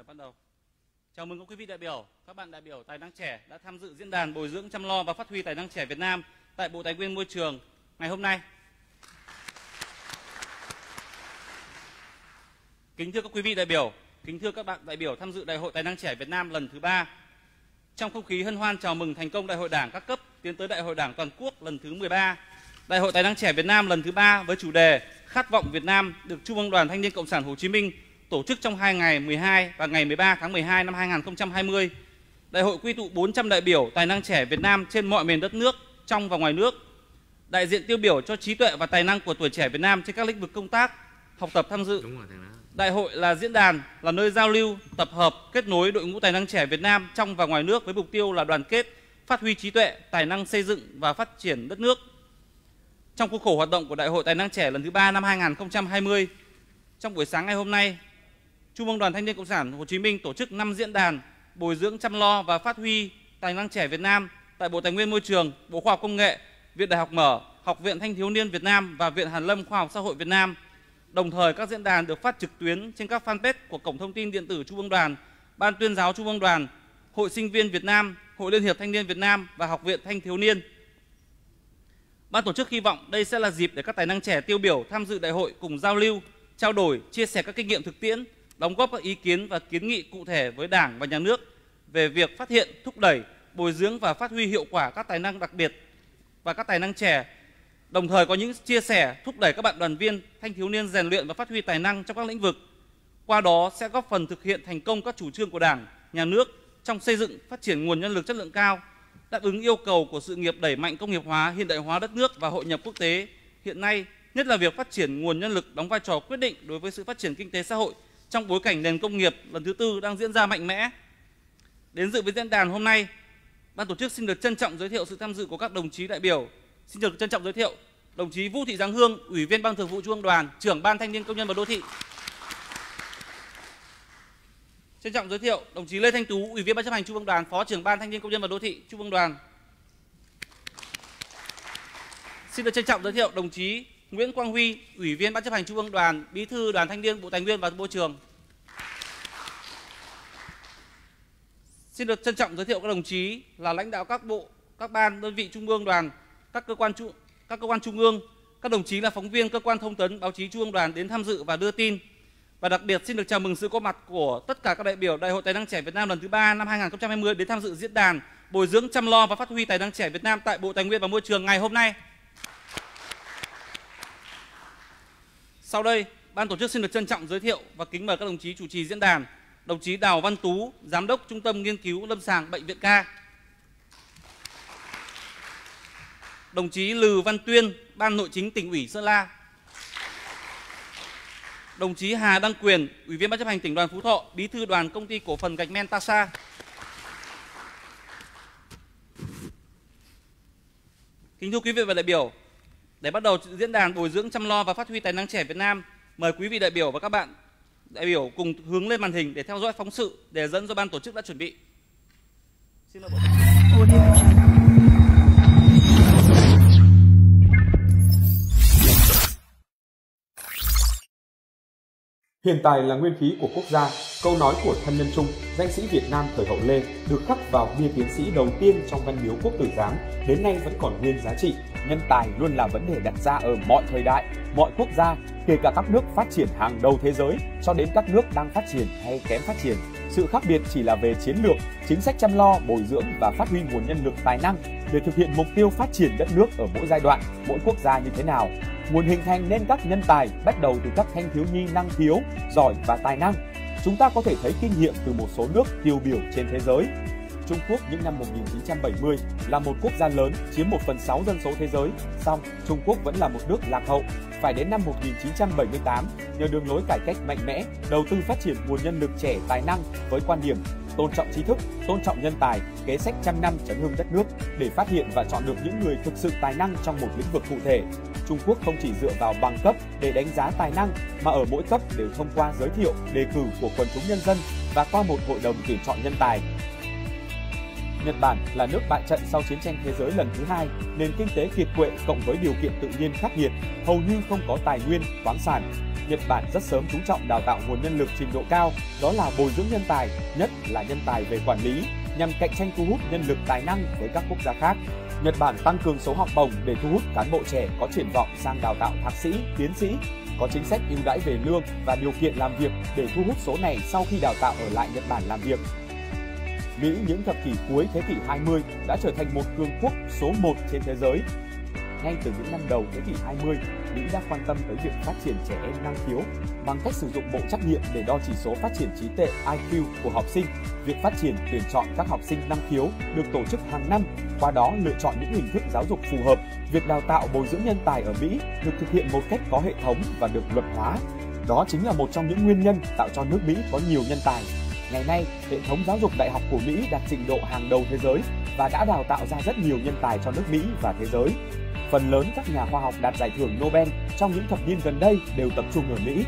được bắt đầu. Chào mừng các quý vị đại biểu, các bạn đại biểu tài năng trẻ đã tham dự diễn đàn bồi dưỡng chăm lo và phát huy tài năng trẻ Việt Nam tại Bộ Tài nguyên Môi trường ngày hôm nay. Kính thưa các quý vị đại biểu, kính thưa các bạn đại biểu tham dự Đại hội Tài năng trẻ Việt Nam lần thứ 3. Trong không khí hân hoan chào mừng thành công Đại hội Đảng các cấp tiến tới Đại hội Đảng toàn quốc lần thứ 13, Đại hội Tài năng trẻ Việt Nam lần thứ 3 với chủ đề Khát vọng Việt Nam được Trung ương Đoàn Thanh niên Cộng sản Hồ Chí Minh tổ chức trong 2 ngày 12 và ngày 13 tháng 12 năm 2020. Đại hội quy tụ 400 đại biểu tài năng trẻ Việt Nam trên mọi miền đất nước, trong và ngoài nước, đại diện tiêu biểu cho trí tuệ và tài năng của tuổi trẻ Việt Nam trên các lĩnh vực công tác, học tập tham dự. Đại hội là diễn đàn, là nơi giao lưu, tập hợp, kết nối đội ngũ tài năng trẻ Việt Nam trong và ngoài nước với mục tiêu là đoàn kết, phát huy trí tuệ, tài năng xây dựng và phát triển đất nước. Trong khuôn khổ hoạt động của Đại hội Tài năng trẻ lần thứ 3 năm 2020, trong buổi sáng ngày hôm nay, Trung ương Đoàn Thanh niên Cộng sản Hồ Chí Minh tổ chức 5 diễn đàn bồi dưỡng chăm lo và phát huy tài năng trẻ Việt Nam tại Bộ Tài nguyên Môi trường, Bộ Khoa học Công nghệ, Viện Đại học Mở, Học viện Thanh thiếu niên Việt Nam và Viện Hàn lâm Khoa học Xã hội Việt Nam. Đồng thời các diễn đàn được phát trực tuyến trên các fanpage của Cổng Thông tin Điện tử Trung ương Đoàn, Ban Tuyên giáo Trung ương Đoàn, Hội Sinh viên Việt Nam, Hội Liên hiệp Thanh niên Việt Nam và Học viện Thanh thiếu niên. Ban tổ chức hy vọng đây sẽ là dịp để các tài năng trẻ tiêu biểu tham dự đại hội cùng giao lưu, trao đổi, chia sẻ các kinh nghiệm thực tiễn, đóng góp các ý kiến và kiến nghị cụ thể với Đảng và Nhà nước về việc phát hiện, thúc đẩy, bồi dưỡng và phát huy hiệu quả các tài năng đặc biệt và các tài năng trẻ. Đồng thời có những chia sẻ, thúc đẩy các bạn đoàn viên, thanh thiếu niên rèn luyện và phát huy tài năng trong các lĩnh vực. Qua đó sẽ góp phần thực hiện thành công các chủ trương của Đảng, Nhà nước trong xây dựng, phát triển nguồn nhân lực chất lượng cao, đáp ứng yêu cầu của sự nghiệp đẩy mạnh công nghiệp hóa, hiện đại hóa đất nước và hội nhập quốc tế. Hiện nay, nhất là việc phát triển nguồn nhân lực đóng vai trò quyết định đối với sự phát triển kinh tế xã hội trong bối cảnh nền công nghiệp lần thứ 4 đang diễn ra mạnh mẽ. Đến dự với diễn đàn hôm nay, ban tổ chức xin được trân trọng giới thiệu sự tham dự của các đồng chí đại biểu. Xin được trân trọng giới thiệu đồng chí Vũ Thị Giáng Hương, Ủy viên Ban Thường vụ Trung ương Đoàn, Trưởng Ban Thanh niên Công nhân và Đô thị. Trân trọng giới thiệu đồng chí Lê Thanh Tú, Ủy viên Ban chấp hành Trung ương Đoàn, Phó Trưởng Ban Thanh niên Công nhân và Đô thị Trung ương Đoàn. Xin được trân trọng giới thiệu đồng chí Nguyễn Quang Huy, Ủy viên Ban chấp hành Trung ương Đoàn, Bí thư Đoàn Thanh niên Bộ Tài nguyên và Môi trường. Xin được trân trọng giới thiệu các đồng chí là lãnh đạo các bộ, các ban, đơn vị Trung ương Đoàn, các cơ quan trung ương, các đồng chí là phóng viên cơ quan thông tấn, báo chí Trung ương Đoàn đến tham dự và đưa tin. Và đặc biệt xin được chào mừng sự có mặt của tất cả các đại biểu Đại hội Tài năng trẻ Việt Nam lần thứ 3 năm 2020 đến tham dự diễn đàn bồi dưỡng chăm lo và phát huy tài năng trẻ Việt Nam tại Bộ Tài nguyên và Môi trường ngày hôm nay. Sau đây, ban tổ chức xin được trân trọng giới thiệu và kính mời các đồng chí chủ trì diễn đàn. Đồng chí Đào Văn Tú, Giám đốc Trung tâm Nghiên cứu Lâm sàng Bệnh viện Ca. Đồng chí Lừ Văn Tuyên, Ban Nội chính Tỉnh ủy Sơn La. Đồng chí Hà Đăng Quyền, Ủy viên Ban chấp hành Tỉnh đoàn Phú Thọ, Bí thư Đoàn Công ty Cổ phần Gạch men Tasa. Kính thưa quý vị và đại biểu, để bắt đầu diễn đàn bồi dưỡng chăm lo và phát huy tài năng trẻ Việt Nam, mời quý vị đại biểu và các bạn đại biểu cùng hướng lên màn hình để theo dõi phóng sự đề dẫn do ban tổ chức đã chuẩn bị. Xin mời bộ. Hiện tài là nguyên khí của quốc gia, câu nói của thân nhân Trung, danh sĩ Việt Nam thời hậu Lê được khắc vào bia tiến sĩ đầu tiên trong văn miếu Quốc Tử Giám, đến nay vẫn còn nguyên giá trị. Nhân tài luôn là vấn đề đặt ra ở mọi thời đại, mọi quốc gia, kể cả các nước phát triển hàng đầu thế giới cho đến các nước đang phát triển hay kém phát triển. Sự khác biệt chỉ là về chiến lược, chính sách chăm lo, bồi dưỡng và phát huy nguồn nhân lực tài năng để thực hiện mục tiêu phát triển đất nước ở mỗi giai đoạn, mỗi quốc gia như thế nào. Nguồn hình thành nên các nhân tài bắt đầu từ các thanh thiếu nhi năng khiếu, giỏi và tài năng. Chúng ta có thể thấy kinh nghiệm từ một số nước tiêu biểu trên thế giới. Trung Quốc những năm 1970 là một quốc gia lớn chiếm 1/6 dân số thế giới, song Trung Quốc vẫn là một nước lạc hậu. Phải đến năm 1978, nhờ đường lối cải cách mạnh mẽ, đầu tư phát triển nguồn nhân lực trẻ tài năng với quan điểm tôn trọng trí thức, tôn trọng nhân tài, kế sách trăm năm chấn hưng đất nước để phát hiện và chọn được những người thực sự tài năng trong một lĩnh vực cụ thể. Trung Quốc không chỉ dựa vào bằng cấp để đánh giá tài năng mà ở mỗi cấp đều thông qua giới thiệu, đề cử của quần chúng nhân dân và qua một hội đồng tuyển chọn nhân tài. Nhật Bản là nước bại trận sau chiến tranh thế giới lần thứ 2, nền kinh tế kiệt quệ cộng với điều kiện tự nhiên khắc nghiệt, hầu như không có tài nguyên, khoáng sản. Nhật Bản rất sớm chú trọng đào tạo nguồn nhân lực trình độ cao, đó là bồi dưỡng nhân tài, nhất là nhân tài về quản lý, nhằm cạnh tranh thu hút nhân lực tài năng với các quốc gia khác. Nhật Bản tăng cường số học bổng để thu hút cán bộ trẻ có triển vọng sang đào tạo thạc sĩ, tiến sĩ, có chính sách ưu đãi về lương và điều kiện làm việc để thu hút số này sau khi đào tạo ở lại Nhật Bản làm việc. Mỹ những thập kỷ cuối thế kỷ 20 đã trở thành một cường quốc số 1 trên thế giới. Ngay từ những năm đầu thế kỷ 20, Mỹ đã quan tâm tới việc phát triển trẻ em năng khiếu bằng cách sử dụng bộ trắc nghiệm để đo chỉ số phát triển trí tuệ IQ của học sinh. Việc phát triển tuyển chọn các học sinh năng khiếu được tổ chức hàng năm, qua đó lựa chọn những hình thức giáo dục phù hợp. Việc đào tạo bồi dưỡng nhân tài ở Mỹ được thực hiện một cách có hệ thống và được luật hóa. Đó chính là một trong những nguyên nhân tạo cho nước Mỹ có nhiều nhân tài. Ngày nay, hệ thống giáo dục đại học của Mỹ đạt trình độ hàng đầu thế giới và đã đào tạo ra rất nhiều nhân tài cho nước Mỹ và thế giới. Phần lớn các nhà khoa học đạt giải thưởng Nobel trong những thập niên gần đây đều tập trung ở Mỹ.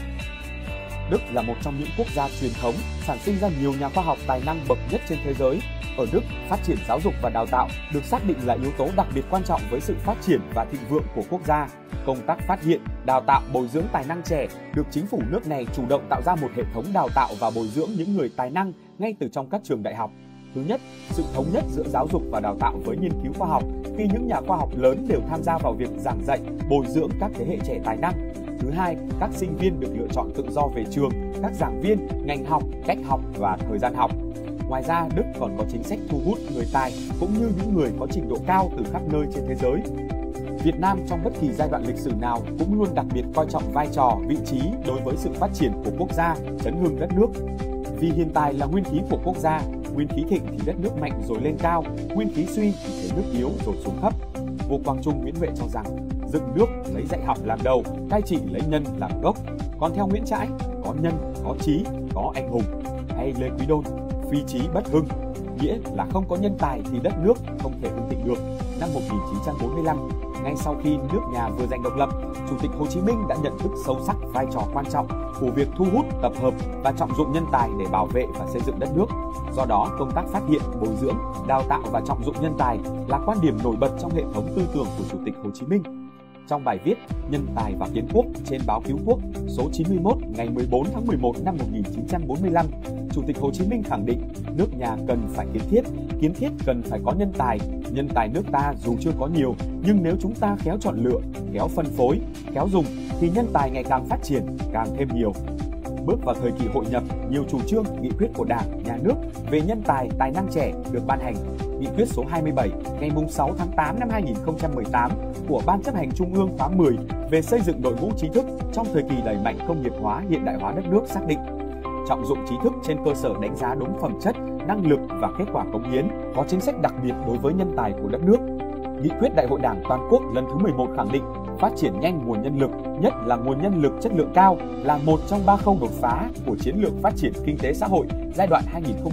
Đức là một trong những quốc gia truyền thống sản sinh ra nhiều nhà khoa học tài năng bậc nhất trên thế giới. Ở Đức, phát triển giáo dục và đào tạo được xác định là yếu tố đặc biệt quan trọng với sự phát triển và thịnh vượng của quốc gia. Công tác phát hiện, đào tạo, bồi dưỡng tài năng trẻ được chính phủ nước này chủ động tạo ra một hệ thống đào tạo và bồi dưỡng những người tài năng ngay từ trong các trường đại học. Thứ nhất, sự thống nhất giữa giáo dục và đào tạo với nghiên cứu khoa học, khi những nhà khoa học lớn đều tham gia vào việc giảng dạy, bồi dưỡng các thế hệ trẻ tài năng. Thứ hai, các sinh viên được lựa chọn tự do về trường, các giảng viên, ngành học, cách học và thời gian học. Ngoài ra, Đức còn có chính sách thu hút người tài cũng như những người có trình độ cao từ khắp nơi trên thế giới. Việt Nam trong bất kỳ giai đoạn lịch sử nào cũng luôn đặc biệt coi trọng vai trò, vị trí đối với sự phát triển của quốc gia, chấn hưng đất nước. Vì hiện tại là nguyên khí của quốc gia, nguyên khí thịnh thì đất nước mạnh rồi lên cao, nguyên khí suy thì thế nước yếu rồi xuống thấp. Vua Quang Trung Nguyễn Huệ cho rằng dựng nước lấy dạy học làm đầu, cai trị lấy nhân làm gốc. Còn theo Nguyễn Trãi, có nhân, có trí, có anh hùng. Hay Lê Quý Đôn, phi trí bất hưng, nghĩa là không có nhân tài thì đất nước không thể hưng thịnh được. Năm 1945, ngay sau khi nước nhà vừa giành độc lập, Chủ tịch Hồ Chí Minh đã nhận thức sâu sắc vai trò quan trọng của việc thu hút, tập hợp và trọng dụng nhân tài để bảo vệ và xây dựng đất nước. Do đó, công tác phát hiện, bồi dưỡng, đào tạo và trọng dụng nhân tài là quan điểm nổi bật trong hệ thống tư tưởng của Chủ tịch Hồ Chí Minh. Trong bài viết Nhân tài và Kiến quốc trên báo Cứu Quốc số 91 ngày 14 tháng 11 năm 1945, Chủ tịch Hồ Chí Minh khẳng định nước nhà cần phải kiến thiết cần phải có nhân tài nước ta dù chưa có nhiều, nhưng nếu chúng ta khéo chọn lựa, khéo phân phối, khéo dùng thì nhân tài ngày càng phát triển, càng thêm nhiều. Bước vào thời kỳ hội nhập, nhiều chủ trương, nghị quyết của Đảng, Nhà nước về nhân tài, tài năng trẻ được ban hành. Nghị quyết số 27 ngày 6 tháng 8 năm 2018 của Ban chấp hành Trung ương khóa 10 về xây dựng đội ngũ trí thức trong thời kỳ đẩy mạnh công nghiệp hóa, hiện đại hóa đất nước xác định trọng dụng trí thức trên cơ sở đánh giá đúng phẩm chất, năng lực và kết quả cống hiến, có chính sách đặc biệt đối với nhân tài của đất nước. Nghị quyết Đại hội Đảng toàn quốc lần thứ 11 khẳng định phát triển nhanh nguồn nhân lực, nhất là nguồn nhân lực chất lượng cao, là một trong 3 khâu đột phá của chiến lược phát triển kinh tế xã hội giai đoạn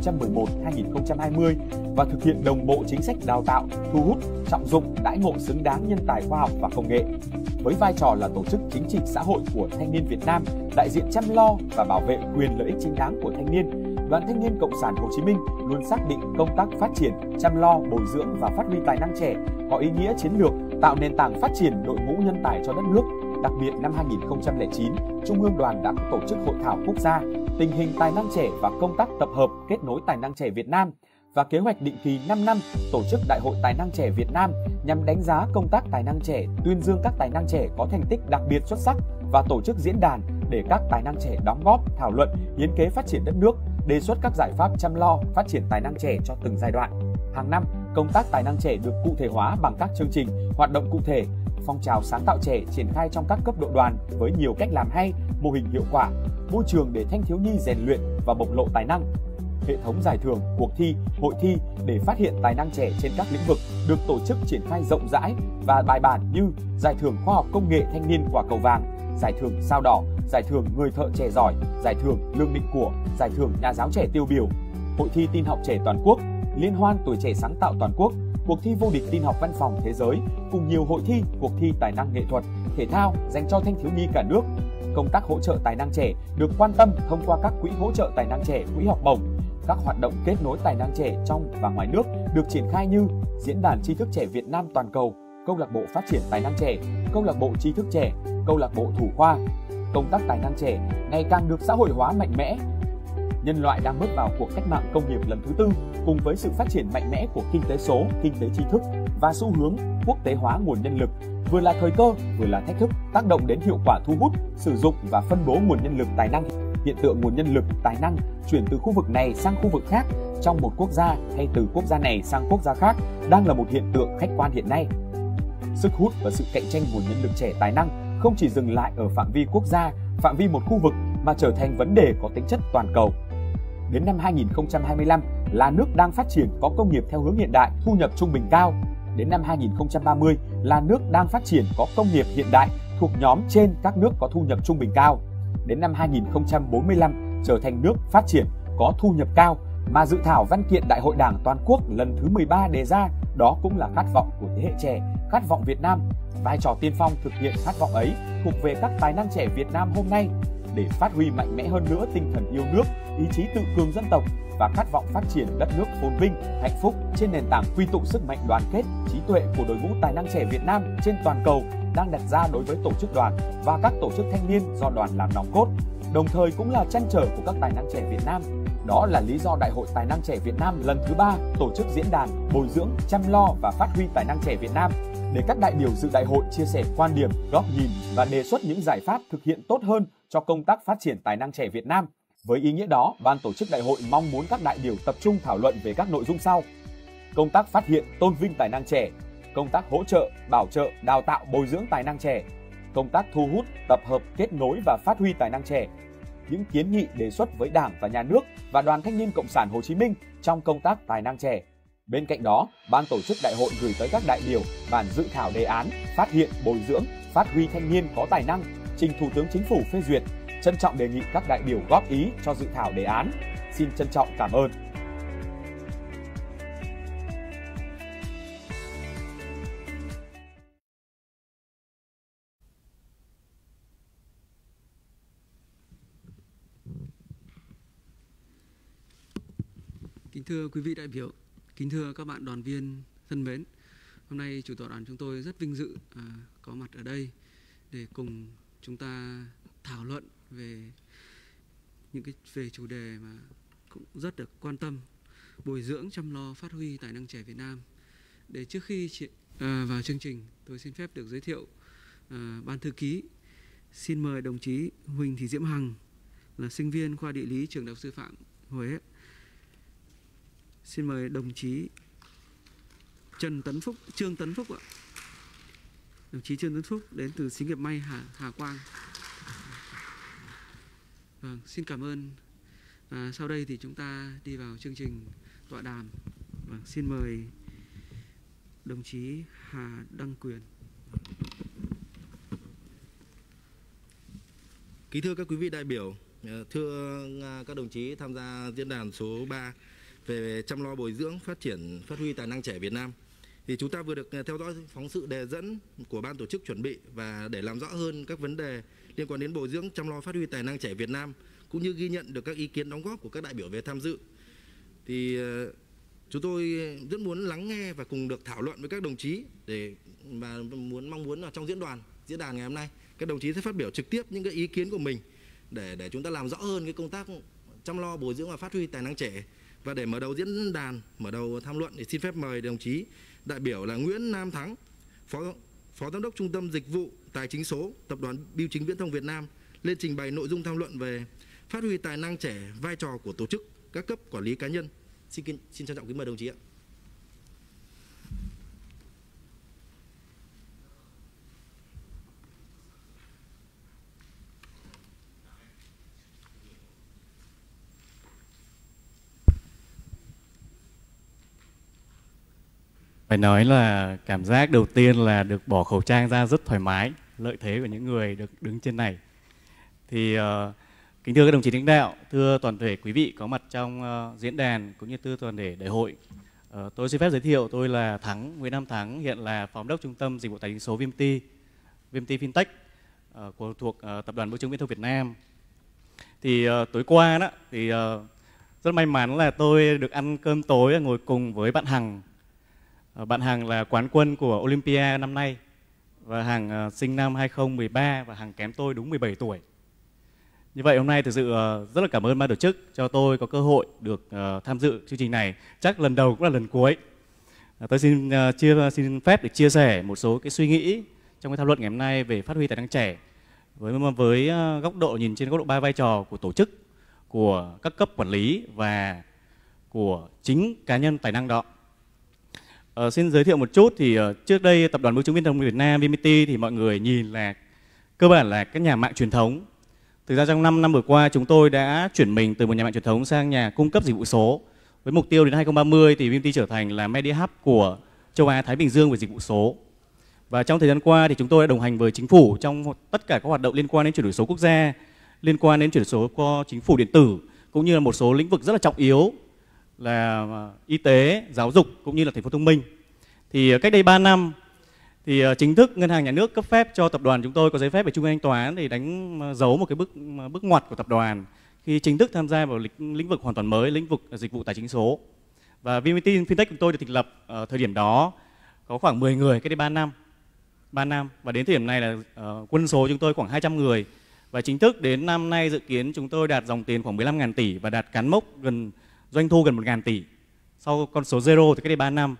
2011-2020 và thực hiện đồng bộ chính sách đào tạo, thu hút, trọng dụng, đãi ngộ xứng đáng nhân tài khoa học và công nghệ. Với vai trò là tổ chức chính trị xã hội của thanh niên Việt Nam, đại diện chăm lo và bảo vệ quyền lợi ích chính đáng của thanh niên, Đoàn Thanh niên Cộng sản Hồ Chí Minh luôn xác định công tác phát triển, chăm lo, bồi dưỡng và phát huy tài năng trẻ có ý nghĩa chiến lược, tạo nền tảng phát triển đội ngũ nhân tài cho đất nước. Đặc biệt năm 2009, Trung ương Đoàn đã tổ chức hội thảo quốc gia tình hình tài năng trẻ và công tác tập hợp kết nối tài năng trẻ Việt Nam và kế hoạch định kỳ 5 năm tổ chức Đại hội Tài năng trẻ Việt Nam nhằm đánh giá công tác tài năng trẻ, tuyên dương các tài năng trẻ có thành tích đặc biệt xuất sắc và tổ chức diễn đàn để các tài năng trẻ đóng góp, thảo luận, hiến kế phát triển đất nước, đề xuất các giải pháp chăm lo phát triển tài năng trẻ cho từng giai đoạn. Hàng năm, công tác tài năng trẻ được cụ thể hóa bằng các chương trình, hoạt động cụ thể, phong trào sáng tạo trẻ triển khai trong các cấp độ đoàn với nhiều cách làm hay, mô hình hiệu quả, môi trường để thanh thiếu nhi rèn luyện và bộc lộ tài năng. Hệ thống giải thưởng, cuộc thi, hội thi để phát hiện tài năng trẻ trên các lĩnh vực được tổ chức triển khai rộng rãi và bài bản như Giải thưởng Khoa học Công nghệ Thanh niên Quả Cầu Vàng, Giải thưởng Sao Đỏ, Giải thưởng Người thợ trẻ giỏi, Giải thưởng Lương Định Của, Giải thưởng Nhà giáo trẻ tiêu biểu, Hội thi tin học trẻ toàn quốc, Liên hoan tuổi trẻ sáng tạo toàn quốc, cuộc thi vô địch tin học văn phòng thế giới, cùng nhiều hội thi, cuộc thi tài năng nghệ thuật, thể thao dành cho thanh thiếu nhi cả nước. Công tác hỗ trợ tài năng trẻ được quan tâm thông qua các quỹ hỗ trợ tài năng trẻ, quỹ học bổng, các hoạt động kết nối tài năng trẻ trong và ngoài nước được triển khai như Diễn đàn Tri thức trẻ Việt Nam toàn cầu, Câu lạc bộ phát triển tài năng trẻ, Câu lạc bộ tri thức trẻ, Câu lạc bộ thủ khoa. Công tác tài năng trẻ ngày càng được xã hội hóa mạnh mẽ. Nhân loại đang bước vào cuộc cách mạng công nghiệp lần thứ tư cùng với sự phát triển mạnh mẽ của kinh tế số, kinh tế tri thức và xu hướng quốc tế hóa nguồn nhân lực, vừa là thời cơ, vừa là thách thức, tác động đến hiệu quả thu hút, sử dụng và phân bố nguồn nhân lực tài năng. Hiện tượng nguồn nhân lực tài năng chuyển từ khu vực này sang khu vực khác trong một quốc gia hay từ quốc gia này sang quốc gia khác đang là một hiện tượng khách quan hiện nay. Sức hút và sự cạnh tranh nguồn nhân lực trẻ tài năng không chỉ dừng lại ở phạm vi quốc gia, phạm vi một khu vực mà trở thành vấn đề có tính chất toàn cầu. Đến năm 2025 là nước đang phát triển có công nghiệp theo hướng hiện đại, thu nhập trung bình cao. Đến năm 2030 là nước đang phát triển có công nghiệp hiện đại thuộc nhóm trên các nước có thu nhập trung bình cao. Đến năm 2045 trở thành nước phát triển có thu nhập cao mà dự thảo văn kiện Đại hội Đảng toàn quốc lần thứ 13 đề ra, đó cũng là khát vọng của thế hệ trẻ, khát vọng Việt Nam. Vai trò tiên phong thực hiện khát vọng ấy thuộc về các tài năng trẻ Việt Nam hôm nay để phát huy mạnh mẽ hơn nữa tinh thần yêu nước, ý chí tự cường dân tộc và khát vọng phát triển đất nước phồn vinh, hạnh phúc trên nền tảng quy tụ sức mạnh đoàn kết, trí tuệ của đội ngũ tài năng trẻ Việt Nam trên toàn cầu đang đặt ra đối với tổ chức đoàn và các tổ chức thanh niên do đoàn làm nòng cốt, đồng thời cũng là trăn trở của các tài năng trẻ Việt Nam. Đó là lý do Đại hội Tài năng trẻ Việt Nam lần thứ 3 tổ chức diễn đàn bồi dưỡng, chăm lo và phát huy tài năng trẻ Việt Nam để các đại biểu dự đại hội chia sẻ quan điểm, góc nhìn và đề xuất những giải pháp thực hiện tốt hơn cho công tác phát triển tài năng trẻ Việt Nam. Với ý nghĩa đó, ban tổ chức đại hội mong muốn các đại biểu tập trung thảo luận về các nội dung sau: công tác phát hiện, tôn vinh tài năng trẻ, công tác hỗ trợ, bảo trợ, đào tạo, bồi dưỡng tài năng trẻ, công tác thu hút, tập hợp, kết nối và phát huy tài năng trẻ, những kiến nghị đề xuất với Đảng và Nhà nước và Đoàn Thanh niên Cộng sản Hồ Chí Minh trong công tác tài năng trẻ. Bên cạnh đó, ban tổ chức đại hội gửi tới các đại biểu bản dự thảo đề án phát hiện, bồi dưỡng, phát huy thanh niên có tài năng, trình Thủ tướng Chính phủ phê duyệt. Trân trọng đề nghị các đại biểu góp ý cho dự thảo đề án. Xin trân trọng cảm ơn. Kính thưa quý vị đại biểu, kính thưa các bạn đoàn viên thân mến, hôm nay chủ tọa đoàn chúng tôi rất vinh dự có mặt ở đây để cùng chúng ta thảo luận về chủ đề mà cũng rất được quan tâm, bồi dưỡng, chăm lo, phát huy tài năng trẻ Việt Nam. Để trước khi vào chương trình, tôi xin phép được giới thiệu ban thư ký. Xin mời đồng chí Huỳnh Thị Diễm Hằng, là sinh viên khoa địa lý trường Đại học Sư phạm Huế. Xin mời đồng chí Trương Tấn Phúc ạ. Đồng chí Trương Tấn Phúc đến từ xí nghiệp may Hà Quang. Vâng, xin cảm ơn. Sau đây thì chúng ta đi vào chương trình tọa đàm. Vâng, xin mời đồng chí Hà Đăng Quyền. Kính thưa các quý vị đại biểu, thưa các đồng chí tham gia diễn đàn số 3 về chăm lo bồi dưỡng, phát triển, phát huy tài năng trẻ Việt Nam. Thì chúng ta vừa được theo dõi phóng sự đề dẫn của ban tổ chức chuẩn bị, và để làm rõ hơn các vấn đề liên quan đến bồi dưỡng, chăm lo, phát huy tài năng trẻ Việt Nam, cũng như ghi nhận được các ý kiến đóng góp của các đại biểu về tham dự, thì chúng tôi rất muốn lắng nghe và cùng được thảo luận với các đồng chí và mong muốn là trong diễn đàn ngày hôm nay các đồng chí sẽ phát biểu trực tiếp những cái ý kiến của mình để chúng ta làm rõ hơn cái công tác chăm lo, bồi dưỡng và phát huy tài năng trẻ. Và để mở đầu diễn đàn, mở đầu tham luận thì xin phép mời đồng chí đại biểu là Nguyễn Nam Thắng, Phó Giám đốc Trung tâm Dịch vụ Tài chính số Tập đoàn Bưu chính Viễn thông Việt Nam lên trình bày nội dung tham luận về phát huy tài năng trẻ, vai trò của tổ chức, các cấp quản lý cá nhân. Xin trân trọng kính mời đồng chí ạ. Phải nói là cảm giác đầu tiên là được bỏ khẩu trang ra rất thoải mái, lợi thế của những người được đứng trên này. Thì kính thưa các đồng chí lãnh đạo, thưa toàn thể quý vị có mặt trong diễn đàn cũng như thưa toàn thể đại hội. Tôi xin phép giới thiệu, tôi là Nguyễn Nam Thắng, hiện là Phó Giám đốc Trung tâm Dịch vụ Tài chính số VMT Fintech thuộc Tập đoàn Bưu chính Viễn thông Việt Nam. Thì tối qua đó thì Rất may mắn là tôi được ăn cơm tối ngồi cùng với bạn Hằng. Bạn Hằng là quán quân của Olympia năm nay. Và Hằng sinh năm 2013 và Hằng kém tôi đúng 17 tuổi. Như vậy hôm nay thực sự rất là cảm ơn ban tổ chức cho tôi có cơ hội được tham dự chương trình này. Chắc lần đầu cũng là lần cuối. Tôi xin phép được chia sẻ một số cái suy nghĩ trong cái thảo luận ngày hôm nay về phát huy tài năng trẻ với góc độ nhìn trên góc độ 3 vai trò của tổ chức, của các cấp quản lý và của chính cá nhân tài năng đó. Xin giới thiệu một chút thì trước đây Tập đoàn Bưu chính Viễn thông Việt Nam VNPT thì mọi người nhìn là cơ bản là các nhà mạng truyền thống. Thực ra trong 5 năm vừa qua chúng tôi đã chuyển mình từ một nhà mạng truyền thống sang nhà cung cấp dịch vụ số. Với mục tiêu đến 2030 thì VNPT trở thành là Media Hub của châu Á Thái Bình Dương về dịch vụ số. Và trong thời gian qua thì chúng tôi đã đồng hành với chính phủ trong tất cả các hoạt động liên quan đến chuyển đổi số quốc gia, liên quan đến chuyển đổi số qua chính phủ điện tử, cũng như là một số lĩnh vực rất là trọng yếu là y tế, giáo dục cũng như là thành phố thông minh. Thì cách đây 3 năm thì chính thức Ngân hàng Nhà nước cấp phép cho tập đoàn chúng tôi có giấy phép về trung gian thanh toán để đánh dấu một cái bước ngoặt của tập đoàn khi chính thức tham gia vào lĩnh vực hoàn toàn mới, lĩnh vực dịch vụ tài chính số. Và VNPT Fintech chúng tôi được thành lập thời điểm đó có khoảng 10 người, cách đây 3 năm và đến thời điểm này là quân số chúng tôi khoảng 200 người. Và chính thức đến năm nay dự kiến chúng tôi đạt dòng tiền khoảng 15.000 tỷ và đạt cán mốc doanh thu gần 1.000 tỷ sau con số zero thì cách đây 3 năm.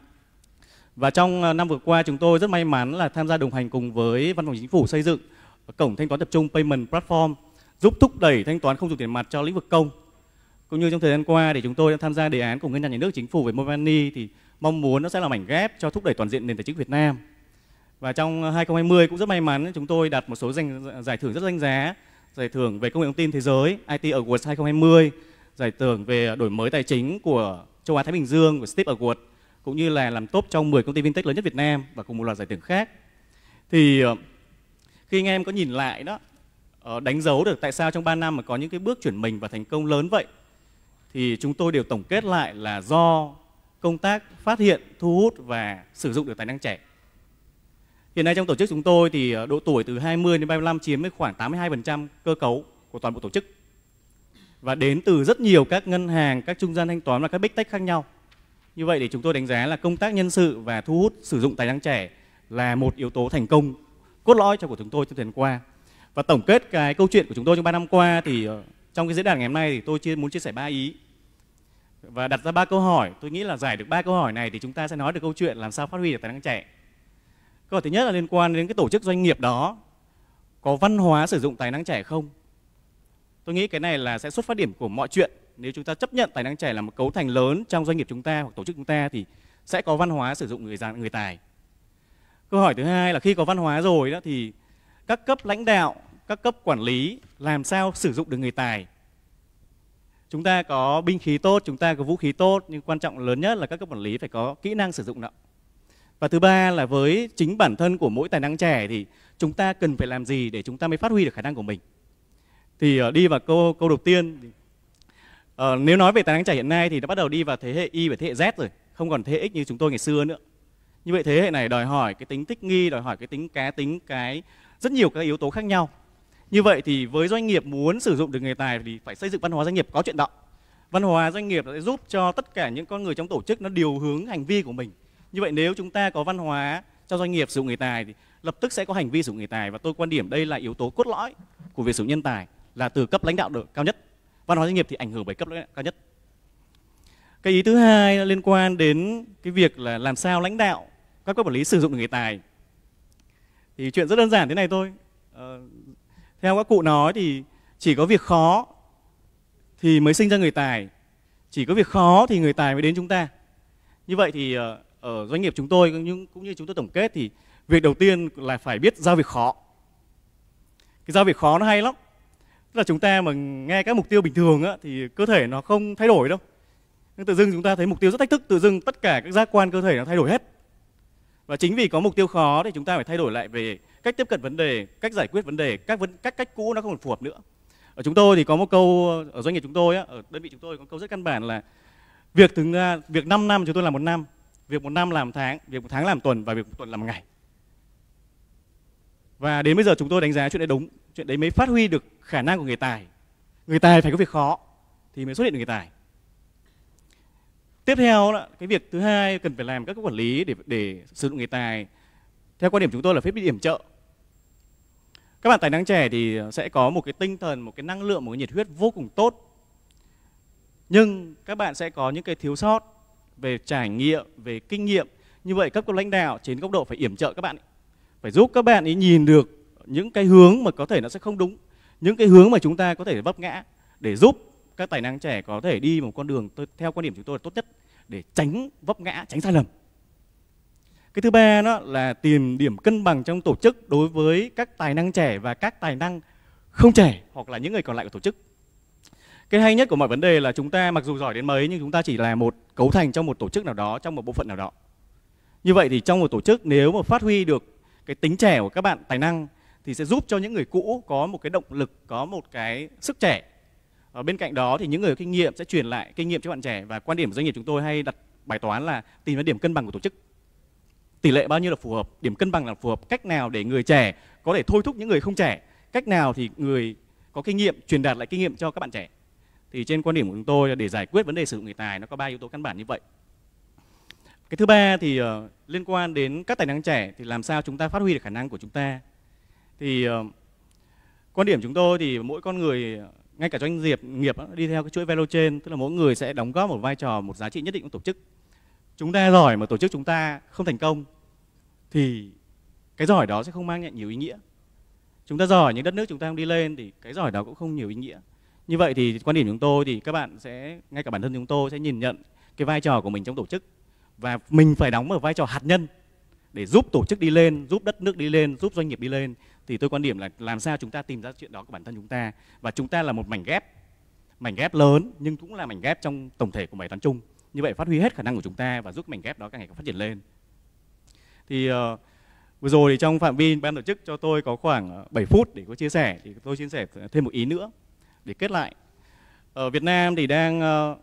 Và trong năm vừa qua chúng tôi rất may mắn là tham gia đồng hành cùng với Văn phòng Chính phủ xây dựng cổng thanh toán tập trung Payment Platform giúp thúc đẩy thanh toán không dùng tiền mặt cho lĩnh vực công. Cũng như trong thời gian qua thì chúng tôi đã tham gia đề án của Ngân hàng Nhà nước Chính phủ về Mobile Money thì mong muốn nó sẽ là mảnh ghép cho thúc đẩy toàn diện nền tài chính Việt Nam. Và trong 2020 cũng rất may mắn chúng tôi đạt một số giải thưởng rất danh giá, giải thưởng về công nghệ thông tin thế giới IT Awards 2020, giải thưởng về đổi mới tài chính của châu Á Thái Bình Dương của Steve Award, cũng như là làm top trong 10 công ty fintech lớn nhất Việt Nam và cùng một loạt giải thưởng khác. Thì khi anh em có nhìn lại đó, đánh dấu được tại sao trong 3 năm mà có những cái bước chuyển mình và thành công lớn vậy, thì chúng tôi đều tổng kết lại là do công tác phát hiện, thu hút và sử dụng được tài năng trẻ. Hiện nay trong tổ chức chúng tôi thì độ tuổi từ 20 đến 35 chiếm khoảng 82% cơ cấu của toàn bộ tổ chức. Và đến từ rất nhiều các ngân hàng, các trung gian thanh toán và các big tech khác nhau. Như vậy thì chúng tôi đánh giá là công tác nhân sự và thu hút sử dụng tài năng trẻ là một yếu tố thành công cốt lõi của chúng tôi trong thời gian qua. Và tổng kết cái câu chuyện của chúng tôi trong 3 năm qua thì trong cái diễn đàn ngày hôm nay thì tôi muốn chia sẻ 3 ý và đặt ra 3 câu hỏi. Tôi nghĩ là giải được 3 câu hỏi này thì chúng ta sẽ nói được câu chuyện làm sao phát huy được tài năng trẻ. Câu hỏi thứ nhất là liên quan đến cái tổ chức doanh nghiệp đó có văn hóa sử dụng tài năng trẻ không? Tôi nghĩ cái này là sẽ xuất phát điểm của mọi chuyện. Nếu chúng ta chấp nhận tài năng trẻ là một cấu thành lớn trong doanh nghiệp chúng ta hoặc tổ chức chúng ta thì sẽ có văn hóa sử dụng người tài. Câu hỏi thứ hai là khi có văn hóa rồi đó thì các cấp lãnh đạo, các cấp quản lý làm sao sử dụng được người tài? Chúng ta có binh khí tốt, chúng ta có vũ khí tốt, nhưng quan trọng lớn nhất là các cấp quản lý phải có kỹ năng sử dụng nó. Và thứ ba là với chính bản thân của mỗi tài năng trẻ thì chúng ta cần phải làm gì để chúng ta mới phát huy được khả năng của mình. Thì đi vào câu đầu tiên, nếu nói về tài năng trẻ hiện nay thì nó bắt đầu đi vào thế hệ Y và thế hệ Z rồi, không còn thế hệ X như chúng tôi ngày xưa nữa. Như vậy thế hệ này đòi hỏi cái tính thích nghi, đòi hỏi cái tính cá tính, cái rất nhiều các yếu tố khác nhau. Như vậy thì với doanh nghiệp muốn sử dụng được người tài thì phải xây dựng văn hóa doanh nghiệp có chuyện đó. Văn hóa doanh nghiệp sẽ giúp cho tất cả những con người trong tổ chức nó điều hướng hành vi của mình. Như vậy nếu chúng ta có văn hóa cho doanh nghiệp sử dụng người tài thì lập tức sẽ có hành vi sử dụng người tài. Và tôi quan điểm đây là yếu tố cốt lõi của việc sử dụng nhân tài là từ cấp lãnh đạo được cao nhất. Văn hóa doanh nghiệp thì ảnh hưởng bởi cấp lãnh đạo cao nhất. Cái ý thứ hai là liên quan đến cái việc là làm sao lãnh đạo các cấp quản lý sử dụng được người tài. Thì chuyện rất đơn giản thế này thôi. Theo các cụ nói thì chỉ có việc khó thì mới sinh ra người tài, chỉ có việc khó thì người tài mới đến chúng ta. Như vậy thì ở doanh nghiệp chúng tôi cũng như chúng tôi tổng kết thì việc đầu tiên là phải biết giao việc khó. Cái giao việc khó nó hay lắm. Tức là chúng ta mà nghe các mục tiêu bình thường á, thì cơ thể nó không thay đổi đâu. Nhưng tự dưng chúng ta thấy mục tiêu rất thách thức, tự dưng tất cả các giác quan cơ thể nó thay đổi hết. Và chính vì có mục tiêu khó thì chúng ta phải thay đổi lại về cách tiếp cận vấn đề, cách giải quyết vấn đề, các cách cũ nó không còn phù hợp nữa. Ở chúng tôi thì có một câu, ở doanh nghiệp chúng tôi á, ở đơn vị chúng tôi có câu rất căn bản là việc 5 năm chúng tôi làm 1 năm, việc 1 năm làm tháng, việc 1 tháng làm tuần và việc 1 tuần làm ngày. Và đến bây giờ chúng tôi đánh giá chuyện đấy đúng, chuyện đấy mới phát huy được khả năng của người tài. Người tài phải có việc khó thì mới xuất hiện được người tài. Tiếp theo là cái việc thứ hai cần phải làm các quản lý để sử dụng người tài. Theo quan điểm chúng tôi là phải biết điểm trợ. Các bạn tài năng trẻ thì sẽ có một cái tinh thần, một cái năng lượng, một cái nhiệt huyết vô cùng tốt. Nhưng các bạn sẽ có những cái thiếu sót về trải nghiệm, về kinh nghiệm. Như vậy các cấp lãnh đạo trên góc độ phải yểm trợ các bạn, phải giúp các bạn ấy nhìn được những cái hướng mà có thể nó sẽ không đúng, những cái hướng mà chúng ta có thể vấp ngã, để giúp các tài năng trẻ có thể đi một con đường theo quan điểm chúng tôi là tốt nhất để tránh vấp ngã, tránh sai lầm. Cái thứ ba đó là tìm điểm cân bằng trong tổ chức đối với các tài năng trẻ và các tài năng không trẻ hoặc là những người còn lại của tổ chức. Cái hay nhất của mọi vấn đề là chúng ta mặc dù giỏi đến mấy nhưng chúng ta chỉ là một cấu thành trong một tổ chức nào đó, trong một bộ phận nào đó. Như vậy thì trong một tổ chức nếu mà phát huy được cái tính trẻ của các bạn tài năng thì sẽ giúp cho những người cũ có một cái động lực, có một cái sức trẻ. Ở bên cạnh đó thì những người có kinh nghiệm sẽ truyền lại kinh nghiệm cho bạn trẻ, và quan điểm của doanh nghiệp chúng tôi hay đặt bài toán là tìm ra điểm cân bằng của tổ chức. Tỷ lệ bao nhiêu là phù hợp, điểm cân bằng là phù hợp, cách nào để người trẻ có thể thôi thúc những người không trẻ, cách nào thì người có kinh nghiệm truyền đạt lại kinh nghiệm cho các bạn trẻ. Thì trên quan điểm của chúng tôi là để giải quyết vấn đề sử dụng người tài nó có 3 yếu tố căn bản như vậy. Cái thứ ba thì liên quan đến các tài năng trẻ thì làm sao chúng ta phát huy được khả năng của chúng ta. Thì quan điểm chúng tôi thì mỗi con người, ngay cả doanh nghiệp đi theo cái chuỗi value chain, tức là mỗi người sẽ đóng góp một vai trò, một giá trị nhất định của tổ chức. Chúng ta giỏi mà tổ chức chúng ta không thành công thì cái giỏi đó sẽ không mang lại nhiều ý nghĩa. Chúng ta giỏi nhưng đất nước chúng ta không đi lên thì cái giỏi đó cũng không nhiều ý nghĩa. Như vậy thì quan điểm chúng tôi thì các bạn sẽ, ngay cả bản thân chúng tôi sẽ nhìn nhận cái vai trò của mình trong tổ chức, và mình phải đóng một vai trò hạt nhân để giúp tổ chức đi lên, giúp đất nước đi lên, giúp doanh nghiệp đi lên. Thì tôi quan điểm là làm sao chúng ta tìm ra chuyện đó của bản thân chúng ta, và chúng ta là một mảnh ghép lớn nhưng cũng là mảnh ghép trong tổng thể của bài toán chung. Như vậy phát huy hết khả năng của chúng ta và giúp mảnh ghép đó càng ngày càng phát triển lên. Thì vừa rồi thì trong phạm vi ban tổ chức cho tôi có khoảng 7 phút để có chia sẻ, thì tôi chia sẻ thêm một ý nữa để kết lại. Ở Việt Nam thì đang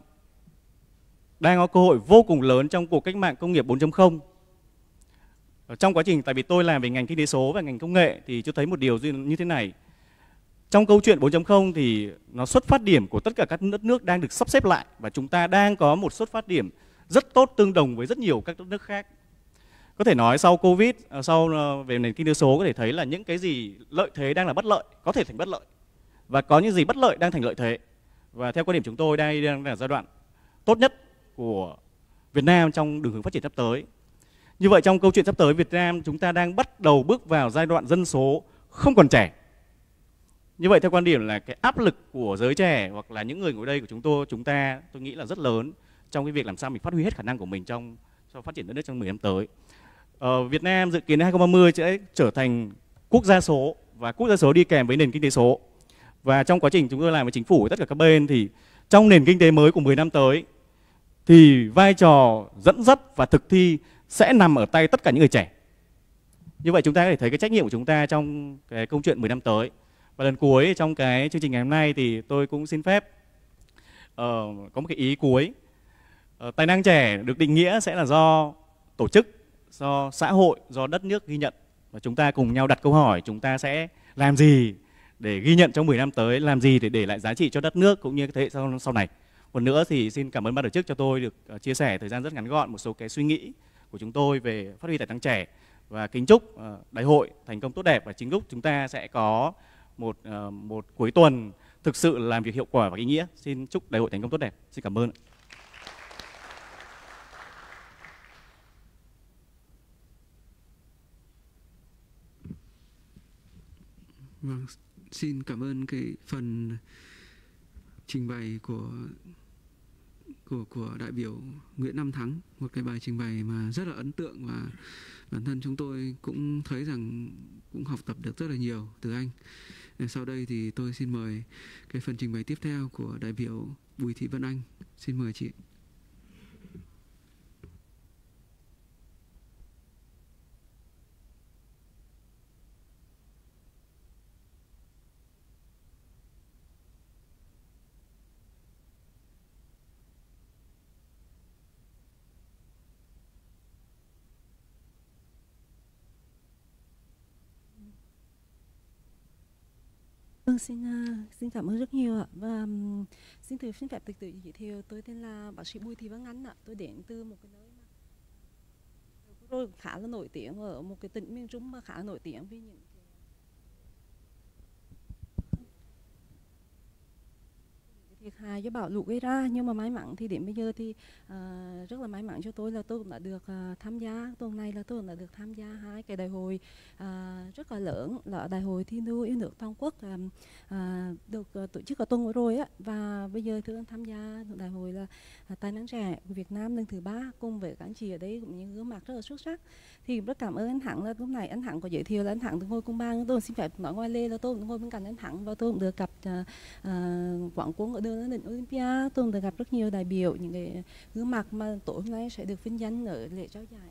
có cơ hội vô cùng lớn trong cuộc cách mạng công nghiệp 4.0. Trong quá trình, tại vì tôi làm về ngành kinh tế số và ngành công nghệ, thì tôi thấy một điều như thế này. Trong câu chuyện 4.0 thì nó xuất phát điểm của tất cả các đất nước đang được sắp xếp lại, và chúng ta đang có một xuất phát điểm rất tốt, tương đồng với rất nhiều các đất nước khác. Có thể nói sau Covid, sau về nền kinh tế số có thể thấy là những cái gì lợi thế đang là bất lợi có thể thành bất lợi, và có những gì bất lợi đang thành lợi thế. Và theo quan điểm chúng tôi, đây đang là giai đoạn tốt nhất của Việt Nam trong đường hướng phát triển sắp tới. Như vậy trong câu chuyện sắp tới, Việt Nam chúng ta đang bắt đầu bước vào giai đoạn dân số không còn trẻ. Như vậy theo quan điểm là cái áp lực của giới trẻ hoặc là những người ngồi đây của chúng ta tôi nghĩ là rất lớn trong cái việc làm sao mình phát huy hết khả năng của mình trong phát triển đất nước trong 10 năm tới. Việt Nam dự kiến đến 2030 sẽ trở thành quốc gia số, và quốc gia số đi kèm với nền kinh tế số. Và trong quá trình chúng tôi làm với chính phủ với tất cả các bên thì trong nền kinh tế mới của 10 năm tới thì vai trò dẫn dắt và thực thi sẽ nằm ở tay tất cả những người trẻ. Như vậy chúng ta có thể thấy cái trách nhiệm của chúng ta trong cái câu chuyện 10 năm tới. Và lần cuối trong cái chương trình ngày hôm nay thì tôi cũng xin phép có một cái ý cuối. Tài năng trẻ được định nghĩa sẽ là do tổ chức, do xã hội, do đất nước ghi nhận. Và chúng ta cùng nhau đặt câu hỏi chúng ta sẽ làm gì để ghi nhận trong 10 năm tới, làm gì để lại giá trị cho đất nước cũng như thế hệ sau này. Một nữa thì xin cảm ơn ban tổ chức cho tôi được chia sẻ thời gian rất ngắn gọn một số cái suy nghĩ của chúng tôi về phát huy tài năng trẻ, và kính chúc đại hội thành công tốt đẹp, và chính chúc chúng ta sẽ có một cuối tuần thực sự làm việc hiệu quả và ý nghĩa. Xin chúc đại hội thành công tốt đẹp. Xin cảm ơn. Vâng, xin cảm ơn cái phần trình bày của đại biểu Nguyễn Nam Thắng, một cái bài trình bày mà rất là ấn tượng, và bản thân chúng tôi cũng thấy rằng cũng học tập được rất là nhiều từ anh. Sau đây thì tôi xin mời cái phần trình bày tiếp theo của đại biểu Bùi Thị Vân Anh. Xin mời chị. Vâng, xin cảm ơn rất nhiều ạ. Và xin phép tự giới thiệu, tôi tên là bác sĩ Bùi Thị Vân Anh ạ. Tôi đến từ một cái nơi mà khá là nổi tiếng ở một cái tỉnh miền Trung mà khá nổi tiếng vì những thiệt hại do bão lũ gây ra. Nhưng mà may mắn thì đến bây giờ thì rất là may mắn cho tôi là tôi cũng đã được tham gia, tuần này là tôi cũng đã được tham gia 2 cái đại hội rất là lớn, là đại hội thi đua yêu nước toàn quốc được tổ chức ở tuần vừa rồi á. Và bây giờ tôi tham gia đại hội là tài năng trẻ của Việt Nam lần thứ 3 cùng với các anh chị ở đây cũng như gương mặt rất là xuất sắc. Thì rất cảm ơn anh Thắng, là lúc này anh Thắng có giới thiệu là anh Thắng từng ngồi cùng ban, tôi xin phép nói ngoài lề là tôi cũng ngồi bên cạnh anh Thắng và tôi cũng được gặp quán quân ở đường lên Olympia. Tôi cũng được gặp rất nhiều đại biểu, những cái gương mặt mà tối hôm nay sẽ được vinh danh ở lễ trao giải.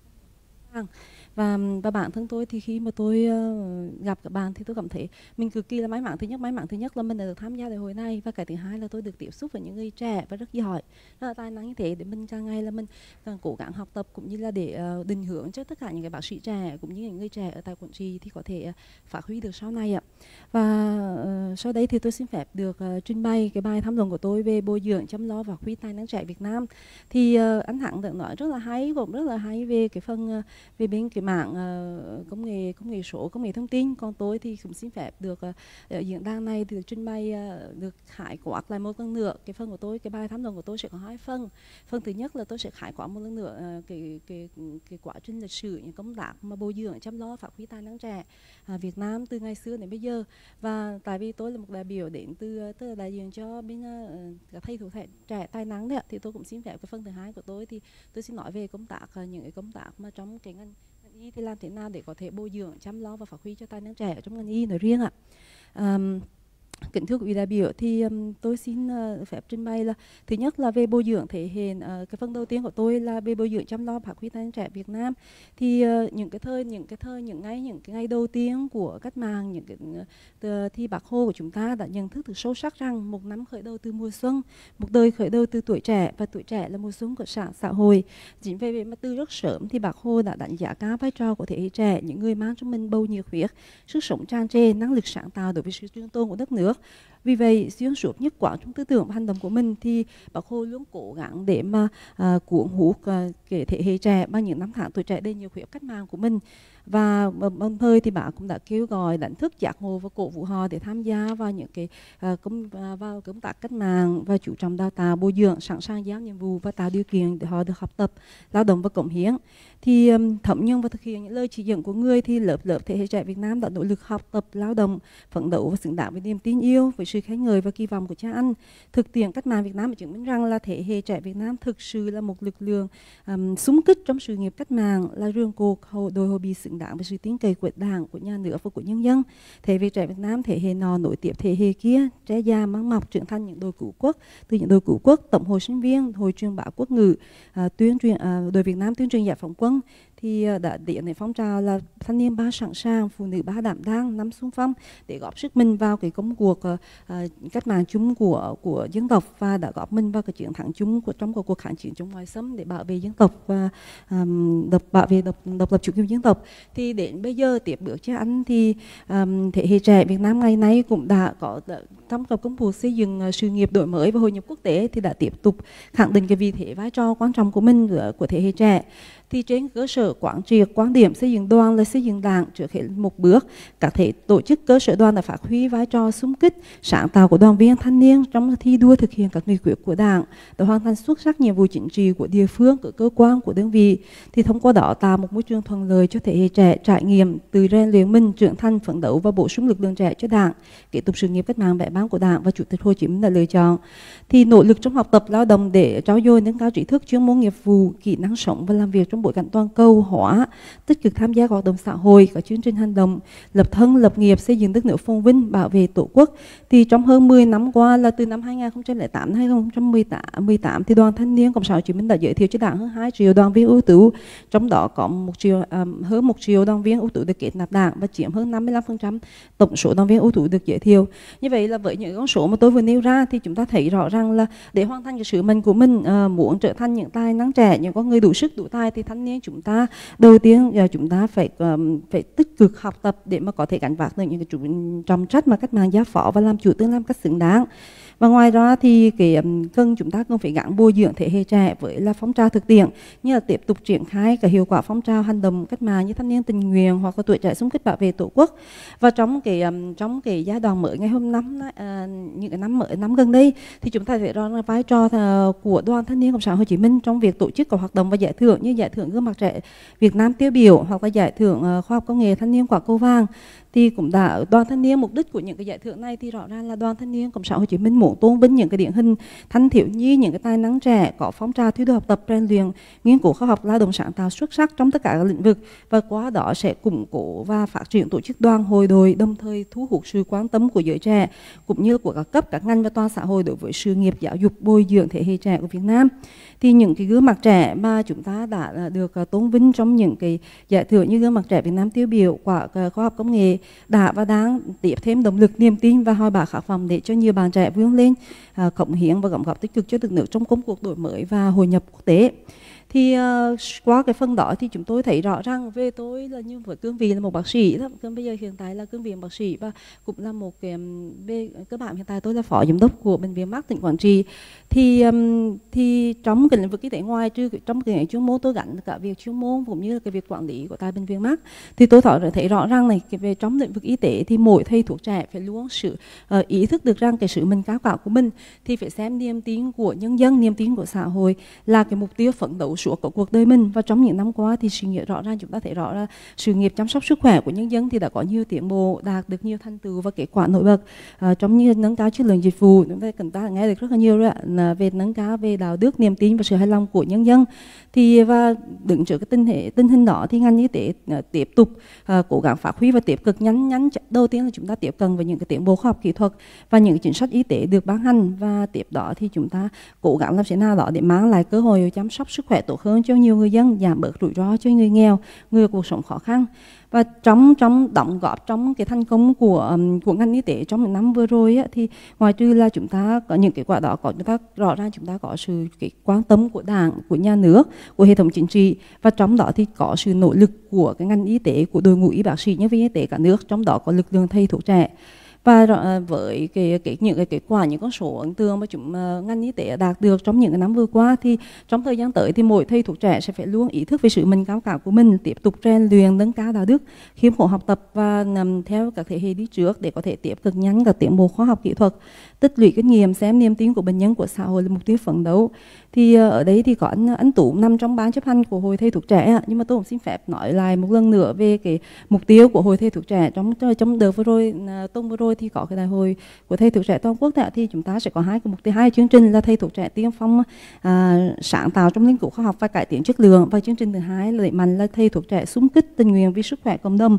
Và bản thân tôi thì khi mà tôi gặp các bạn thì tôi cảm thấy mình cực kỳ là may mắn. May mắn thứ nhất là mình đã được tham gia đại hội này, và cái thứ hai là tôi được tiếp xúc với những người trẻ và rất giỏi, rất là tài năng như thế, để mình càng ngày là mình càng cố gắng học tập cũng như là để định hướng cho tất cả những cái bác sĩ trẻ cũng như những người trẻ ở tại Quảng Trị thì có thể phát huy được sau này ạ. Và sau đây thì tôi xin phép được trình bày cái bài tham luận của tôi về bồi dưỡng, chăm lo và phát huy tài năng trẻ Việt Nam. Thì anh Thắng đã nói rất là hay, cũng rất là hay về cái phần về bên cái mảng công nghệ số, công nghệ thông tin. Còn tôi thì cũng xin phép được ở diễn đàn này thì được trình bày, được khái quát lại một lần nữa cái phần của tôi. Cái bài tham luận của tôi sẽ có 2 phần. Phần thứ nhất là tôi sẽ khái quát một lần nữa cái quá trình lịch sử, những công tác mà bồi dưỡng, chăm lo, phát huy tài năng trẻ Việt Nam từ ngày xưa đến bây giờ. Và tại vì tôi là một đại biểu đến từ đại diện cho bên các thầy thủ trẻ tài năng đấy ạ, thì tôi cũng xin phép cái phần thứ hai của tôi thì tôi xin nói về công tác, những cái công tác mà trong cái ngành y thì làm thế nào để có thể bồi dưỡng, chăm lo và phát huy cho tài năng trẻ ở trong ngành y nói riêng ạ. Kính thưa quý vị đại biểu, thì tôi xin phép trình bày là thứ nhất là về bồi dưỡng thể hiện, cái phần đầu tiên của tôi là về bồi dưỡng, chăm lo, phát huy tài năng trẻ Việt Nam. Thì những cái ngày đầu tiên của cách mạng, thì Bác Hồ của chúng ta đã nhận thức được sâu sắc rằng một năm khởi đầu từ mùa xuân, một đời khởi đầu từ tuổi trẻ, và tuổi trẻ là mùa xuân của xã hội. Chính vì vậy mà từ rất sớm thì Bác Hồ đã đánh giá cao vai trò của thế hệ trẻ, những người mang trong mình bầu nhiệt huyết, sức sống tràn trề, năng lực sáng tạo đối với sự trường tồn của đất nước. Vì vậy, xuyên suốt nhất quán trong tư tưởng và hành động của mình thì Bác Hồ luôn cố gắng để mà cuốn hút cái thế hệ trẻ bằng những năm tháng tuổi trẻ đầy nhiệt huyết cách mạng của mình. Và đồng thời thì Bác cũng đã kêu gọi, đánh thức, giác ngộ và cổ vũ họ để tham gia vào những cái vào công tác cách mạng và chú trọng đào tạo, bồi dưỡng, sẵn sàng giao nhiệm vụ và tạo điều kiện để họ được học tập, lao động và cống hiến. Thì thấm nhuần và thực hiện những lời chỉ dẫn của người thì lớp thế hệ trẻ Việt Nam đã nỗ lực học tập, lao động, phấn đấu và xứng đáng với niềm tin yêu, với sự khen ngợi và kỳ vọng của cha anh. Thực tiễn cách mạng Việt Nam đã chứng minh rằng là thế hệ trẻ Việt Nam thực sự là một lực lượng xung kích trong sự nghiệp cách mạng, là rường cột đội hội bị xứng đáng với sự tin cậy của Đảng, của nhà nước và của nhân dân. Thế hệ trẻ Việt Nam thế hệ nọ nối tiếp thế hệ kia, trẻ già mang mọc trưởng thành những đội cứu quốc. Từ những đội cứu quốc, tổng hội sinh viên, hội truyền bá quốc ngữ, tuyên truyền đội Việt Nam tuyên truyền giải phóng quân, thì đã điện đến phong trào là thanh niên 3 sẵn sàng, phụ nữ 3 đảm đang, 5 xung phong để góp sức mình vào cái công cuộc cách mạng chung của dân tộc, và đã góp mình vào cái chiến thắng chung trong cuộc kháng chiến chống ngoại xâm để bảo vệ dân tộc và bảo vệ độc lập chủ quyền dân tộc. Thì đến bây giờ tiếp bước cho anh thì thế hệ trẻ Việt Nam ngày nay cũng đã có trong công cuộc xây dựng sự nghiệp đổi mới và hội nhập quốc tế thì đã tiếp tục khẳng định cái vị thế vai trò quan trọng của mình của thế hệ trẻ. Thì trên cơ sở quán triệt quan điểm xây dựng đoàn là xây dựng Đảng trước hết một bước, các thể tổ chức cơ sở đoàn đã phát huy vai trò xung kích sáng tạo của đoàn viên thanh niên trong thi đua thực hiện các nghị quyết của Đảng, đã hoàn thành xuất sắc nhiệm vụ chính trị của địa phương, của cơ quan, của đơn vị. Thì thông qua đó tạo một môi trường thuận lợi cho thế hệ trẻ trải nghiệm, từ rèn luyện mình, trưởng thành, phấn đấu và bổ sung lực lượng trẻ cho Đảng, kế tục sự nghiệp cách mạng vẻ vang của Đảng và Chủ tịch Hồ Chí Minh đã lựa chọn. Thì nỗ lực trong học tập, lao động để trau dồi nâng cao trí thức, chuyên môn nghiệp vụ, kỹ năng sống và làm việc trong bối cảnh toàn cầu hóa, tích cực tham gia hoạt động xã hội, các chương trình hành động lập thân lập nghiệp, xây dựng đất nước phồn vinh, bảo vệ Tổ quốc. Thì trong hơn 10 năm qua là từ năm 2008 đến 2018 thì Đoàn Thanh niên Cộng sản Hồ Chí Minh đã giới thiệu cho Đảng hơn 2 triệu đoàn viên ưu tú, trong đó có hơn 1 triệu đoàn viên ưu tú được kết nạp Đảng và chiếm hơn 55% tổng số đoàn viên ưu tú được giới thiệu. Như vậy là với những con số mà tôi vừa nêu ra thì chúng ta thấy rõ rằng là để hoàn thành cái sứ mệnh của mình, muốn trở thành những tài năng trẻ, những con người đủ sức đủ tài thì thanh niên chúng ta đầu tiên chúng ta phải tích cực học tập để mà có thể gánh vác được những cái trọng trách mà cách mạng giao phó và làm chủ tương lai một cách xứng đáng. Và ngoài ra thì chúng ta cần phải gắn bồi dưỡng thế hệ trẻ với là phong trào thực tiễn, như là tiếp tục triển khai cái hiệu quả phong trào hành động cách mạng như thanh niên tình nguyện hoặc là tuổi trẻ xung kích bảo vệ tổ quốc. Và trong cái giai đoạn mới ngày hôm những cái năm gần đây thì chúng ta thấy rõ là vai trò của Đoàn Thanh niên Cộng sản Hồ Chí Minh trong việc tổ chức các hoạt động và giải thưởng như giải thưởng gương mặt trẻ Việt Nam tiêu biểu hoặc là giải thưởng khoa học công nghệ thanh niên quả cầu vàng. Thì cũng đã Đoàn Thanh niên, mục đích của những cái giải thưởng này thì rõ ràng là Đoàn Thanh niên Cộng sản Hồ Chí Minh muốn tôn vinh những cái điển hình thanh thiếu nhi, những cái tài năng trẻ có phong trào thi đua học tập, rèn luyện, nghiên cứu khoa học, lao động sáng tạo xuất sắc trong tất cả các lĩnh vực, và qua đó sẽ củng cố và phát triển tổ chức đoàn hội đội, đồng thời thu hút sự quan tâm của giới trẻ cũng như của các cấp, các ngành và toàn xã hội đối với sự nghiệp giáo dục bồi dưỡng thế hệ trẻ của Việt Nam. Thì những cái gương mặt trẻ mà chúng ta đã được tôn vinh trong những cái giải thưởng như gương mặt trẻ Việt Nam tiêu biểu, quả khoa học công nghệ đã và đang tiếp thêm động lực, niềm tin và hoài bão khát vọng để cho nhiều bạn trẻ vươn lên, cống hiến và đóng góp tích cực cho đất nước trong công cuộc đổi mới và hội nhập quốc tế. Thì qua cái phần đó thì chúng tôi thấy rõ ràng về tôi là như với cương vị là một bác sĩ đó, bây giờ hiện tại là cương vị bác sĩ và cũng là một cái về cơ bản hiện tại tôi là phó giám đốc của bệnh viện Mắt tỉnh Quảng Trị. Thì trong cái lĩnh vực y tế, ngoài trừ trong cái chuyên môn tôi gắn cả việc chuyên môn cũng như là cái việc quản lý của tại bệnh viện Mắt, thì tôi thấy rõ ràng này về trong lĩnh vực y tế thì mỗi thầy thuốc trẻ phải luôn ý thức được rằng cái sứ mệnh cao cả của mình thì phải xem niềm tin của nhân dân, niềm tin của xã hội là cái mục tiêu phấn đấu suốt cuộc đời mình. Và trong những năm qua thì sự nghiệp rõ ràng chúng ta thấy rõ là sự nghiệp chăm sóc sức khỏe của nhân dân thì đã có nhiều tiến bộ, đạt được nhiều thành tựu và kết quả nổi bật trong như nâng cao chất lượng dịch vụ. Chúng ta nghe được rất là nhiều rồi ạ, về nâng cao về đạo đức, niềm tin và sự hài lòng của nhân dân. Thì và đứng trước cái tình hình đó thì ngành y tế tiếp tục cố gắng phát huy và tiếp cận nhanh. Đầu tiên là chúng ta tiếp cận với những cái tiến bộ khoa học kỹ thuật và những chính sách y tế được ban hành, và tiếp đó thì chúng ta cố gắng làm thế nào đó để mang lại cơ hội chăm sóc sức khỏe tốt hơn cho nhiều người dân, giảm bớt rủi ro cho người nghèo, người cuộc sống khó khăn. Và trong đóng góp trong cái thành công của ngành y tế trong những năm vừa rồi á, thì ngoài trừ là chúng ta có những kết quả đó, chúng ta rõ ràng chúng ta có sự cái quan tâm của Đảng, của nhà nước, của hệ thống chính trị, và trong đó thì có sự nỗ lực của cái ngành y tế, của đội ngũ y bác sĩ, nhân viên y tế cả nước, trong đó có lực lượng thầy thuốc trẻ. Và với những cái kết quả, những con số ấn tượng mà ngành y tế đạt được trong những cái năm vừa qua, thì trong thời gian tới thì mỗi thầy thuốc trẻ sẽ phải luôn ý thức về sứ mệnh cao cả của mình, tiếp tục rèn luyện, nâng cao đạo đức, khiêm khổ học tập và nằm theo các thế hệ đi trước để có thể tiếp cận nhanh các tiến bộ khoa học kỹ thuật, tích lũy kinh nghiệm, xem niềm tin của bệnh nhân, của xã hội là mục tiêu phấn đấu. Thì ở đây thì có anh Tú nằm trong ban chấp hành của Hội Thầy Thuốc Trẻ, nhưng mà tôi cũng xin phép nói lại một lần nữa về cái mục tiêu của Hội Thầy Thuốc Trẻ. Trong đợt vừa rồi, tuần vừa rồi thì có cái đại hội của Thầy Thuốc Trẻ toàn quốc, thì chúng ta sẽ có hai cái mục tiêu, hai chương trình là Thầy Thuốc Trẻ tiên phong sáng tạo trong lĩnh vực khoa học và cải tiến chất lượng, và chương trình thứ hai là đẩy mạnh là Thầy Thuốc Trẻ xung kích tình nguyện vì sức khỏe cộng đồng.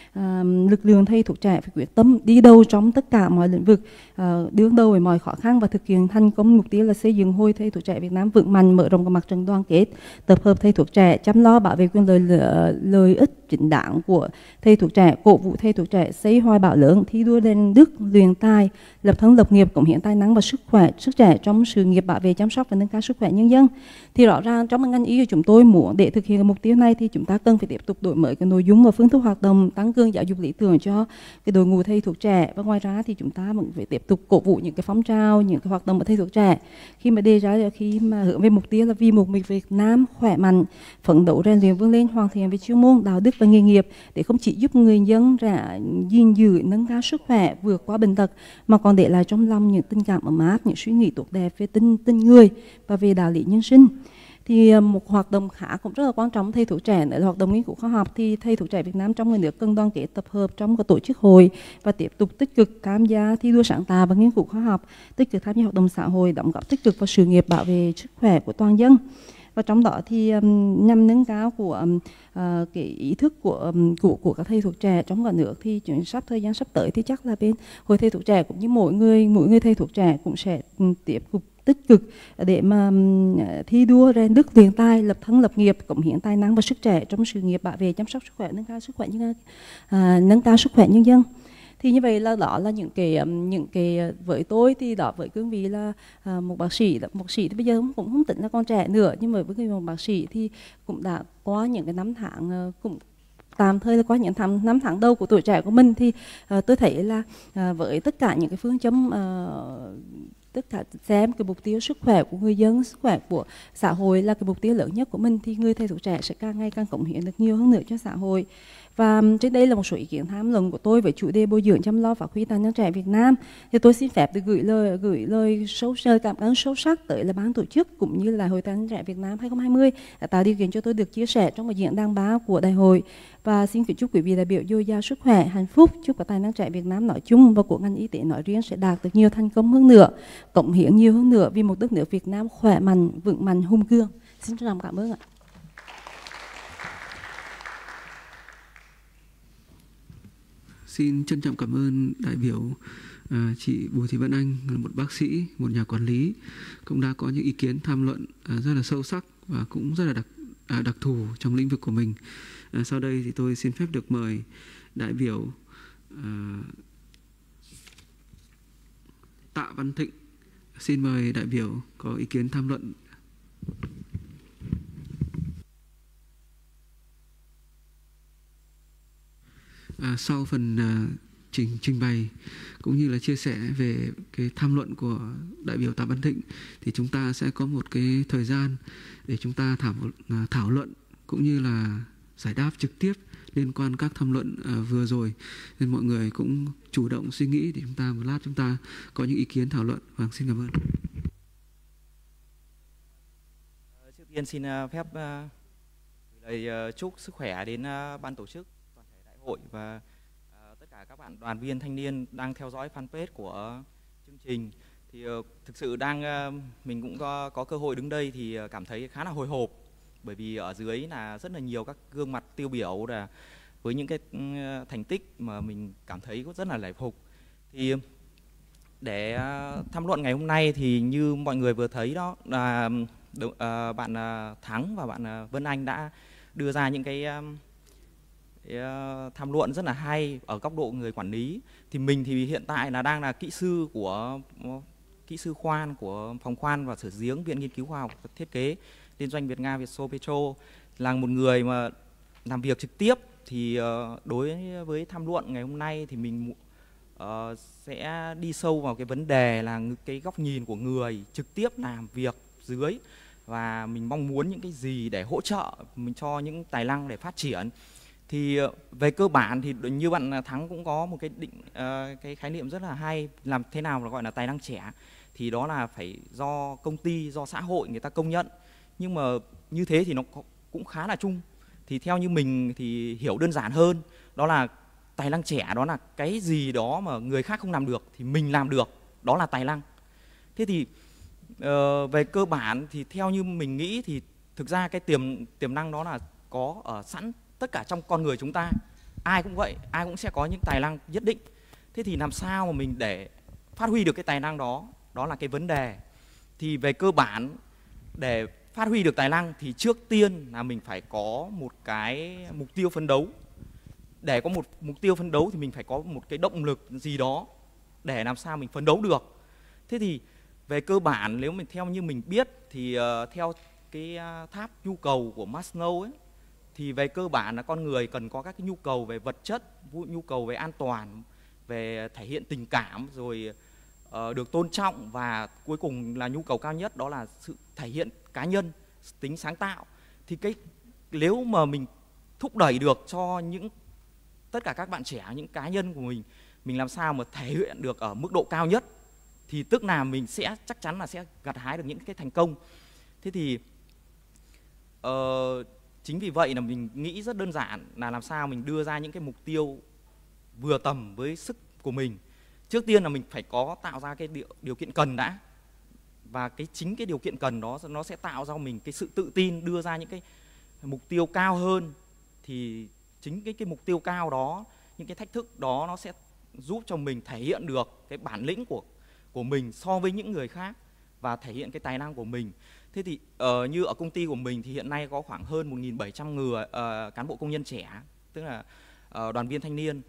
Lực lượng thầy thuốc trẻ phải quyết tâm đi đầu trong tất cả mọi lĩnh vực, đương đầu với mọi khó khăn và thực hiện thành công mục tiêu là xây dựng Hội Thầy thuốc trẻ Việt Nam vững mạnh, mở rộng các mặt trận đoàn kết, tập hợp thầy thuốc trẻ, chăm lo bảo vệ quyền lợi ích chính đáng của thầy thuốc trẻ, cổ vũ thầy thuốc trẻ xây hoài bão lớn, thi đua rèn đức, luyện tài, lập thân lập nghiệp, cống hiến tài năng và sức trẻ trong sự nghiệp bảo vệ, chăm sóc và nâng cao sức khỏe nhân dân. Thì rõ ràng trong ngành y của chúng tôi muốn để thực hiện mục tiêu này thì chúng ta cần phải tiếp tục đổi mới cái nội dung và phương thức hoạt động, tăng cường giáo dục lý tưởng cho cái đội ngũ thầy thuốc trẻ. Và ngoài ra thì chúng ta vẫn phải tiếp tục cổ vũ những cái phong trào, những cái hoạt động của thầy thuốc trẻ khi mà đề ra, khi mà hướng về mục tiêu là vì một Việt Nam khỏe mạnh, phấn đấu rèn luyện vươn lên, hoàn thiện về chuyên môn, đạo đức và nghề nghiệp, để không chỉ giúp người dân gìn giữ, nâng cao sức khỏe, vượt qua bệnh tật, mà còn để lại trong lòng những tình cảm ấm áp, những suy nghĩ tốt đẹp về tình người và về đạo lý nhân sinh. Thì một hoạt động khác cũng rất là quan trọng thầy thuốc trẻ nữa là hoạt động nghiên cứu khoa học. Thì thầy thuốc trẻ Việt Nam trong người nước cần đoàn kết tập hợp trong các tổ chức hội và tiếp tục tích cực tham gia thi đua sáng tạo và nghiên cứu khoa học, tích cực tham gia hoạt động xã hội, đóng góp tích cực vào sự nghiệp bảo vệ sức khỏe của toàn dân. Và trong đó thì nhằm nâng cao của cái ý thức của các thầy thuốc trẻ trong cả nước, thì thời gian sắp tới thì chắc là bên Hội Thầy thuốc trẻ cũng như mỗi người thầy thuốc trẻ cũng sẽ tiếp tục tích cực để mà thi đua rèn đức luyện tài, lập thân lập nghiệp, cống hiến tài năng và sức trẻ trong sự nghiệp bảo vệ, chăm sóc sức khỏe, nâng cao sức khỏe nhân dân. Thì như vậy là đó là những cái với tôi thì đó với cương vị là một bác sĩ thì bây giờ cũng không tính là còn trẻ nữa, nhưng mà với một bác sĩ thì cũng đã qua những cái năm tháng cũng tạm thời là qua những năm tháng đầu của tuổi trẻ của mình, thì tôi thấy là với tất cả những cái phương châm tất cả xem cái mục tiêu sức khỏe của người dân, sức khỏe của xã hội là cái mục tiêu lớn nhất của mình, thì người thầy thuốc trẻ sẽ càng ngày càng cống hiến được nhiều hơn nữa cho xã hội. Và trên đây là một số ý kiến tham luận của tôi với chủ đề bồi dưỡng chăm lo phát huy tài năng trẻ Việt Nam. Thì tôi xin phép được gửi lời cảm ơn sâu sắc tới là ban tổ chức cũng như là Hội Tài năng trẻ Việt Nam 2020 đã tạo điều kiện cho tôi được chia sẻ trong cái diễn đàn 3 của đại hội. Và xin kính chúc quý vị đại biểu dồi dào sức khỏe, hạnh phúc, chúc các tài năng trẻ Việt Nam nói chung và của ngành y tế nói riêng sẽ đạt được nhiều thành công hơn nữa, cống hiến nhiều hơn nữa vì một đất nước Việt Nam khỏe mạnh, vững mạnh, hùng cường. Xin trân trọng cảm ơn ạ. Xin trân trọng cảm ơn đại biểu chị Bùi Thị Vân Anh, là một bác sĩ, một nhà quản lý, cũng đã có những ý kiến tham luận rất là sâu sắc và cũng rất là đặc thù trong lĩnh vực của mình. Sau đây thì tôi xin phép được mời đại biểu Tạ Văn Thịnh. Xin mời đại biểu có ý kiến tham luận. Sau phần trình bày cũng như là chia sẻ về cái tham luận của đại biểu Tạ Văn Thịnh thì chúng ta sẽ có một cái thời gian để chúng ta thảo luận cũng như là giải đáp trực tiếp liên quan các tham luận vừa rồi, nên mọi người cũng chủ động suy nghĩ để một lát chúng ta có những ý kiến thảo luận. Vâng, xin cảm ơn. Trước tiên xin phép gửi lời chúc sức khỏe đến ban tổ chức toàn thể đại hội và tất cả các bạn đoàn viên thanh niên đang theo dõi fanpage của chương trình. Thì thực sự mình cũng có cơ hội đứng đây thì cảm thấy khá là hồi hộp, bởi vì ở dưới là rất là nhiều các gương mặt tiêu biểu là với những cái thành tích mà mình cảm thấy rất là nể phục. Thì để tham luận ngày hôm nay thì như mọi người vừa thấy đó là bạn Thắng và bạn Vân Anh đã đưa ra những cái tham luận rất là hay ở góc độ người quản lý. Thì mình thì hiện tại đang là kỹ sư khoan của phòng khoan và sửa giếng Viện Nghiên cứu Khoa học Thiết kế Liên doanh Việt Nga Vietso Petro, là một người mà làm việc trực tiếp. Thì đối với tham luận ngày hôm nay thì mình sẽ đi sâu vào cái vấn đề là cái góc nhìn của người trực tiếp làm việc dưới, và mình mong muốn những cái gì để hỗ trợ mình cho những tài năng để phát triển. Thì về cơ bản thì như bạn Thắng cũng có một cái khái niệm rất là hay, làm thế nào là gọi là tài năng trẻ, thì đó là phải do công ty, do xã hội người ta công nhận. Nhưng mà như thế thì nó cũng khá là chung. Thì theo như mình thì hiểu đơn giản hơn, đó là tài năng trẻ đó là cái gì đó mà người khác không làm được thì mình làm được, đó là tài năng. Thế thì về cơ bản thì theo như mình nghĩ thì thực ra cái tiềm năng đó là có ở sẵn tất cả trong con người chúng ta. Ai cũng vậy, ai cũng sẽ có những tài năng nhất định. Thế thì làm sao mà mình để phát huy được cái tài năng đó, đó là cái vấn đề. Thì về cơ bản để phát huy được tài năng thì trước tiên là mình phải có một cái mục tiêu phấn đấu. Để có một mục tiêu phấn đấu thì mình phải có một cái động lực gì đó để làm sao mình phấn đấu được. Thế thì về cơ bản nếu mình theo như mình biết thì theo cái tháp nhu cầu của Maslow ấy, thì về cơ bản là con người cần có các cái nhu cầu về vật chất, nhu cầu về an toàn, về thể hiện tình cảm, rồi được tôn trọng, và cuối cùng là nhu cầu cao nhất đó là sự thể hiện cá nhân, tính sáng tạo. Thì nếu mà mình thúc đẩy được cho tất cả các bạn trẻ, những cá nhân của mình làm sao mà thể hiện được ở mức độ cao nhất, thì tức là mình sẽ chắc chắn là sẽ gặt hái được những cái thành công. Thế thì chính vì vậy là mình nghĩ rất đơn giản là làm sao mình đưa ra những cái mục tiêu vừa tầm với sức của mình. Trước tiên là mình phải tạo ra cái điều kiện cần đã, và chính cái điều kiện cần đó nó sẽ tạo ra mình cái sự tự tin đưa ra những cái mục tiêu cao hơn. Thì chính cái mục tiêu cao đó, những cái thách thức đó nó sẽ giúp cho mình thể hiện được cái bản lĩnh của mình so với những người khác và thể hiện cái tài năng của mình. Thế thì như ở công ty của mình thì hiện nay có khoảng hơn 1.700 người cán bộ công nhân trẻ, tức là đoàn viên thanh niên.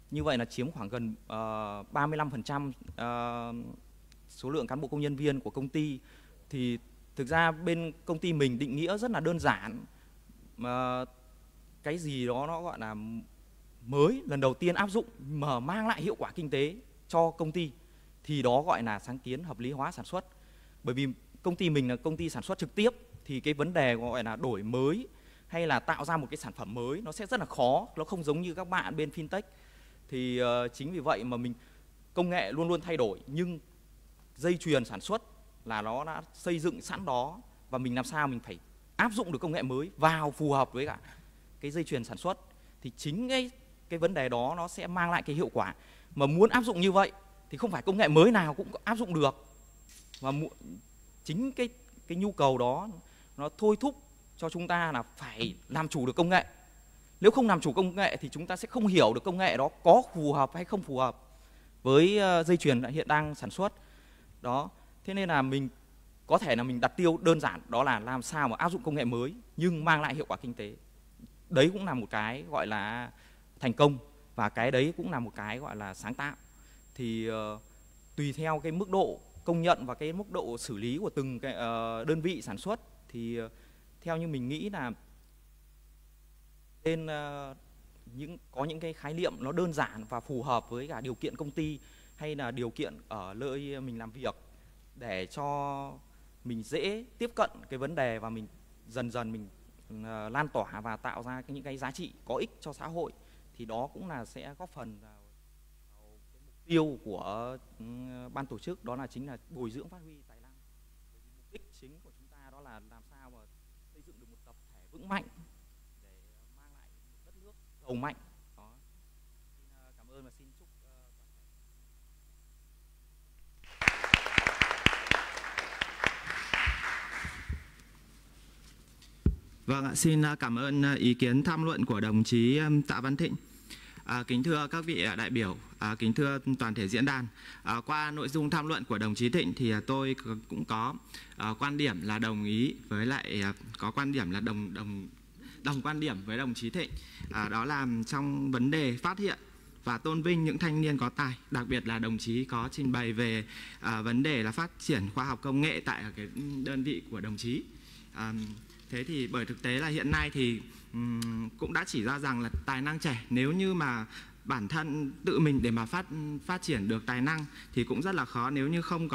Như vậy là chiếm khoảng gần 35% số lượng cán bộ công nhân viên của công ty. Thì thực ra bên công ty mình định nghĩa rất là đơn giản, mà cái gì đó nó gọi là mới, lần đầu tiên áp dụng mà mang lại hiệu quả kinh tế cho công ty thì đó gọi là sáng kiến hợp lý hóa sản xuất. Bởi vì công ty mình là công ty sản xuất trực tiếp thì cái vấn đề gọi là đổi mới hay là tạo ra một cái sản phẩm mới nó sẽ rất là khó, nó không giống như các bạn bên fintech. Thì chính vì vậy mà mình công nghệ luôn luôn thay đổi, nhưng dây chuyền sản xuất là nó đã xây dựng sẵn đó, và mình làm sao mình phải áp dụng được công nghệ mới vào phù hợp với cả cái dây chuyền sản xuất, thì chính cái vấn đề đó nó sẽ mang lại cái hiệu quả. Mà muốn áp dụng như vậy thì không phải công nghệ mới nào cũng áp dụng được, và chính cái nhu cầu đó nó thôi thúc cho chúng ta là phải làm chủ được công nghệ. Nếu không làm chủ công nghệ thì chúng ta sẽ không hiểu được công nghệ đó có phù hợp hay không phù hợp với dây chuyền hiện đang sản xuất đó. Thế nên là mình có thể là mình đặt tiêu đơn giản, đó là làm sao mà áp dụng công nghệ mới nhưng mang lại hiệu quả kinh tế. Đấy cũng là một cái gọi là thành công, và cái đấy cũng là một cái gọi là sáng tạo. Thì tùy theo cái mức độ công nhận và cái mức độ xử lý của từng cái đơn vị sản xuất, thì theo như mình nghĩ là nên có những cái khái niệm nó đơn giản và phù hợp với cả điều kiện công ty hay là điều kiện ở nơi mình làm việc, để cho mình dễ tiếp cận cái vấn đề và mình dần dần mình lan tỏa và tạo ra những cái giá trị có ích cho xã hội. Thì đó cũng là sẽ góp phần vào cái mục tiêu của ban tổ chức, đó là chính là bồi dưỡng phát huy tài năng. Mục đích chính của chúng ta đó là làm sao mà xây dựng được một tập thể vững mạnh để mang lại một đất nước giàu mạnh. Đó. Xin cảm ơn và xin chúc Vâng ạ, xin cảm ơn ý kiến tham luận của đồng chí Tạ Văn Thịnh. Kính thưa các vị đại biểu, kính thưa toàn thể diễn đàn, qua nội dung tham luận của đồng chí Thịnh thì tôi cũng có quan điểm là đồng ý với lại có quan điểm là đồng quan điểm với đồng chí Thịnh, đó là trong vấn đề phát hiện và tôn vinh những thanh niên có tài, đặc biệt là đồng chí có trình bày về vấn đề là phát triển khoa học công nghệ tại cái đơn vị của đồng chí. Thế thì bởi thực tế là hiện nay thì cũng đã chỉ ra rằng là tài năng trẻ, nếu như mà bản thân tự mình để mà phát triển được tài năng thì cũng rất là khó, nếu như không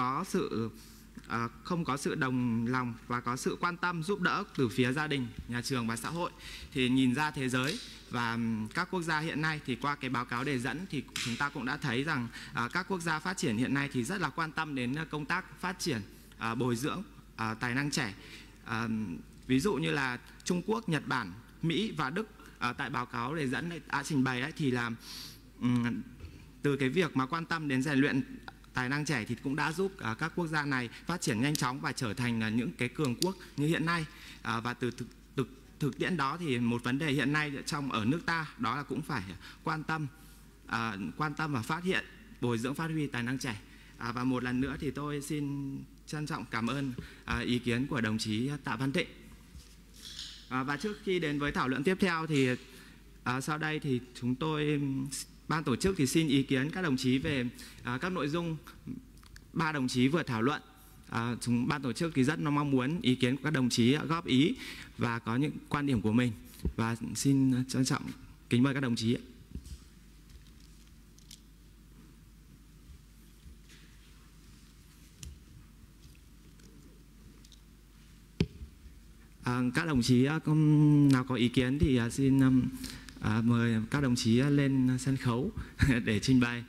có sự đồng lòng và có sự quan tâm giúp đỡ từ phía gia đình, nhà trường và xã hội. Thì nhìn ra thế giới và các quốc gia hiện nay thì qua cái báo cáo đề dẫn thì chúng ta cũng đã thấy rằng các quốc gia phát triển hiện nay thì rất là quan tâm đến công tác phát triển, bồi dưỡng tài năng trẻ. Ví dụ như là Trung Quốc, Nhật Bản, Mỹ và Đức tại báo cáo đề dẫn đã trình bày thì là từ cái việc mà quan tâm đến rèn luyện tài năng trẻ thì cũng đã giúp các quốc gia này phát triển nhanh chóng và trở thành những cái cường quốc như hiện nay. Và từ thực tiễn đó thì một vấn đề hiện nay ở nước ta đó là cũng phải quan tâm và phát hiện, bồi dưỡng phát huy tài năng trẻ. Và một lần nữa thì tôi xin trân trọng cảm ơn ý kiến của đồng chí Tạ Văn Thịnh. Và trước khi đến với thảo luận tiếp theo thì sau đây thì chúng tôi ban tổ chức thì xin ý kiến các đồng chí về các nội dung ba đồng chí vừa thảo luận. Ban tổ chức thì rất mong muốn ý kiến của các đồng chí góp ý và có những quan điểm của mình, và xin trân trọng kính mời các đồng chí. Các đồng chí nào có ý kiến thì xin mời các đồng chí lên sân khấu để trình bày.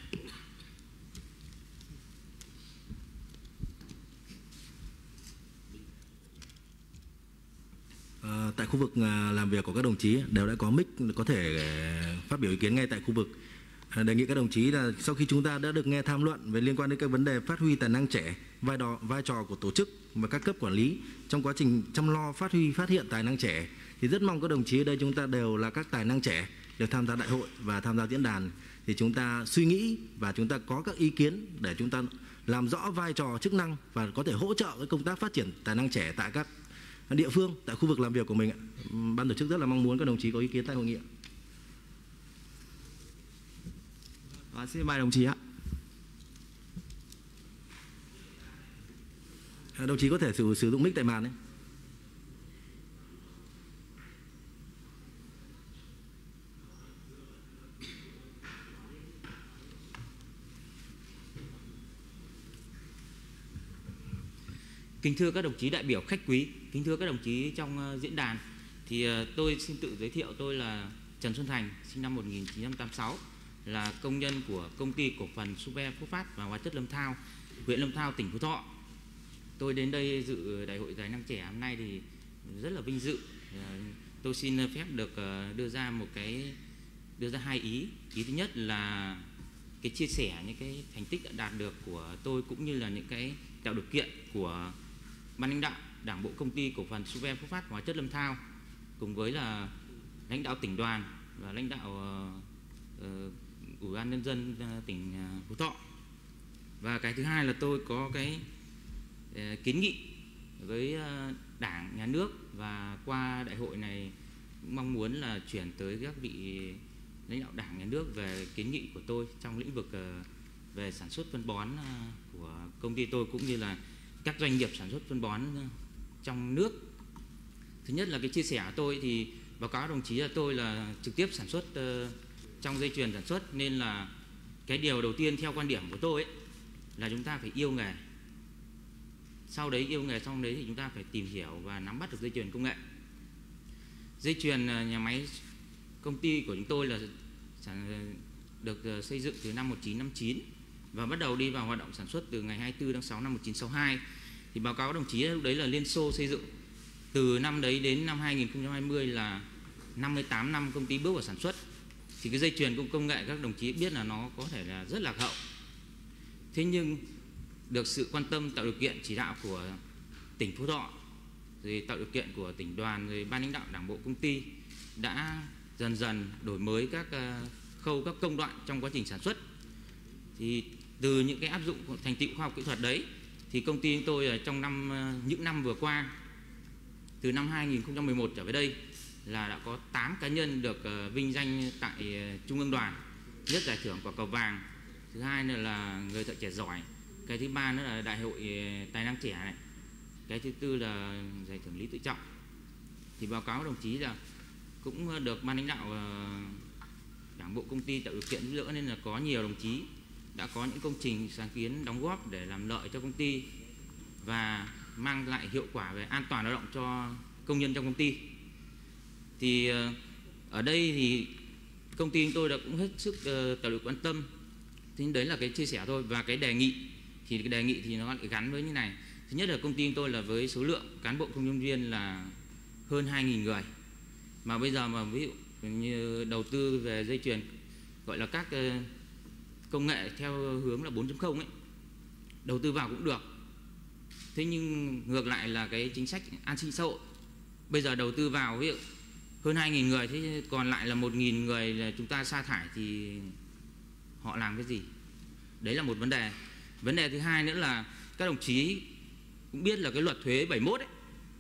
Tại khu vực làm việc của các đồng chí đều đã có mic, có thể phát biểu ý kiến ngay tại khu vực. Đề nghị các đồng chí là sau khi chúng ta đã được nghe tham luận về liên quan đến các vấn đề phát huy tài năng trẻ, vai trò của tổ chức và các cấp quản lý trong quá trình chăm lo phát huy phát hiện tài năng trẻ, thì rất mong các đồng chí ở đây chúng ta đều là các tài năng trẻ được tham gia đại hội và tham gia diễn đàn, thì chúng ta suy nghĩ và chúng ta có các ý kiến để chúng ta làm rõ vai trò chức năng và có thể hỗ trợ cái công tác phát triển tài năng trẻ tại các địa phương, tại khu vực làm việc của mình. Ban tổ chức rất là mong muốn các đồng chí có ý kiến tại hội nghị. Xin mời đồng chí ạ. Đồng chí có thể sử dụng mic tại màn đấy. Kính thưa các đồng chí đại biểu khách quý, kính thưa các đồng chí trong diễn đàn, thì tôi xin tự giới thiệu. Tôi là Trần Xuân Thành, sinh năm 1986, là công nhân của công ty cổ phần Super Phosphate và hóa chất Lâm Thao, huyện Lâm Thao, tỉnh Phú Thọ. Tôi đến đây dự đại hội tài năng trẻ hôm nay thì rất là vinh dự. Tôi xin phép được đưa ra hai ý. Ý thứ nhất là cái chia sẻ những cái thành tích đã đạt được của tôi, cũng như là những cái tạo điều kiện của ban lãnh đạo Đảng bộ công ty cổ phần Super Phosphate hóa chất Lâm Thao, cùng với là lãnh đạo tỉnh đoàn và lãnh đạo Ủy ban nhân dân tỉnh Phú Thọ. Và cái thứ hai là tôi có cái kiến nghị với Đảng, Nhà nước, và qua đại hội này cũng mong muốn là chuyển tới các vị lãnh đạo Đảng, Nhà nước về kiến nghị của tôi trong lĩnh vực về sản xuất phân bón của công ty tôi, cũng như là các doanh nghiệp sản xuất phân bón trong nước. Thứ nhất là cái chia sẻ của tôi thì báo cáo đồng chí là tôi là trực tiếp sản xuất trong dây chuyền sản xuất, nên là cái điều đầu tiên theo quan điểm của tôi ấy, là chúng ta phải yêu nghề. Sau đấy yêu nghề xong đấy thì chúng ta phải tìm hiểu và nắm bắt được dây chuyền công nghệ. Dây chuyền nhà máy công ty của chúng tôi là được xây dựng từ năm 1959 và bắt đầu đi vào hoạt động sản xuất từ ngày 24 tháng 6 năm 1962. Thì báo cáo đồng chí lúc đấy là Liên Xô xây dựng. Từ năm đấy đến năm 2020 là 58 năm công ty bước vào sản xuất. Thì cái dây chuyền công nghệ các đồng chí biết là nó có thể là rất lạc hậu. Thế nhưng được sự quan tâm tạo điều kiện chỉ đạo của tỉnh Phú Thọ, rồi tạo điều kiện của tỉnh đoàn, rồi ban lãnh đạo Đảng bộ công ty đã dần dần đổi mới các khâu, các công đoạn trong quá trình sản xuất. Thì từ những cái áp dụng thành tựu khoa học kỹ thuật đấy, thì công ty tôi ở trong những năm vừa qua, từ năm 2011 trở về đây, là đã có 8 cá nhân được vinh danh tại Trung ương đoàn, nhất giải thưởng quả cầu vàng, thứ hai nữa là người thợ trẻ giỏi, cái thứ ba nữa là đại hội tài năng trẻ này, cái thứ tư là giải thưởng Lý Tự Trọng. Thì báo cáo đồng chí là cũng được ban lãnh đạo Đảng bộ công ty tạo điều kiện giúp đỡ, nên là có nhiều đồng chí đã có những công trình sáng kiến đóng góp để làm lợi cho công ty và mang lại hiệu quả về an toàn lao động cho công nhân trong công ty. Thì ở đây thì công ty tôi đã cũng hết sức tạo được quan tâm. Thì đấy là cái chia sẻ thôi. Và cái đề nghị thì nó lại gắn với như này. Thứ nhất là công ty tôi là với số lượng cán bộ công nhân viên là hơn 2.000 người, mà bây giờ mà ví dụ như đầu tư về dây chuyền, gọi là các công nghệ theo hướng là 4.0 ấy, đầu tư vào cũng được. Thế nhưng ngược lại là cái chính sách an sinh xã hội, bây giờ đầu tư vào ví dụ hơn 2.000 người, thế còn lại là 1.000 người là chúng ta sa thải thì họ làm cái gì? Đấy là một vấn đề. Vấn đề thứ hai nữa là các đồng chí cũng biết là cái luật thuế 71 ấy,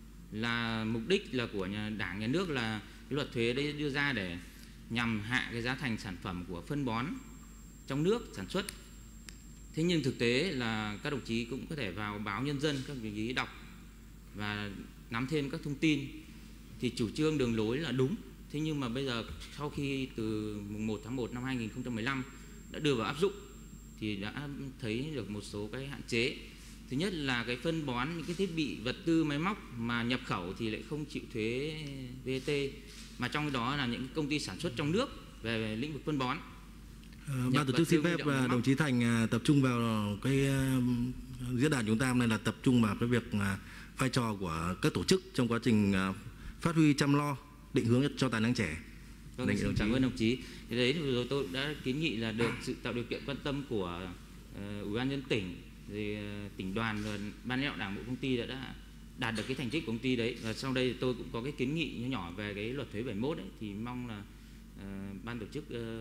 là mục đích là của Đảng, Nhà nước, là cái luật thuế đấy đưa ra để nhằm hạ cái giá thành sản phẩm của phân bón trong nước sản xuất. Thế nhưng thực tế là các đồng chí cũng có thể vào báo Nhân dân, các đồng chí đọc và nắm thêm các thông tin, thì chủ trương đường lối là đúng. Thế nhưng mà bây giờ sau khi từ mùng 1 tháng 1 năm 2015 đã đưa vào áp dụng thì đã thấy được một số cái hạn chế. Thứ nhất là cái phân bón, những cái thiết bị vật tư máy móc mà nhập khẩu thì lại không chịu thuế VAT, mà trong đó là những công ty sản xuất trong nước về lĩnh vực phân bón. Ban tổ chức xin phép đồng chí Thành tập trung vào cái diễn đàn chúng ta hôm nay là tập trung vào cái việc vai trò của các tổ chức trong quá trình phát huy chăm lo định hướng cho tài năng trẻ. Vâng, xin cảm ơn đồng chí. Thì đấy thì tôi đã kiến nghị là được sự tạo điều kiện quan tâm của Ủy ban nhân tỉnh, rồi tỉnh đoàn, rồi ban lãnh đạo Đảng bộ công ty đã đạt được cái thành tích của công ty đấy. Và sau đây thì tôi cũng có cái kiến nghị nhỏ về cái luật thuế 71 ấy, thì mong là ban tổ chức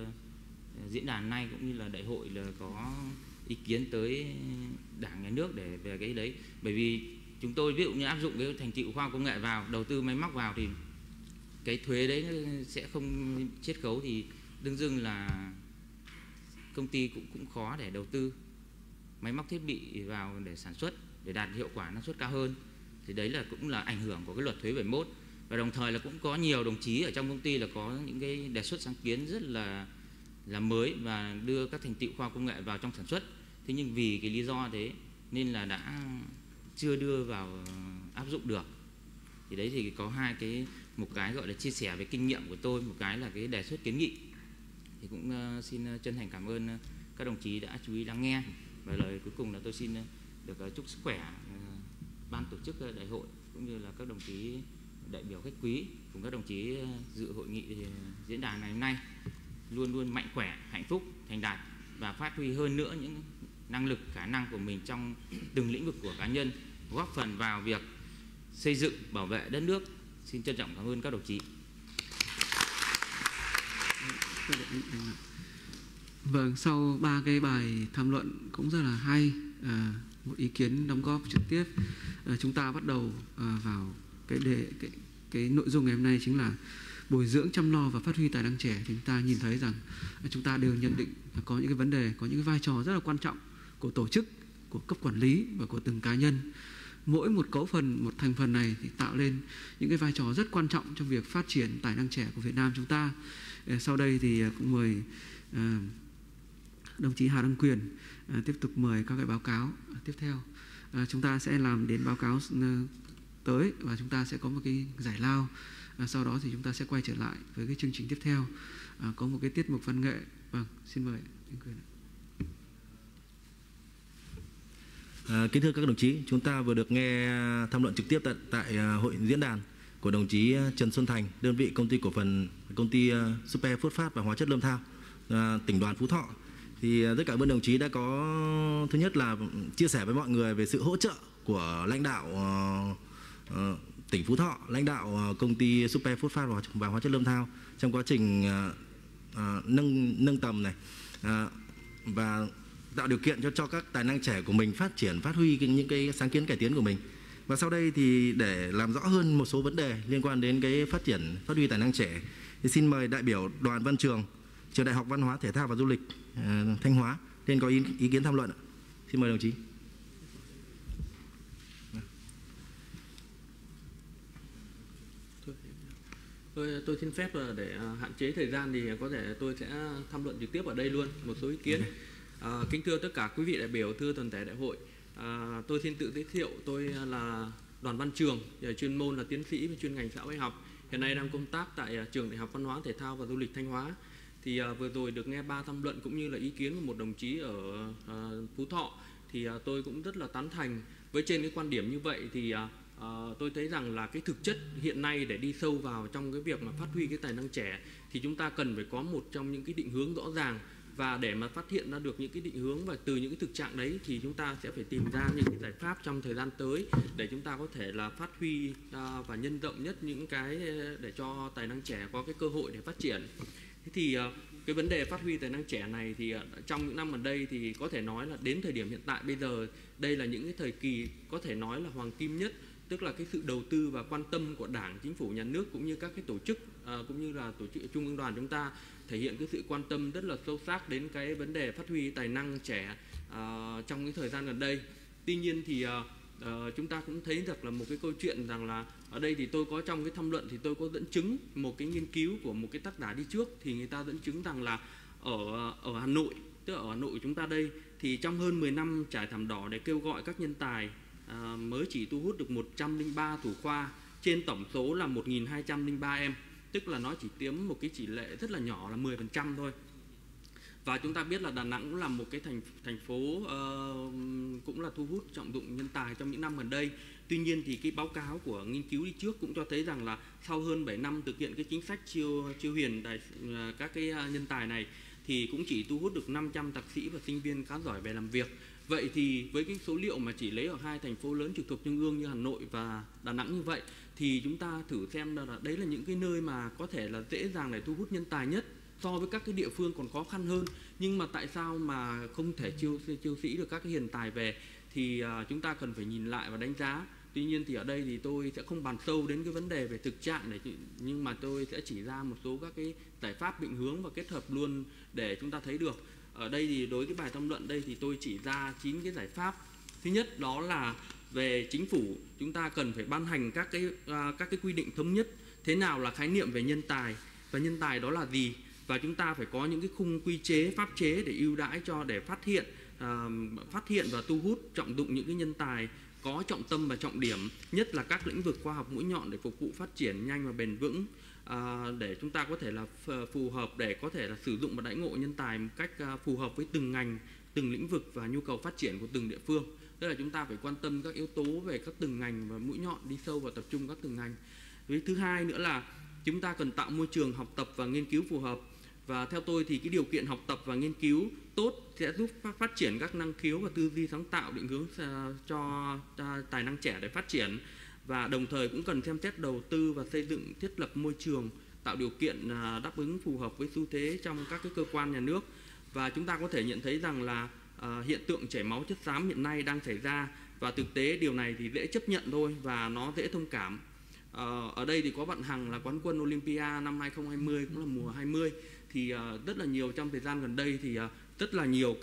diễn đàn này cũng như là đại hội là có ý kiến tới Đảng, Nhà nước để về cái đấy. Bởi vì chúng tôi ví dụ như áp dụng cái thành tựu khoa học công nghệ vào, đầu tư máy móc vào, thì cái thuế đấy sẽ không chiết khấu, thì đương dưng là công ty cũng khó để đầu tư máy móc thiết bị vào để sản xuất, để đạt hiệu quả năng suất cao hơn. Thì đấy là cũng là ảnh hưởng của cái luật thuế 71. Và đồng thời là cũng có nhiều đồng chí ở trong công ty là có những cái đề xuất sáng kiến rất là mới và đưa các thành tựu khoa học công nghệ vào trong sản xuất. Thế nhưng vì cái lý do thế nên là đã chưa đưa vào áp dụng được. Thì đấy thì có một cái gọi là chia sẻ về kinh nghiệm của tôi, một cái là cái đề xuất kiến nghị. Thì cũng xin chân thành cảm ơn các đồng chí đã chú ý lắng nghe. Và lời cuối cùng là tôi xin được chúc sức khỏe ban tổ chức đại hội cũng như là các đồng chí đại biểu khách quý cùng các đồng chí dự hội nghị diễn đàn ngày hôm nay luôn luôn mạnh khỏe, hạnh phúc, thành đạt và phát huy hơn nữa những năng lực, khả năng của mình trong từng lĩnh vực của cá nhân, góp phần vào việc xây dựng, bảo vệ đất nước. Xin trân trọng cảm ơn các đồng chí. Vâng, sau 3 cái bài tham luận cũng rất là hay, một ý kiến đóng góp trực tiếp, chúng ta bắt đầu vào cái nội dung ngày hôm nay chính là bồi dưỡng, chăm lo và phát huy tài năng trẻ. Chúng ta nhìn thấy rằng chúng ta đều nhận định có những cái vấn đề, có những cái vai trò rất là quan trọng của tổ chức, của cấp quản lý và của từng cá nhân. Mỗi một cấu phần, một thành phần này thì tạo lên những cái vai trò rất quan trọng trong việc phát triển tài năng trẻ của Việt Nam chúng ta. Sau đây thì cũng mời đồng chí Hà Đăng Quyền tiếp tục mời các cái báo cáo tiếp theo. Chúng ta sẽ làm đến báo cáo tới và chúng ta sẽ có một cái giải lao. Sau đó thì chúng ta sẽ quay trở lại với cái chương trình tiếp theo, có một cái tiết mục văn nghệ. Vâng, xin mời Đăng Quyền. Kính thưa các đồng chí, chúng ta vừa được nghe tham luận trực tiếp tại hội diễn đàn của đồng chí Trần Xuân Thành, đơn vị công ty cổ phần công ty Super Phốt Phát và Hóa chất Lâm Thao, tỉnh đoàn Phú Thọ. Thì tất cả các đồng chí đã có, thứ nhất là chia sẻ với mọi người về sự hỗ trợ của lãnh đạo tỉnh Phú Thọ, lãnh đạo công ty Super Phốt Phát và Hóa chất Lâm Thao trong quá trình nâng tầm này và tạo điều kiện cho các tài năng trẻ của mình phát triển, phát huy những cái sáng kiến cải tiến của mình. Và sau đây thì để làm rõ hơn một số vấn đề liên quan đến cái phát triển, phát huy tài năng trẻ, thì xin mời đại biểu Đoàn Văn Trường, Trường Đại học Văn hóa, Thể thao và Du lịch Thanh Hóa lên có ý kiến tham luận. Xin mời đồng chí. Tôi xin phép để hạn chế thời gian thì có thể tôi sẽ tham luận trực tiếp ở đây luôn một số ý kiến. Kính thưa tất cả quý vị đại biểu, thưa toàn thể đại hội, tôi xin tự giới thiệu. Tôi là Đoàn Văn Trường, chuyên môn là tiến sĩ về chuyên ngành xã hội học, hiện nay đang công tác tại Trường Đại học Văn hóa, Thể thao và Du lịch Thanh Hóa. Thì vừa rồi được nghe 3 tham luận cũng như là ý kiến của một đồng chí ở Phú Thọ, thì tôi cũng rất là tán thành với trên cái quan điểm như vậy. Thì tôi thấy rằng là cái thực chất hiện nay để đi sâu vào trong cái việc mà phát huy cái tài năng trẻ thì chúng ta cần phải có một trong những cái định hướng rõ ràng. Và để mà phát hiện ra được những cái định hướng và từ những cái thực trạng đấy thì chúng ta sẽ phải tìm ra những cái giải pháp trong thời gian tới để chúng ta có thể là phát huy và nhân rộng nhất những cái để cho tài năng trẻ có cái cơ hội để phát triển. Thế thì cái vấn đề phát huy tài năng trẻ này thì trong những năm gần đây thì có thể nói là đến thời điểm hiện tại bây giờ đây là những cái thời kỳ có thể nói là hoàng kim nhất, tức là cái sự đầu tư và quan tâm của Đảng, Chính phủ, Nhà nước cũng như các cái tổ chức cũng như là tổ chức Trung ương Đoàn chúng ta thể hiện cái sự quan tâm rất là sâu sắc đến cái vấn đề phát huy tài năng trẻ trong cái thời gian gần đây. Tuy nhiên thì chúng ta cũng thấy được là một cái câu chuyện rằng là ở đây thì tôi có trong cái tham luận thì tôi có dẫn chứng một cái nghiên cứu của một cái tác giả đi trước, thì người ta dẫn chứng rằng là ở Hà Nội, tức là ở Hà Nội chúng ta đây thì trong hơn 10 năm trải thảm đỏ để kêu gọi các nhân tài mới chỉ thu hút được 103 thủ khoa trên tổng số là 1.203 em, tức là nó chỉ chiếm một cái tỷ lệ rất là nhỏ là 10% thôi. Và chúng ta biết là Đà Nẵng cũng là một cái thành phố cũng là thu hút trọng dụng nhân tài trong những năm gần đây. Tuy nhiên thì cái báo cáo của nghiên cứu đi trước cũng cho thấy rằng là sau hơn 7 năm thực hiện cái chính sách chiêu hiền các cái nhân tài này thì cũng chỉ thu hút được 500 thạc sĩ và sinh viên khá giỏi về làm việc. Vậy thì với cái số liệu mà chỉ lấy ở 2 thành phố lớn trực thuộc trung ương như Hà Nội và Đà Nẵng như vậy thì chúng ta thử xem là đấy là những cái nơi mà có thể là dễ dàng để thu hút nhân tài nhất so với các cái địa phương còn khó khăn hơn. Nhưng mà tại sao mà không thể chiêu sĩ được các cái hiền tài về thì chúng ta cần phải nhìn lại và đánh giá. Tuy nhiên thì ở đây thì tôi sẽ không bàn sâu đến cái vấn đề về thực trạng này, nhưng mà tôi sẽ chỉ ra một số các cái giải pháp định hướng và kết hợp luôn để chúng ta thấy được. ở đây thì đối với bài tham luận đây thì tôi chỉ ra 9 cái giải pháp. Thứ nhất đó là về chính phủ, chúng ta cần phải ban hành các cái quy định thống nhất thế nào là khái niệm về nhân tài và nhân tài đó là gì, và chúng ta phải có những cái khung quy chế, pháp chế để ưu đãi để phát hiện và thu hút trọng dụng những cái nhân tài có trọng tâm và trọng điểm, nhất là các lĩnh vực khoa học mũi nhọn để phục vụ phát triển nhanh và bền vững, để chúng ta có thể là phù hợp để có thể là sử dụng và đãi ngộ nhân tài một cách phù hợp với từng ngành, từng lĩnh vực và nhu cầu phát triển của từng địa phương. Tức là chúng ta phải quan tâm các yếu tố về các từng ngành và mũi nhọn, đi sâu và tập trung các từng ngành. Với thứ hai nữa là chúng ta cần tạo môi trường học tập và nghiên cứu phù hợp. Và theo tôi thì cái điều kiện học tập và nghiên cứu tốt sẽ giúp phát triển các năng khiếu và tư duy sáng tạo, định hướng cho tài năng trẻ để phát triển. Và đồng thời cũng cần xem xét đầu tư và xây dựng thiết lập môi trường tạo điều kiện đáp ứng phù hợp với xu thế trong các cái cơ quan nhà nước. Và chúng ta có thể nhận thấy rằng là hiện tượng chảy máu chất xám hiện nay đang xảy ra, và thực tế điều này thì dễ chấp nhận thôi và nó dễ thông cảm. Ở đây thì có bạn Hằng là quán quân Olympia năm 2020, cũng là mùa 20, thì rất là nhiều trong thời gian gần đây thì rất là nhiều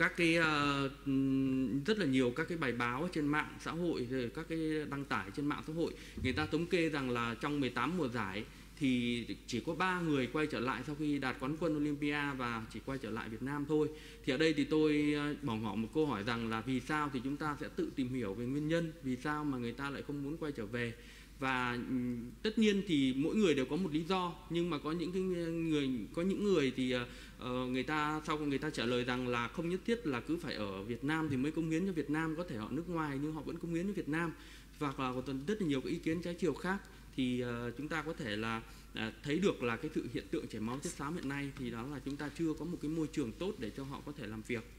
các cái bài báo trên mạng xã hội, rồi các cái đăng tải trên mạng xã hội, người ta thống kê rằng là trong 18 mùa giải thì chỉ có 3 người quay trở lại sau khi đạt quán quân Olympia và chỉ quay trở lại Việt Nam thôi. Thì ở đây thì tôi bỏ ngỏ một câu hỏi rằng là vì sao, thì chúng ta sẽ tự tìm hiểu về nguyên nhân vì sao mà người ta lại không muốn quay trở về. Và tất nhiên thì mỗi người đều có một lý do, nhưng mà có những người thì người ta trả lời rằng là không nhất thiết là cứ phải ở Việt Nam thì mới cống hiến cho Việt Nam, có thể ở nước ngoài nhưng họ vẫn cống hiến cho Việt Nam, và là còn rất là nhiều cái ý kiến trái chiều khác. Thì chúng ta có thể là thấy được là cái sự hiện tượng chảy máu chất xám hiện nay thì đó là chúng ta chưa có một cái môi trường tốt để cho họ có thể làm việc.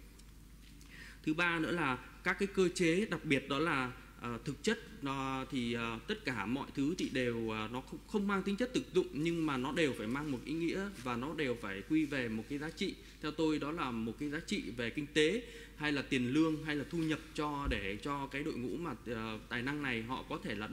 Thứ ba nữa là các cái cơ chế, đặc biệt đó là thực chất thì tất cả mọi thứ thì đều nó không mang tính chất thực dụng, nhưng mà nó đều phải mang một ý nghĩa và nó đều phải quy về một cái giá trị. Theo tôi đó là một cái giá trị về kinh tế hay là tiền lương hay là thu nhập để cho cái đội ngũ mà tài năng này họ có thể là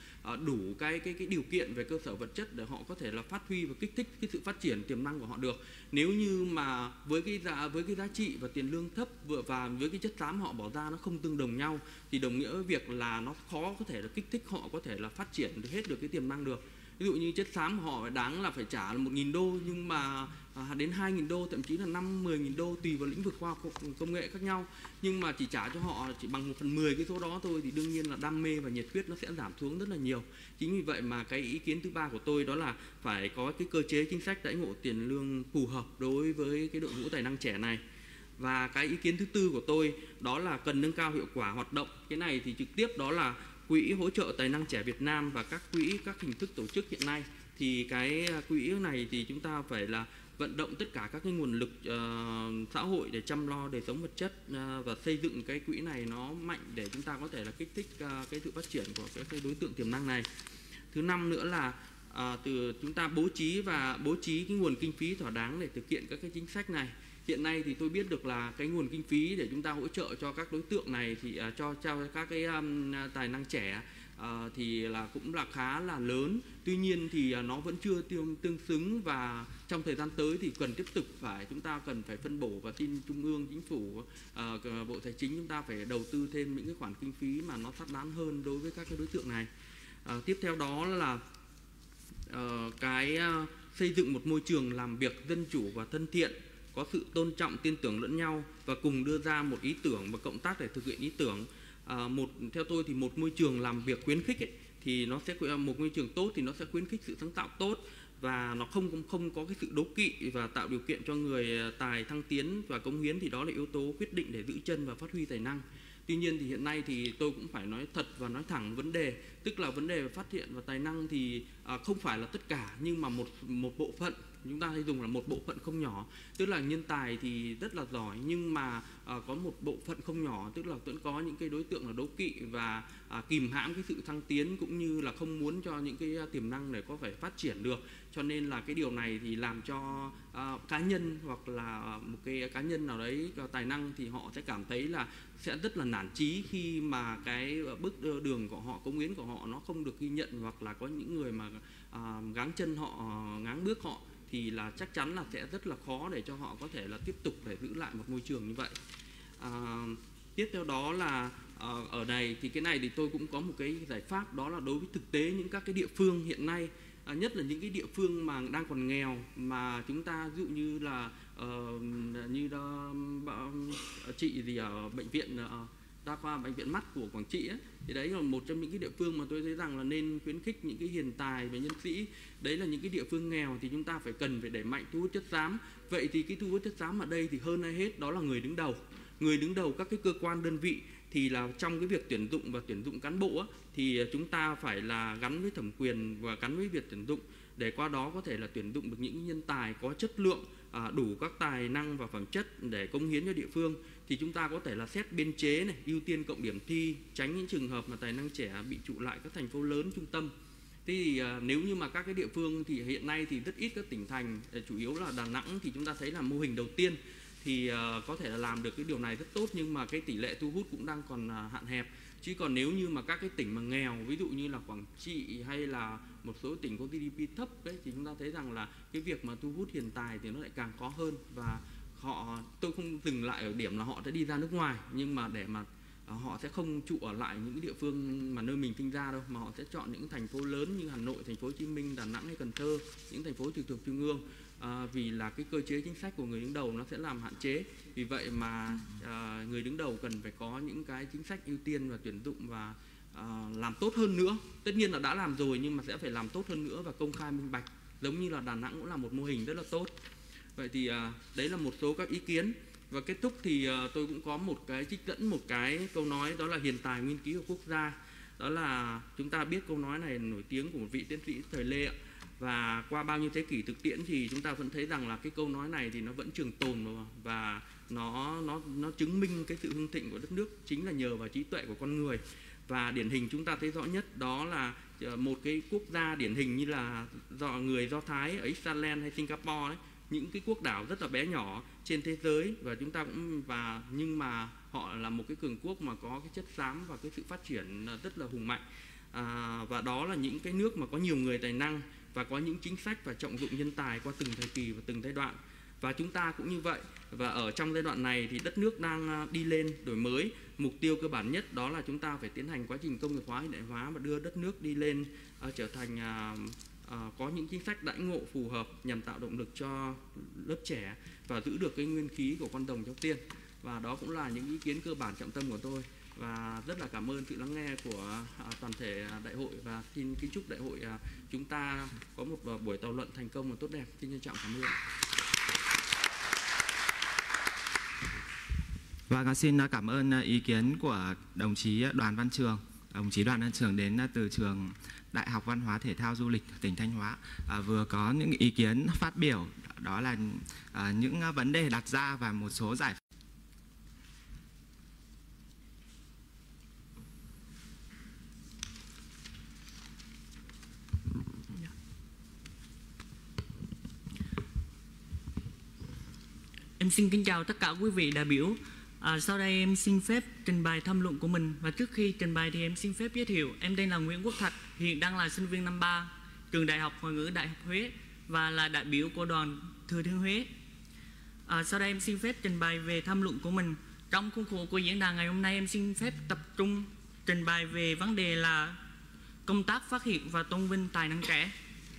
đủ cái điều kiện về cơ sở vật chất để họ có thể là phát huy và kích thích cái sự phát triển tiềm năng của họ được. Nếu như mà với cái giá trị và tiền lương thấp và với cái chất xám họ bỏ ra nó không tương đồng nhau thì đồng nghĩa với việc là nó khó có thể là kích thích họ có thể là phát triển hết được cái tiềm năng được. Ví dụ như chất xám họ đáng là phải trả là 1.000 đô, nhưng mà đến 2.000 đô, thậm chí là 5-10.000 đô tùy vào lĩnh vực khoa học công nghệ khác nhau, nhưng mà chỉ trả cho họ chỉ bằng 1/10 cái số đó thôi, thì đương nhiên là đam mê và nhiệt huyết nó sẽ giảm xuống rất là nhiều. Chính vì vậy mà cái ý kiến thứ ba của tôi đó là phải có cái cơ chế chính sách đãi ngộ tiền lương phù hợp đối với cái đội ngũ tài năng trẻ này. Và cái ý kiến thứ tư của tôi đó là cần nâng cao hiệu quả hoạt động. Cái này thì trực tiếp đó là quỹ hỗ trợ tài năng trẻ Việt Nam và các hình thức tổ chức hiện nay. Thì cái quỹ này thì chúng ta phải là vận động tất cả các cái nguồn lực xã hội để chăm lo đời sống vật chất và xây dựng cái quỹ này nó mạnh để chúng ta có thể là kích thích cái sự phát triển của cái đối tượng tiềm năng này. Thứ năm nữa là chúng ta bố trí cái nguồn kinh phí thỏa đáng để thực hiện các cái chính sách này. Hiện nay thì tôi biết được là cái nguồn kinh phí để chúng ta hỗ trợ cho các đối tượng này thì cho các cái tài năng trẻ thì là cũng là khá là lớn. Tuy nhiên thì nó vẫn chưa tương xứng, và trong thời gian tới thì chúng ta cần phải phân bổ và xin Trung ương, Chính phủ, Bộ Tài chính chúng ta phải đầu tư thêm những cái khoản kinh phí mà nó xác đáng hơn đối với các cái đối tượng này. Tiếp theo đó là xây dựng một môi trường làm việc dân chủ và thân thiện, có sự tôn trọng, tin tưởng lẫn nhau và cùng đưa ra một ý tưởng và cộng tác để thực hiện ý tưởng. Theo tôi thì một môi trường làm việc khuyến khích thì nó sẽ một môi trường tốt thì nó sẽ khuyến khích sự sáng tạo tốt, và nó không có cái sự đố kỵ và tạo điều kiện cho người tài thăng tiến và cống hiến, thì đó là yếu tố quyết định để giữ chân và phát huy tài năng. Tuy nhiên thì hiện nay thì tôi cũng phải nói thật và nói thẳng vấn đề, tức là vấn đề phát hiện và tài năng thì không phải là tất cả, nhưng mà một bộ phận, chúng ta hay dùng là một bộ phận không nhỏ, tức là nhân tài thì rất là giỏi, nhưng mà có một bộ phận không nhỏ, tức là vẫn có những cái đối tượng là đố kỵ và kìm hãm cái sự thăng tiến, cũng như là không muốn cho những cái tiềm năng này có phải phát triển được. Cho nên là cái điều này thì làm cho cá nhân hoặc là một cái cá nhân nào đấy tài năng thì họ sẽ cảm thấy là sẽ rất là nản chí khi mà cái bước đường của họ, cống hiến của họ nó không được ghi nhận, hoặc là có những người mà gắng chân họ, ngáng bước họ, thì là chắc chắn là sẽ rất là khó để cho họ có thể là tiếp tục để giữ lại một môi trường như vậy. Tiếp theo đó là ở này thì cái này thì tôi cũng có một cái giải pháp, đó là đối với thực tế những các cái địa phương hiện nay, nhất là những cái địa phương mà đang còn nghèo, mà chúng ta ví dụ như là chị gì ở bệnh viện đa khoa bệnh viện mắt của Quảng Trị ấy, thì đấy là một trong những cái địa phương mà tôi thấy rằng là nên khuyến khích những cái hiền tài và nhân sĩ. Đấy là những cái địa phương nghèo thì chúng ta cần phải đẩy mạnh thu hút chất xám. Vậy thì cái thu hút chất xám ở đây thì hơn ai hết đó là người đứng đầu. Người đứng đầu các cái cơ quan đơn vị thì là trong cái việc tuyển dụng và tuyển dụng cán bộ thì chúng ta phải là gắn với thẩm quyền và gắn với việc tuyển dụng, để qua đó có thể là tuyển dụng được những nhân tài có chất lượng, đủ các tài năng và phẩm chất để cống hiến cho địa phương. Thì chúng ta có thể là xét biên chế này, ưu tiên cộng điểm thi, tránh những trường hợp mà tài năng trẻ bị trụ lại các thành phố lớn trung tâm. Thì nếu như mà các cái địa phương thì hiện nay thì rất ít các tỉnh thành, chủ yếu là Đà Nẵng thì chúng ta thấy là mô hình đầu tiên thì có thể là làm được cái điều này rất tốt, nhưng mà cái tỷ lệ thu hút cũng đang còn hạn hẹp. Chứ còn nếu như mà các cái tỉnh mà nghèo, ví dụ như là Quảng Trị hay là một số tỉnh có GDP thấp đấy, thì chúng ta thấy rằng là cái việc mà thu hút hiền tài thì nó lại càng khó hơn. Và tôi không dừng lại ở điểm là họ sẽ đi ra nước ngoài, nhưng mà để mà họ sẽ không trụ ở lại những cái địa phương mà nơi mình sinh ra đâu, mà họ sẽ chọn những thành phố lớn như Hà Nội, thành phố Hồ Chí Minh, Đà Nẵng hay Cần Thơ, những thành phố trực thuộc trung ương. Vì là cái cơ chế chính sách của người đứng đầu nó sẽ làm hạn chế. Vì vậy mà người đứng đầu cần phải có những cái chính sách ưu tiên và tuyển dụng và làm tốt hơn nữa. Tất nhiên là đã làm rồi nhưng mà sẽ phải làm tốt hơn nữa và công khai minh bạch, giống như là Đà Nẵng cũng là một mô hình rất là tốt. Vậy thì đấy là một số các ý kiến. Và kết thúc thì tôi cũng có một cái trích dẫn một cái câu nói, đó là hiền tài nguyên khí của quốc gia. Đó là chúng ta biết câu nói này nổi tiếng của một vị tiến sĩ thời Lê ạ. Và qua bao nhiêu thế kỷ thực tiễn thì chúng ta vẫn thấy rằng là cái câu nói này thì nó vẫn trường tồn, và nó chứng minh cái sự hưng thịnh của đất nước chính là nhờ vào trí tuệ của con người. Và điển hình chúng ta thấy rõ nhất đó là một cái quốc gia điển hình như là người Do Thái ở Iceland hay Singapore ấy, những cái quốc đảo rất là bé nhỏ trên thế giới, và chúng ta cũng nhưng mà họ là một cái cường quốc mà có cái chất xám và cái sự phát triển rất là hùng mạnh. Và đó là những cái nước mà có nhiều người tài năng và có những chính sách và trọng dụng nhân tài qua từng thời kỳ và từng giai đoạn. Và chúng ta cũng như vậy. Và ở trong giai đoạn này thì đất nước đang đi lên đổi mới. Mục tiêu cơ bản nhất đó là chúng ta phải tiến hành quá trình công nghiệp hóa, hiện đại hóa và đưa đất nước đi lên trở thành có những chính sách đãi ngộ phù hợp nhằm tạo động lực cho lớp trẻ và giữ được cái nguyên khí của con đồng Châu Tiên. Và đó cũng là những ý kiến cơ bản trọng tâm của tôi. Và rất là cảm ơn sự lắng nghe của toàn thể đại hội, và xin kính chúc đại hội chúng ta có một buổi thảo luận thành công và tốt đẹp. Xin trân trọng cảm ơn. Và xin cảm ơn ý kiến của đồng chí Đoàn Văn Trường. Đồng chí Đoàn Văn Trường đến từ trường Đại học Văn hóa Thể thao Du lịch tỉnh Thanh Hóa, vừa có những ý kiến phát biểu, đó là những vấn đề đặt ra và một số giải pháp. Em xin kính chào tất cả quý vị đại biểu. Sau đây em xin phép trình bày tham luận của mình. Và trước khi trình bày thì em xin phép giới thiệu, em tên là Nguyễn Quốc Thạch, hiện đang là sinh viên năm 3 trường Đại học Ngoại ngữ Đại học Huế và là đại biểu của đoàn Thừa Thiên Huế. Sau đây em xin phép trình bày về tham luận của mình. Trong khuôn khổ của diễn đàn ngày hôm nay, em xin phép tập trung trình bày về vấn đề là công tác phát hiện và tôn vinh tài năng trẻ.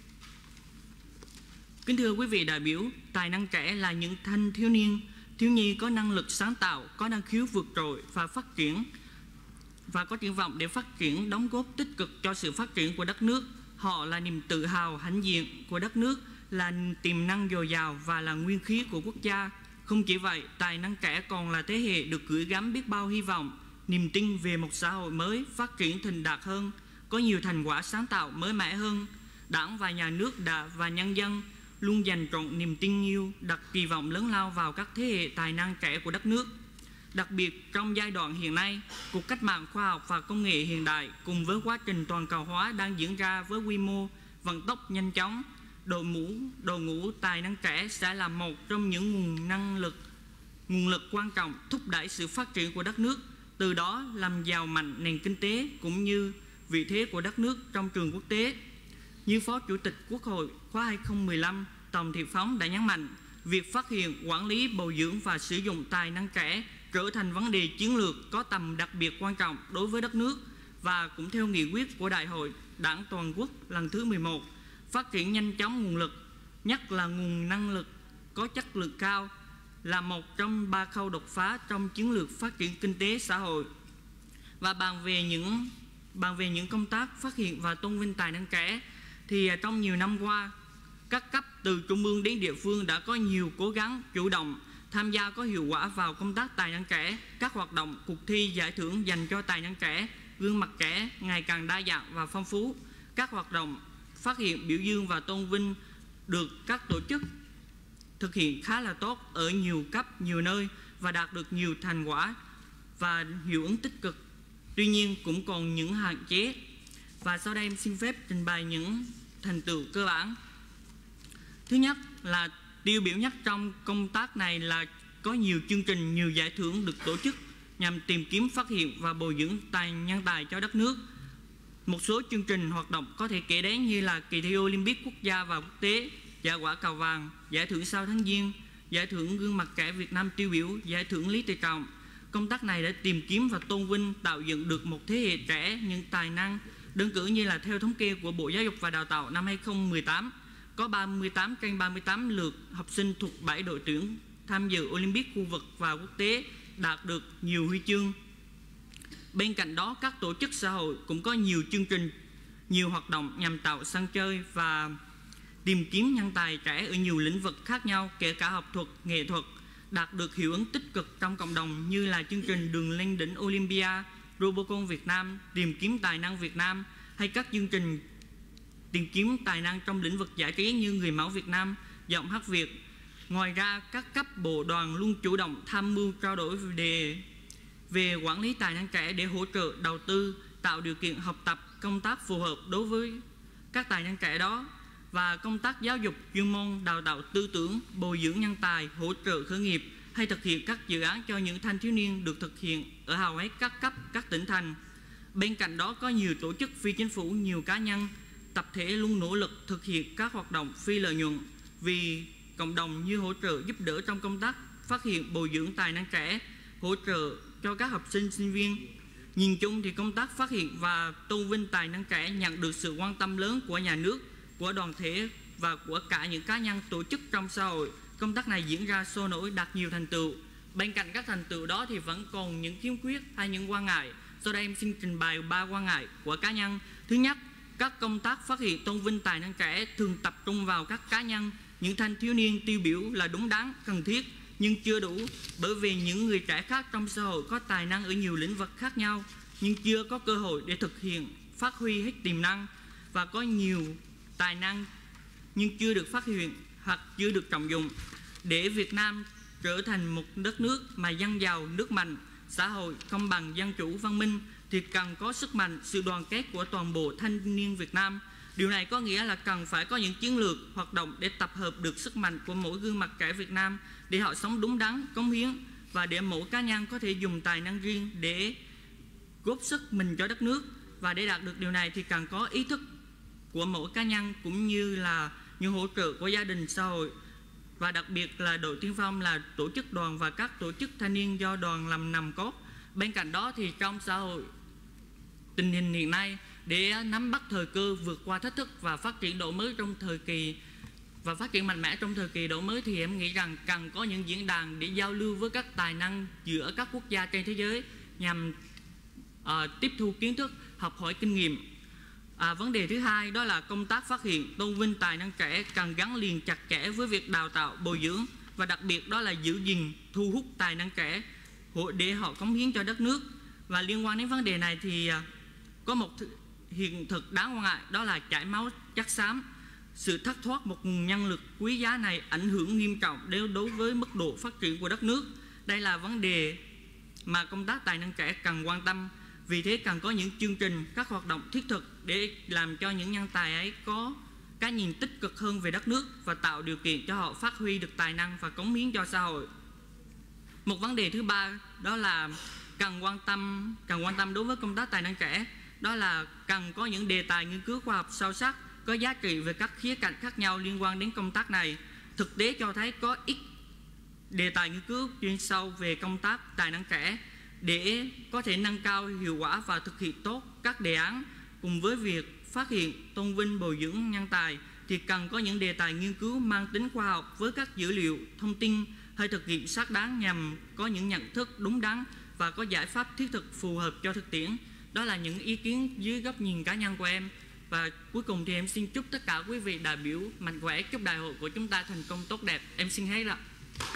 Kính thưa quý vị đại biểu, tài năng trẻ là những thanh thiếu nhi có năng lực sáng tạo, có năng khiếu vượt trội và phát triển và có triển vọng để phát triển, đóng góp tích cực cho sự phát triển của đất nước. Họ là niềm tự hào hãnh diện của đất nước, là tiềm năng dồi dào và là nguyên khí của quốc gia. Không chỉ vậy, tài năng trẻ còn là thế hệ được gửi gắm biết bao hy vọng, niềm tin về một xã hội mới phát triển thịnh đạt hơn, có nhiều thành quả sáng tạo mới mẻ hơn. Đảng và nhà nước và nhân dân luôn dành trọn niềm tin yêu, đặt kỳ vọng lớn lao vào các thế hệ tài năng trẻ của đất nước. Đặc biệt trong giai đoạn hiện nay, cuộc cách mạng khoa học và công nghệ hiện đại cùng với quá trình toàn cầu hóa đang diễn ra với quy mô vận tốc nhanh chóng, đội ngũ tài năng trẻ sẽ là một trong những nguồn lực quan trọng thúc đẩy sự phát triển của đất nước, từ đó làm giàu mạnh nền kinh tế cũng như vị thế của đất nước trong trường quốc tế. Như Phó Chủ tịch Quốc hội khóa 2015 Tòng Thị Phóng đã nhấn mạnh, việc phát hiện, quản lý, bồi dưỡng và sử dụng tài năng trẻ trở thành vấn đề chiến lược có tầm đặc biệt quan trọng đối với đất nước, và cũng theo nghị quyết của Đại hội Đảng Toàn quốc lần thứ 11, phát triển nhanh chóng nguồn lực, nhất là nguồn năng lực có chất lượng cao, là một trong 3 khâu đột phá trong chiến lược phát triển kinh tế xã hội. Và bàn về những công tác phát hiện và tôn vinh tài năng trẻ, thì trong nhiều năm qua, các cấp từ trung ương đến địa phương đã có nhiều cố gắng chủ động tham gia có hiệu quả vào công tác tài năng trẻ. Các hoạt động, cuộc thi, giải thưởng dành cho tài năng trẻ, gương mặt trẻ ngày càng đa dạng và phong phú. Các hoạt động phát hiện, biểu dương và tôn vinh được các tổ chức thực hiện khá là tốt ở nhiều cấp, nhiều nơi và đạt được nhiều thành quả và hiệu ứng tích cực. Tuy nhiên cũng còn những hạn chế, và sau đây em xin phép trình bày những thành tựu cơ bản. Thứ nhất là tiêu biểu nhất trong công tác này là có nhiều chương trình, nhiều giải thưởng được tổ chức nhằm tìm kiếm, phát hiện và bồi dưỡng nhân tài cho đất nước. Một số chương trình hoạt động có thể kể đến như là kỳ thi Olympic quốc gia và quốc tế, giải quả cào vàng, giải thưởng sao tháng Giêng, giải thưởng gương mặt trẻ Việt Nam tiêu biểu, giải thưởng Lý Tự Trọng. Công tác này đã tìm kiếm và tôn vinh, tạo dựng được một thế hệ trẻ những tài năng. Đơn cử như là theo thống kê của Bộ Giáo dục và Đào tạo năm 2018, có 38 trên 38 lượt học sinh thuộc 7 đội tuyển tham dự Olympic khu vực và quốc tế đạt được nhiều huy chương. Bên cạnh đó, các tổ chức xã hội cũng có nhiều chương trình, nhiều hoạt động nhằm tạo sân chơi và tìm kiếm nhân tài trẻ ở nhiều lĩnh vực khác nhau, kể cả học thuật, nghệ thuật, đạt được hiệu ứng tích cực trong cộng đồng như là chương trình Đường lên đỉnh Olympia, Robocon Việt Nam, tìm kiếm tài năng Việt Nam, hay các chương trình tìm kiếm tài năng trong lĩnh vực giải trí như Người mẫu Việt Nam, Giọng hát Việt. Ngoài ra, các cấp bộ đoàn luôn chủ động tham mưu trao đổi về quản lý tài năng trẻ để hỗ trợ đầu tư, tạo điều kiện học tập, công tác phù hợp đối với các tài năng trẻ đó, và công tác giáo dục chuyên môn, đào tạo tư tưởng, bồi dưỡng nhân tài, hỗ trợ khởi nghiệp hay thực hiện các dự án cho những thanh thiếu niên được thực hiện ở hầu hết các cấp, các tỉnh thành. Bên cạnh đó, có nhiều tổ chức phi chính phủ, nhiều cá nhân, tập thể luôn nỗ lực thực hiện các hoạt động phi lợi nhuận vì cộng đồng như hỗ trợ giúp đỡ trong công tác phát hiện, bồi dưỡng tài năng trẻ, hỗ trợ cho các học sinh, sinh viên. Nhìn chung thì công tác phát hiện và tôn vinh tài năng trẻ nhận được sự quan tâm lớn của nhà nước, của đoàn thể và của cả những cá nhân, tổ chức trong xã hội. Công tác này diễn ra sôi nổi, đạt nhiều thành tựu. Bên cạnh các thành tựu đó thì vẫn còn những khiếm khuyết hay những quan ngại. Sau đây em xin trình bày 3 quan ngại của cá nhân. Thứ nhất, các công tác phát hiện tôn vinh tài năng trẻ thường tập trung vào các cá nhân, những thanh thiếu niên tiêu biểu là đúng đắn, cần thiết nhưng chưa đủ, bởi vì những người trẻ khác trong xã hội có tài năng ở nhiều lĩnh vực khác nhau nhưng chưa có cơ hội để thực hiện, phát huy hết tiềm năng, và có nhiều tài năng nhưng chưa được phát hiện hoặc chưa được trọng dụng. Để Việt Nam trở thành một đất nước mà dân giàu, nước mạnh, xã hội công bằng, dân chủ, văn minh thì cần có sức mạnh, sự đoàn kết của toàn bộ thanh niên Việt Nam. Điều này có nghĩa là cần phải có những chiến lược, hoạt động để tập hợp được sức mạnh của mỗi gương mặt trẻ Việt Nam để họ sống đúng đắn, cống hiến, và để mỗi cá nhân có thể dùng tài năng riêng để góp sức mình cho đất nước. Và để đạt được điều này thì cần có ý thức của mỗi cá nhân cũng như là những hỗ trợ của gia đình, xã hội, và đặc biệt là đội tiên phong là tổ chức đoàn và các tổ chức thanh niên do đoàn làm nòng cốt. Bên cạnh đó thì trong xã hội tình hình hiện nay, để nắm bắt thời cơ, vượt qua thách thức và phát triển đổi mới trong thời kỳ và phát triển mạnh mẽ trong thời kỳ đổi mới, thì em nghĩ rằng cần có những diễn đàn để giao lưu với các tài năng giữa các quốc gia trên thế giới nhằm tiếp thu kiến thức, học hỏi kinh nghiệm. Vấn đề thứ hai đó là công tác phát hiện, tôn vinh tài năng trẻ cần gắn liền chặt chẽ với việc đào tạo, bồi dưỡng, và đặc biệt đó là giữ gìn, thu hút tài năng trẻ để họ cống hiến cho đất nước. Và liên quan đến vấn đề này thì có một hiện thực đáng quan ngại, đó là chảy máu chất xám. Sự thất thoát một nguồn nhân lực quý giá này ảnh hưởng nghiêm trọng đối với mức độ phát triển của đất nước. Đây là vấn đề mà công tác tài năng trẻ cần quan tâm. Vì thế cần có những chương trình, các hoạt động thiết thực để làm cho những nhân tài ấy có cái nhìn tích cực hơn về đất nước và tạo điều kiện cho họ phát huy được tài năng và cống hiến cho xã hội. Một vấn đề thứ ba đó là cần quan tâm đối với công tác tài năng trẻ, đó là cần có những đề tài nghiên cứu khoa học sâu sắc có giá trị về các khía cạnh khác nhau liên quan đến công tác này. Thực tế cho thấy có ít đề tài nghiên cứu chuyên sâu về công tác tài năng trẻ. Để có thể nâng cao hiệu quả và thực hiện tốt các đề án cùng với việc phát hiện, tôn vinh, bồi dưỡng nhân tài thì cần có những đề tài nghiên cứu mang tính khoa học với các dữ liệu, thông tin hay thực nghiệm xác đáng nhằm có những nhận thức đúng đắn và có giải pháp thiết thực phù hợp cho thực tiễn. Đó là những ý kiến dưới góc nhìn cá nhân của em. Và cuối cùng thì em xin chúc tất cả quý vị đại biểu mạnh khỏe, chúc đại hội của chúng ta thành công tốt đẹp. Em xin hết ạ.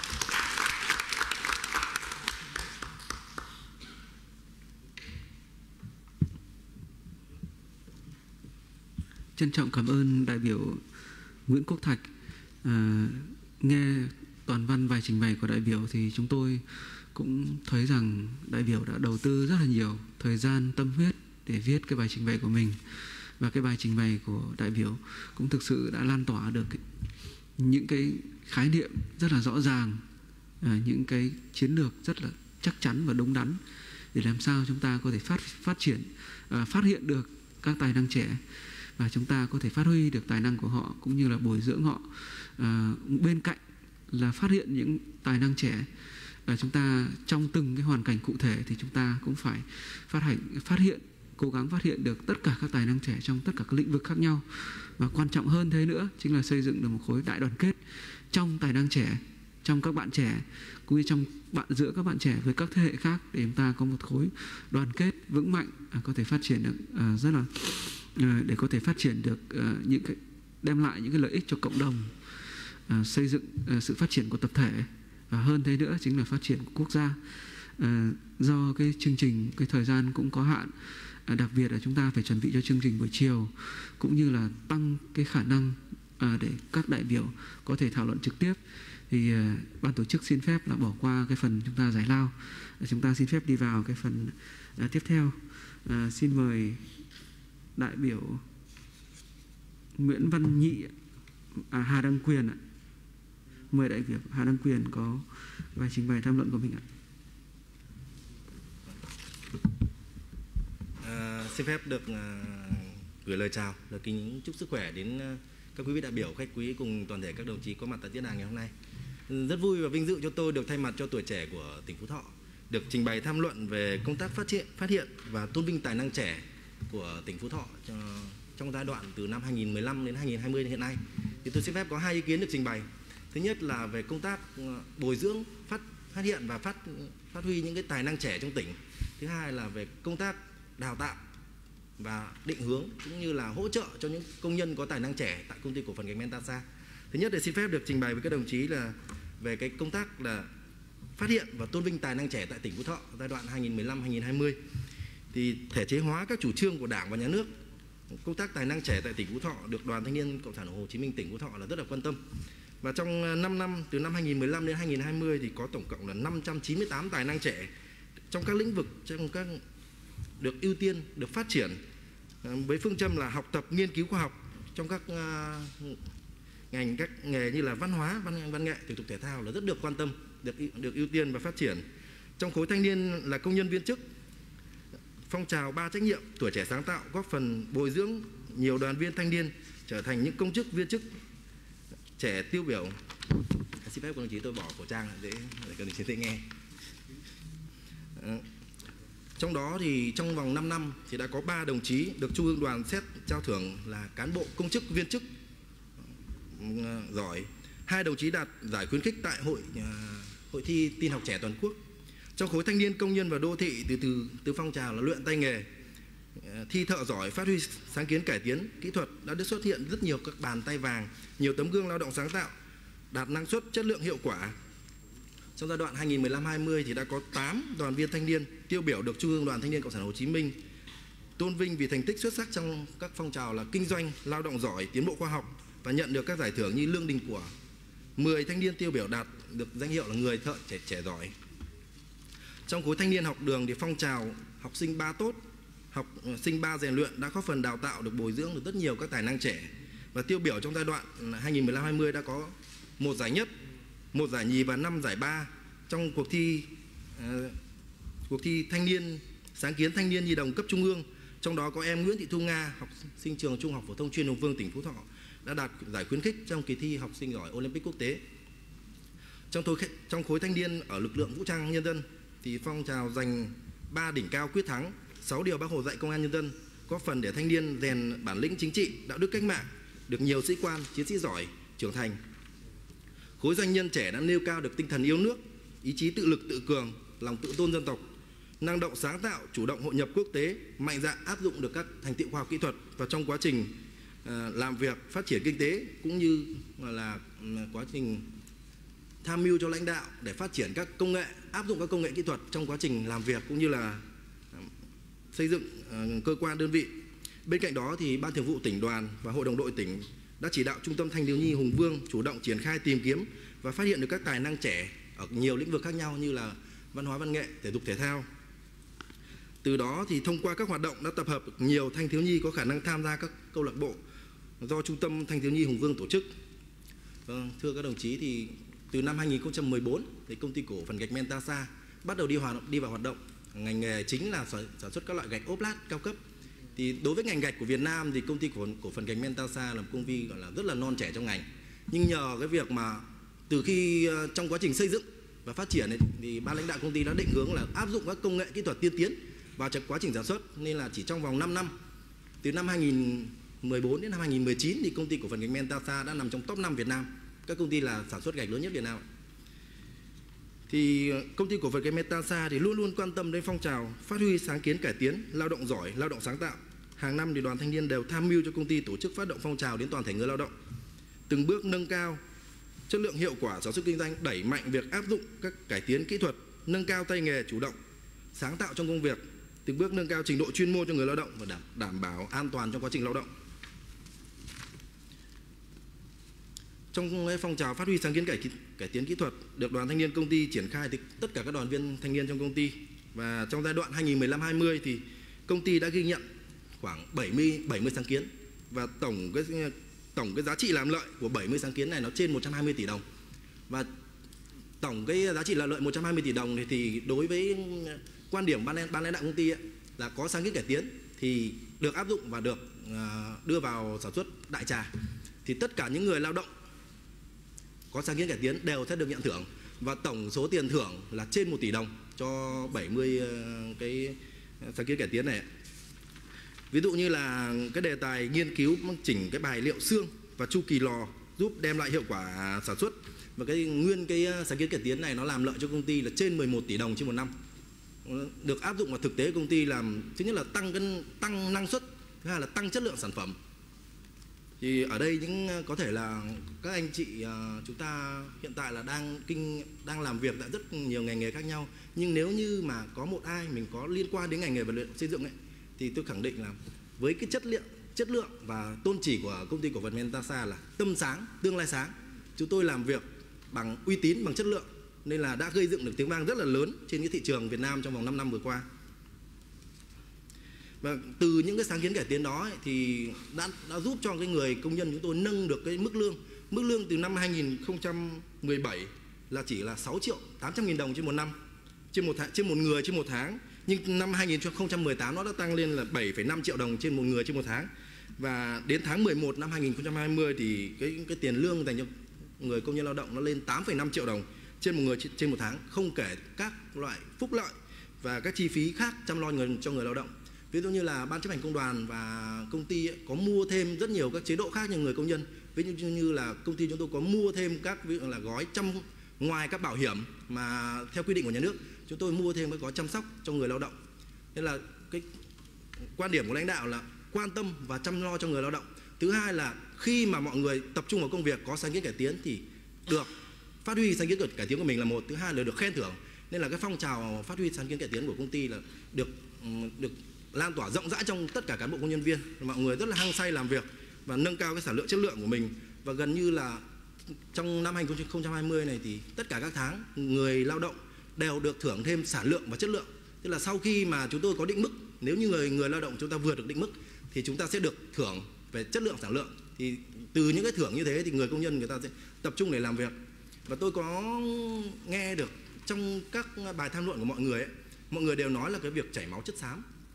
Trân trọng cảm ơn đại biểu Nguyễn Quốc Thạch. Nghe toàn văn bài trình bày của đại biểu thì chúng tôi cũng thấy rằng đại biểu đã đầu tư rất là nhiều thời gian, tâm huyết để viết cái bài trình bày của mình. Và cái bài trình bày của đại biểu cũng thực sự đã lan tỏa được những cái khái niệm rất là rõ ràng, những cái chiến lược rất là chắc chắn và đúng đắn để làm sao chúng ta có thể phát triển, phát hiện được các tài năng trẻ và chúng ta có thể phát huy được tài năng của họ cũng như là bồi dưỡng họ. Bên cạnh là phát hiện những tài năng trẻ, chúng ta trong từng cái hoàn cảnh cụ thể thì chúng ta cũng phải cố gắng phát hiện được tất cả các tài năng trẻ trong tất cả các lĩnh vực khác nhau. Và quan trọng hơn thế nữa chính là xây dựng được một khối đại đoàn kết trong tài năng trẻ, trong các bạn trẻ cũng như giữa các bạn trẻ với các thế hệ khác để chúng ta có một khối đoàn kết vững mạnh, có thể phát triển được để có thể phát triển được đem lại những cái lợi ích cho cộng đồng, xây dựng sự phát triển của tập thể và hơn thế nữa chính là phát triển của quốc gia. Do cái chương trình, cái thời gian cũng có hạn, đặc biệt là chúng ta phải chuẩn bị cho chương trình buổi chiều cũng như là tăng cái khả năng để các đại biểu có thể thảo luận trực tiếp thì ban tổ chức xin phép là bỏ qua cái phần chúng ta giải lao. Chúng ta xin phép đi vào cái phần tiếp theo. Xin mời đại biểu Nguyễn Văn Nhị, Hà Đăng Quyền ạ. Mời đại biểu Hà Đăng Quyền có bài trình bày tham luận của mình ạ. Xin phép được gửi lời chào, lời kính chúc sức khỏe đến các quý vị đại biểu, khách quý cùng toàn thể các đồng chí có mặt tại diễn đàn ngày hôm nay. Rất vui và vinh dự cho tôi được thay mặt cho tuổi trẻ của tỉnh Phú Thọ được trình bày tham luận về công tác phát hiện và tôn vinh tài năng trẻ của tỉnh Phú Thọ trong giai đoạn từ năm 2015 đến 2020 đến hiện nay. Thì tôi xin phép có hai ý kiến được trình bày. Thứ nhất là về công tác bồi dưỡng, phát hiện và phát huy những cái tài năng trẻ trong tỉnh. Thứ hai là về công tác đào tạo và định hướng cũng như là hỗ trợ cho những công nhân có tài năng trẻ tại công ty cổ phần gạch men Tasa. Thứ nhất thì xin phép được trình bày với các đồng chí là về cái công tác là phát hiện và tôn vinh tài năng trẻ tại tỉnh Phú Thọ giai đoạn 2015-2020. Thì thể chế hóa các chủ trương của Đảng và Nhà nước, công tác tài năng trẻ tại tỉnh Phú Thọ được Đoàn Thanh niên Cộng sản Hồ Chí Minh tỉnh Phú Thọ là rất là quan tâm. Và trong 5 năm từ năm 2015 đến 2020 thì có tổng cộng là 598 tài năng trẻ trong các lĩnh vực được ưu tiên, được phát triển với phương châm là học tập, nghiên cứu khoa học trong các ngành, các nghề như là văn hóa, văn nghệ, thể dục thể thao là rất được quan tâm, được ưu tiên và phát triển. Trong khối thanh niên là công nhân viên chức, phong trào 3 trách nhiệm, tuổi trẻ sáng tạo góp phần bồi dưỡng nhiều đoàn viên thanh niên trở thành những công chức viên chức trẻ tiêu biểu. Xin phép các đồng chí tôi bỏ khẩu trang để các đồng chí dễ nghe. Trong đó thì trong vòng 5 năm thì đã có 3 đồng chí được Trung ương Đoàn xét trao thưởng là cán bộ công chức viên chức giỏi. 2 đồng chí đạt giải khuyến khích tại hội thi tin học trẻ toàn quốc. Trong khối thanh niên công nhân và đô thị từ phong trào là luyện tay nghề, thi thợ giỏi, phát huy sáng kiến cải tiến kỹ thuật đã được xuất hiện rất nhiều các bàn tay vàng, nhiều tấm gương lao động sáng tạo, đạt năng suất, chất lượng, hiệu quả. Trong giai đoạn 2015-20 thì đã có 8 đoàn viên thanh niên tiêu biểu được Trung ương Đoàn Thanh niên Cộng sản Hồ Chí Minh tôn vinh vì thành tích xuất sắc trong các phong trào là kinh doanh, lao động giỏi, tiến bộ khoa học và nhận được các giải thưởng như Lương Đình Của. 10 thanh niên tiêu biểu đạt được danh hiệu là người thợ trẻ giỏi. Trong khối thanh niên học đường thì phong trào học sinh 3 tốt, học sinh 3 rèn luyện đã góp phần đào tạo được, bồi dưỡng được rất nhiều các tài năng trẻ. Và tiêu biểu trong giai đoạn 2015-20 đã có 1 giải nhất, 1 giải nhì và 5 giải ba trong cuộc thi thanh niên sáng kiến thanh niên nhi đồng cấp trung ương Trong đó có em Nguyễn Thị Thu Nga, học sinh trường Trung học phổ thông chuyên Hùng Vương, tỉnh Phú Thọ, đã đạt giải khuyến khích trong kỳ thi học sinh giỏi Olympic quốc tế. Trong khối thanh niên ở lực lượng vũ trang nhân dân thì phong trào giành 3 đỉnh cao quyết thắng, 6 điều Bác Hồ dạy công an nhân dân, góp phần để thanh niên rèn bản lĩnh chính trị, đạo đức cách mạng, được nhiều sĩ quan, chiến sĩ giỏi trưởng thành. Khối doanh nhân trẻ đã nêu cao được tinh thần yêu nước, ý chí tự lực tự cường, lòng tự tôn dân tộc, năng động sáng tạo, chủ động hội nhập quốc tế, mạnh dạn áp dụng được các thành tựu khoa học kỹ thuật vào trong quá trình làm việc, phát triển kinh tế, cũng như là quá trình tham mưu cho lãnh đạo để phát triển các công nghệ, áp dụng các công nghệ kỹ thuật trong quá trình làm việc, cũng như là xây dựng cơ quan đơn vị. Bên cạnh đó thì Ban Thường vụ Tỉnh đoàn và Hội đồng đội tỉnh đã chỉ đạo Trung tâm Thanh thiếu nhi Hùng Vương chủ động triển khai tìm kiếm và phát hiện được các tài năng trẻ ở nhiều lĩnh vực khác nhau như là văn hóa văn nghệ, thể dục thể thao. Từ đó thì thông qua các hoạt động đã tập hợp nhiều thanh thiếu nhi có khả năng tham gia các câu lạc bộ do Trung tâm Thanh thiếu nhi Hùng Vương tổ chức. Thưa các đồng chí, thì từ năm 2014 thì công ty cổ phần gạch men Tasa bắt đầu đi vào hoạt động. Ngành nghề chính là sản xuất các loại gạch ốp lát cao cấp. Thì đối với ngành gạch của Việt Nam thì công ty cổ phần gạch men Tasa là một công ty gọi là rất là non trẻ trong ngành. Nhưng nhờ cái việc mà từ khi trong quá trình xây dựng và phát triển ấy, thì ban lãnh đạo công ty đã định hướng là áp dụng các công nghệ kỹ thuật tiên tiến vào quá trình sản xuất, nên là chỉ trong vòng 5 năm, từ năm 2014 đến năm 2019 thì công ty cổ phần gạch men Tasa đã nằm trong top 5 Việt Nam, các công ty là sản xuất gạch lớn nhất Việt Nam. Thì công ty cổ phần gạch men Tasa thì luôn luôn quan tâm đến phong trào phát huy sáng kiến cải tiến, lao động giỏi, lao động sáng tạo. Hàng năm thì đoàn thanh niên đều tham mưu cho công ty tổ chức phát động phong trào đến toàn thể người lao động, từng bước nâng cao chất lượng hiệu quả sản xuất kinh doanh, đẩy mạnh việc áp dụng các cải tiến kỹ thuật, nâng cao tay nghề, chủ động sáng tạo trong công việc, từng bước nâng cao trình độ chuyên môn cho người lao động và đảm bảo an toàn trong quá trình lao động. Trong phong trào phát huy sáng kiến cải tiến kỹ thuật được đoàn thanh niên công ty triển khai thì tất cả các đoàn viên thanh niên trong công ty, và trong giai đoạn 2015-20 thì công ty đã ghi nhận khoảng 70 sáng kiến, và tổng cái giá trị làm lợi của 70 sáng kiến này nó trên 120 tỷ đồng. Và tổng cái giá trị lợi nhuận 120 tỷ đồng thì đối với quan điểm ban lãnh đạo công ty ấy, là có sáng kiến cải tiến thì được áp dụng và được đưa vào sản xuất đại trà, thì tất cả những người lao động có sáng kiến cải tiến đều sẽ được nhận thưởng, và tổng số tiền thưởng là trên 1 tỷ đồng cho 70 cái sáng kiến cải tiến này. Ví dụ như là cái đề tài nghiên cứu chỉnh cái bài liệu xương và chu kỳ lò giúp đem lại hiệu quả sản xuất, và cái sáng kiến cải tiến này nó làm lợi cho công ty là trên 11 tỷ đồng trên một năm. Được áp dụng vào thực tế công ty làm thứ nhất là tăng năng suất, thứ hai là tăng chất lượng sản phẩm. Thì ở đây có thể là các anh chị chúng ta hiện tại là đang làm việc tại rất nhiều ngành nghề khác nhau, nhưng nếu như mà có một ai mình có liên quan đến ngành nghề vật liệu xây dựng ấy, thì tôi khẳng định là với cái chất lượng và tôn chỉ của công ty cổ phần men Tasa là tâm sáng, tương lai sáng. Chúng tôi làm việc bằng uy tín, bằng chất lượng, nên là đã gây dựng được tiếng vang rất là lớn trên cái thị trường Việt Nam trong vòng 5 năm vừa qua. Và từ những cái sáng kiến cải tiến đó ấy, thì đã giúp cho cái người công nhân chúng tôi nâng được cái mức lương từ năm 2017 là chỉ là 6.800.000 đồng trên một năm, trên một người trên một tháng. Nhưng năm 2018 nó đã tăng lên là 7,5 triệu đồng trên một người trên một tháng. Và đến tháng 11 năm 2020 thì cái tiền lương dành cho người công nhân lao động nó lên 8,5 triệu đồng trên một người trên một tháng, không kể các loại phúc lợi và các chi phí khác chăm lo cho người lao động. Ví dụ như là ban chấp hành công đoàn và công ty ấy, có mua thêm rất nhiều các chế độ khác cho người công nhân. Ví dụ như là công ty chúng tôi có mua thêm các ví dụ là gói ngoài các bảo hiểm mà theo quy định của nhà nước, chúng tôi mua thêm cái gói chăm sóc cho người lao động. Nên là cái quan điểm của lãnh đạo là quan tâm và chăm lo cho người lao động. Thứ hai là khi mà mọi người tập trung vào công việc có sáng kiến cải tiến thì được phát huy sáng kiến cải tiến của mình là một, thứ hai là được khen thưởng. Nên là cái phong trào phát huy sáng kiến cải tiến của công ty là được lan tỏa rộng rãi trong tất cả cán bộ công nhân viên. Mọi người rất là hăng say làm việc và nâng cao cái sản lượng chất lượng của mình. Và gần như là trong năm 2020 này thì tất cả các tháng người lao động đều được thưởng thêm sản lượng và chất lượng. Tức là sau khi mà chúng tôi có định mức, nếu như người lao động chúng ta vượt được định mức thì chúng ta sẽ được thưởng về chất lượng sản lượng. Thì từ những cái thưởng như thế thì người công nhân người ta sẽ tập trung để làm việc. Và tôi có nghe được trong các bài tham luận của mọi người ấy, mọi người đều nói là cái việc chảy máu chất xám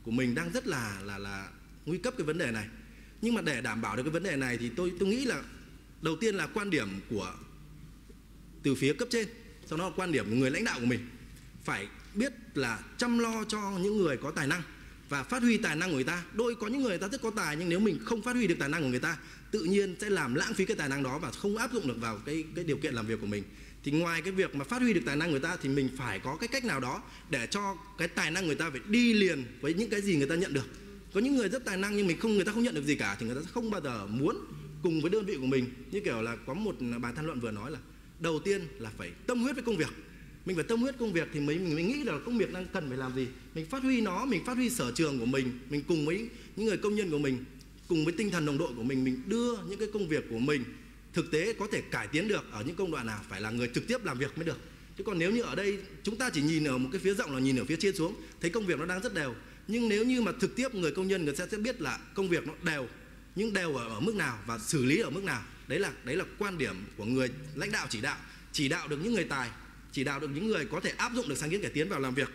của mình đang rất là nguy cấp cái vấn đề này. Nhưng mà để đảm bảo được cái vấn đề này thì tôi nghĩ là đầu tiên là quan điểm của từ phía cấp trên, sau đó là quan điểm của người lãnh đạo của mình phải biết là chăm lo cho những người có tài năng và phát huy tài năng của người ta. Đôi có những người ta rất có tài, nhưng nếu mình không phát huy được tài năng của người ta, tự nhiên sẽ làm lãng phí cái tài năng đó và không áp dụng được vào cái điều kiện làm việc của mình. Thì ngoài cái việc mà phát huy được tài năng người ta thì mình phải có cái cách nào đó để cho cái tài năng người ta phải đi liền với những cái gì người ta nhận được. Có những người rất tài năng nhưng người ta không nhận được gì cả thì người ta không bao giờ muốn cùng với đơn vị của mình. Như kiểu là có một bài tham luận vừa nói là đầu tiên là phải tâm huyết với công việc. Mình phải tâm huyết công việc thì mình nghĩ là công việc đang cần phải làm gì, mình phát huy nó, mình phát huy sở trường của mình cùng với những người công nhân của mình, cùng với tinh thần đồng đội của mình đưa những cái công việc của mình thực tế có thể cải tiến được ở những công đoạn nào, phải là người trực tiếp làm việc mới được. Chứ còn nếu như ở đây chúng ta chỉ nhìn ở một cái phía rộng là nhìn ở phía trên xuống, thấy công việc nó đang rất đều. Nhưng nếu như mà trực tiếp người công nhân người sẽ biết là công việc nó đều, nhưng đều ở mức nào và xử lý ở mức nào. Đấy là quan điểm của người lãnh đạo chỉ đạo được những người tài, chỉ đạo được những người có thể áp dụng được sáng kiến cải tiến vào làm việc.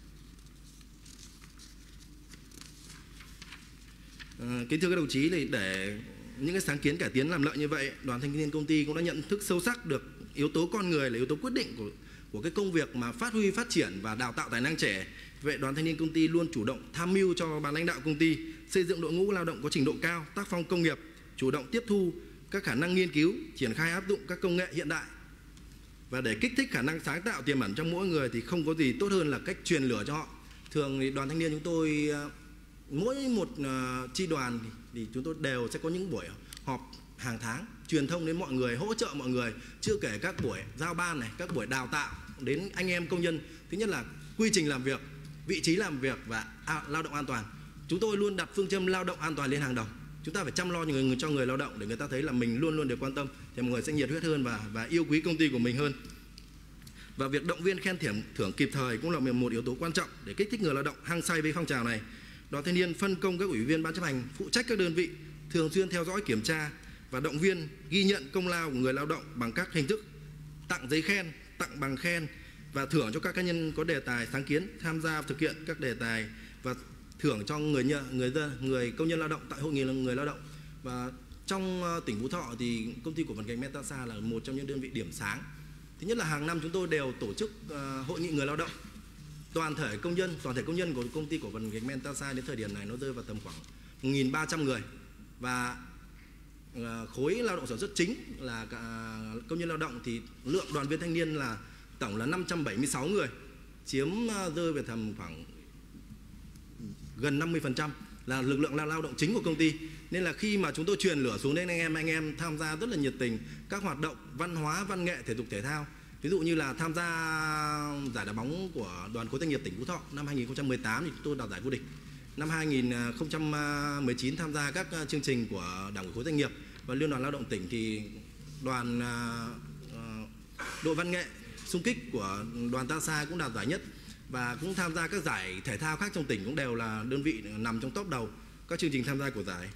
Kính thưa các đồng chí, để những cái sáng kiến cải tiến làm lợi như vậy, Đoàn Thanh niên công ty cũng đã nhận thức sâu sắc được yếu tố con người là yếu tố quyết định của cái công việc mà phát huy, phát triển và đào tạo tài năng trẻ. Vậy Đoàn Thanh niên công ty luôn chủ động tham mưu cho ban lãnh đạo công ty xây dựng đội ngũ lao động có trình độ cao, tác phong công nghiệp, chủ động tiếp thu các khả năng nghiên cứu, triển khai áp dụng các công nghệ hiện đại. Và để kích thích khả năng sáng tạo tiềm ẩn trong mỗi người thì không có gì tốt hơn là cách truyền lửa cho họ. Thường thì Đoàn Thanh niên chúng tôi mỗi một chi đoàn thì chúng tôi đều sẽ có những buổi họp hàng tháng truyền thông đến mọi người, hỗ trợ mọi người, chưa kể các buổi giao ban này, các buổi đào tạo đến anh em công nhân. Thứ nhất là quy trình làm việc, vị trí làm việc và lao động an toàn. Chúng tôi luôn đặt phương châm lao động an toàn lên hàng đầu. Chúng ta phải chăm lo cho người lao động để người ta thấy là mình luôn luôn được quan tâm, thì mọi người sẽ nhiệt huyết hơn và yêu quý công ty của mình hơn. Và việc động viên khen thưởng kịp thời cũng là một yếu tố quan trọng để kích thích người lao động hăng say với phong trào này. Đoàn Thanh niên phân công các ủy viên ban chấp hành phụ trách các đơn vị thường xuyên theo dõi, kiểm tra và động viên, ghi nhận công lao của người lao động bằng các hình thức tặng giấy khen, tặng bằng khen và thưởng cho các cá nhân có đề tài sáng kiến tham gia thực hiện các đề tài, và thưởng cho người công nhân lao động tại hội nghị người lao động. Và trong tỉnh Phú Thọ thì công ty cổ phần gạch men Tasa là một trong những đơn vị điểm sáng. Thứ nhất là hàng năm chúng tôi đều tổ chức hội nghị người lao động. Toàn thể công nhân của công ty cổ phần gạch men Tasa đến thời điểm này nó rơi vào tầm khoảng 1.300 người, và khối lao động sản xuất chính là công nhân lao động thì lượng đoàn viên thanh niên là tổng là 576 người, chiếm rơi về tầm khoảng gần 50% là lực lượng lao động chính của công ty. Nên là khi mà chúng tôi truyền lửa xuống đến anh em tham gia rất là nhiệt tình các hoạt động văn hóa, văn nghệ, thể dục thể thao. Ví dụ như là tham gia giải đá bóng của đoàn khối doanh nghiệp tỉnh Phú Thọ năm 2018 thì chúng tôi đạt giải vô địch. Năm 2019 tham gia các chương trình của Đảng ủy khối doanh nghiệp và Liên đoàn Lao động tỉnh thì đoàn đội văn nghệ xung kích của đoàn Tasa cũng đạt giải nhất, và cũng tham gia các giải thể thao khác trong tỉnh cũng đều là đơn vị nằm trong top đầu các chương trình tham gia của giải.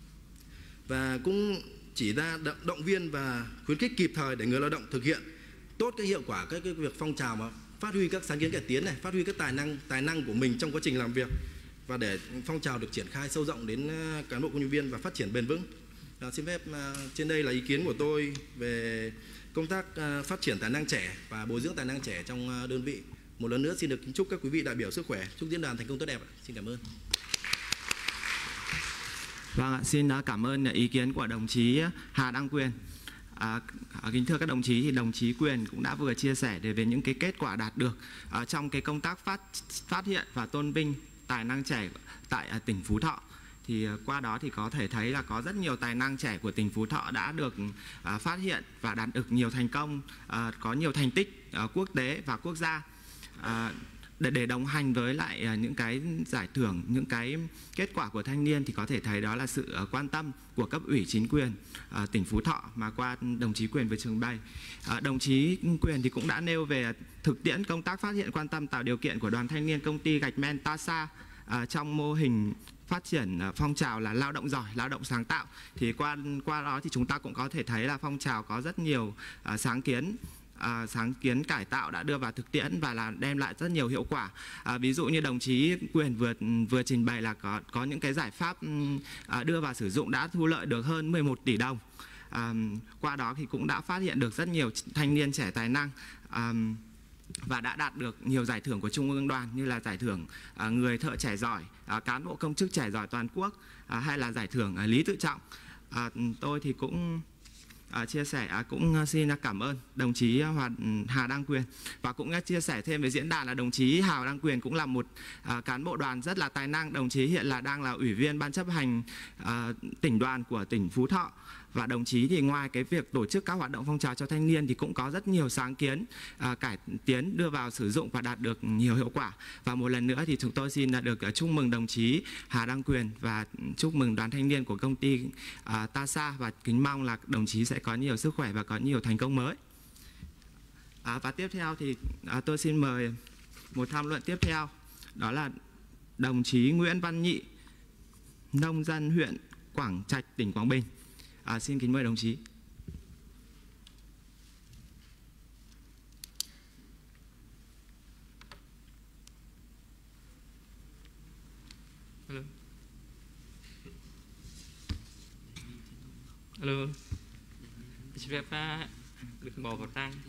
Và cũng chỉ ra động viên và khuyến khích kịp thời để người lao động thực hiện tốt cái hiệu quả cái việc phong trào mà phát huy các sáng kiến cải tiến này, phát huy các tài năng của mình trong quá trình làm việc, và để phong trào được triển khai sâu rộng đến cán bộ công nhân viên và phát triển bền vững. Xin phép trên đây là ý kiến của tôi về công tác phát triển tài năng trẻ và bồi dưỡng tài năng trẻ trong đơn vị. Một lần nữa xin được kính chúc các quý vị đại biểu sức khỏe, chúc diễn đàn thành công tốt đẹp. Xin cảm ơn. Vâng ạ, xin cảm ơn ý kiến của đồng chí Hà Đăng Quyền. Kính thưa các đồng chí, thì đồng chí Quyền cũng đã vừa chia sẻ về những cái kết quả đạt được trong cái công tác phát hiện và tôn vinh tài năng trẻ tại tỉnh Phú Thọ. Thì qua đó thì có thể thấy là có rất nhiều tài năng trẻ của tỉnh Phú Thọ đã được phát hiện và đạt được nhiều thành công, có nhiều thành tích quốc tế và quốc gia. Để đồng hành với lại những cái giải thưởng, những cái kết quả của thanh niên thì có thể thấy đó là sự quan tâm của cấp ủy chính quyền tỉnh Phú Thọ mà qua đồng chí Quyền vừa trình bày. Đồng chí Quyền thì cũng đã nêu về thực tiễn công tác phát hiện, quan tâm, tạo điều kiện của đoàn thanh niên công ty gạch men Tasa trong mô hình phát triển phong trào là lao động giỏi, lao động sáng tạo. Thì qua đó thì chúng ta cũng có thể thấy là phong trào có rất nhiều sáng kiến sáng kiến cải tạo đã đưa vào thực tiễn và là đem lại rất nhiều hiệu quả. Ví dụ như đồng chí Quyền vừa trình bày là có những cái giải pháp đưa vào sử dụng đã thu lợi được hơn 11 tỷ đồng. Qua đó thì cũng đã phát hiện được rất nhiều thanh niên trẻ tài năng và đã đạt được nhiều giải thưởng của Trung ương Đoàn, như là giải thưởng người thợ trẻ giỏi, cán bộ công chức trẻ giỏi toàn quốc, hay là giải thưởng Lý Tự Trọng. Tôi thì cũng chia sẻ, cũng xin cảm ơn đồng chí Hà Đăng Quyền, và cũng chia sẻ thêm về diễn đàn là đồng chí Hà Đăng Quyền cũng là một cán bộ đoàn rất là tài năng. Đồng chí hiện là đang là ủy viên ban chấp hành tỉnh đoàn của tỉnh Phú Thọ, và đồng chí thì ngoài cái việc tổ chức các hoạt động phong trào cho thanh niên thì cũng có rất nhiều sáng kiến cải tiến đưa vào sử dụng và đạt được nhiều hiệu quả. Và một lần nữa thì chúng tôi xin được chúc mừng đồng chí Hà Đăng Quyền và chúc mừng đoàn thanh niên của công ty TASA, và kính mong là đồng chí sẽ có nhiều sức khỏe và có nhiều thành công mới. Và tiếp theo thì tôi xin mời một tham luận tiếp theo, đó là đồng chí Nguyễn Văn Nhị, nông dân huyện Quảng Trạch, tỉnh Quảng Bình. Xin kính mời đồng chí. Hello. Hello. Xin phép được bỏ vào trang.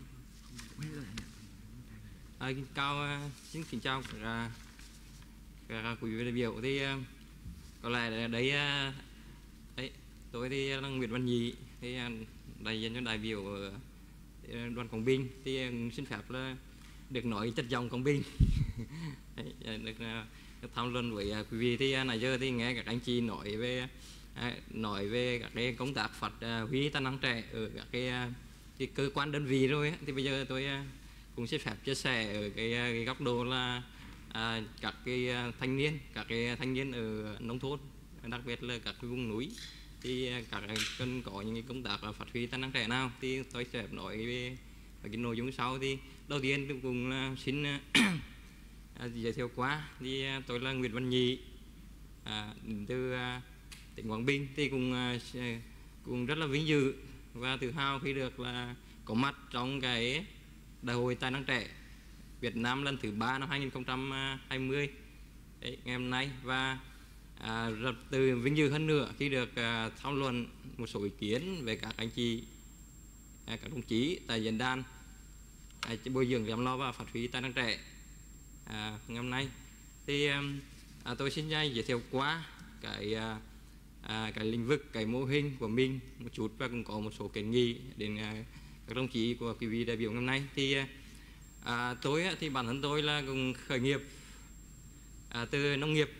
Xin kính chào các quý vị đại biểu. Thì có lẽ đấy tôi thì là Nguyễn Văn Nhị, thì đại diện cho đại biểu đoàn Quảng Bình, thì xin phép là được nói chất giọng Quảng Bình. Được tham luận với quý vị. Thì nãy giờ thì nghe các anh chị nói về các cái công tác phát huy tài năng trẻ ở các cái cơ quan đơn vị rồi, thì bây giờ tôi cũng xin phép chia sẻ ở cái góc độ là các cái thanh niên ở nông thôn, đặc biệt là các cái vùng núi, thì các cần có những cái công tác phát huy tài năng trẻ nào, thì tôi sẽ nói về cái nội dung sau. Thì đầu tiên tôi cũng xin giới thiệu qua, thì tôi là Nguyễn Văn Nhị, từ tỉnh Quảng Bình, thì cũng rất là vinh dự và tự hào khi được là có mặt trong cái Đại hội Tài năng trẻ Việt Nam lần thứ 3 năm 2020 ngày hôm nay, và rất từ vinh dự hơn nữa khi được thảo luận một số ý kiến về các anh chị, các đồng chí tại diễn đàn bồi dưỡng chăm lo và phát huy tài năng trẻ ngày hôm nay. Thì tôi xin giới thiệu qua cái lĩnh vực, cái mô hình của mình một chút, và cũng có một số kiến nghị đến các đồng chí của quý vị đại biểu hôm nay. Thì tôi thì bản thân tôi là cũng khởi nghiệp từ nông nghiệp,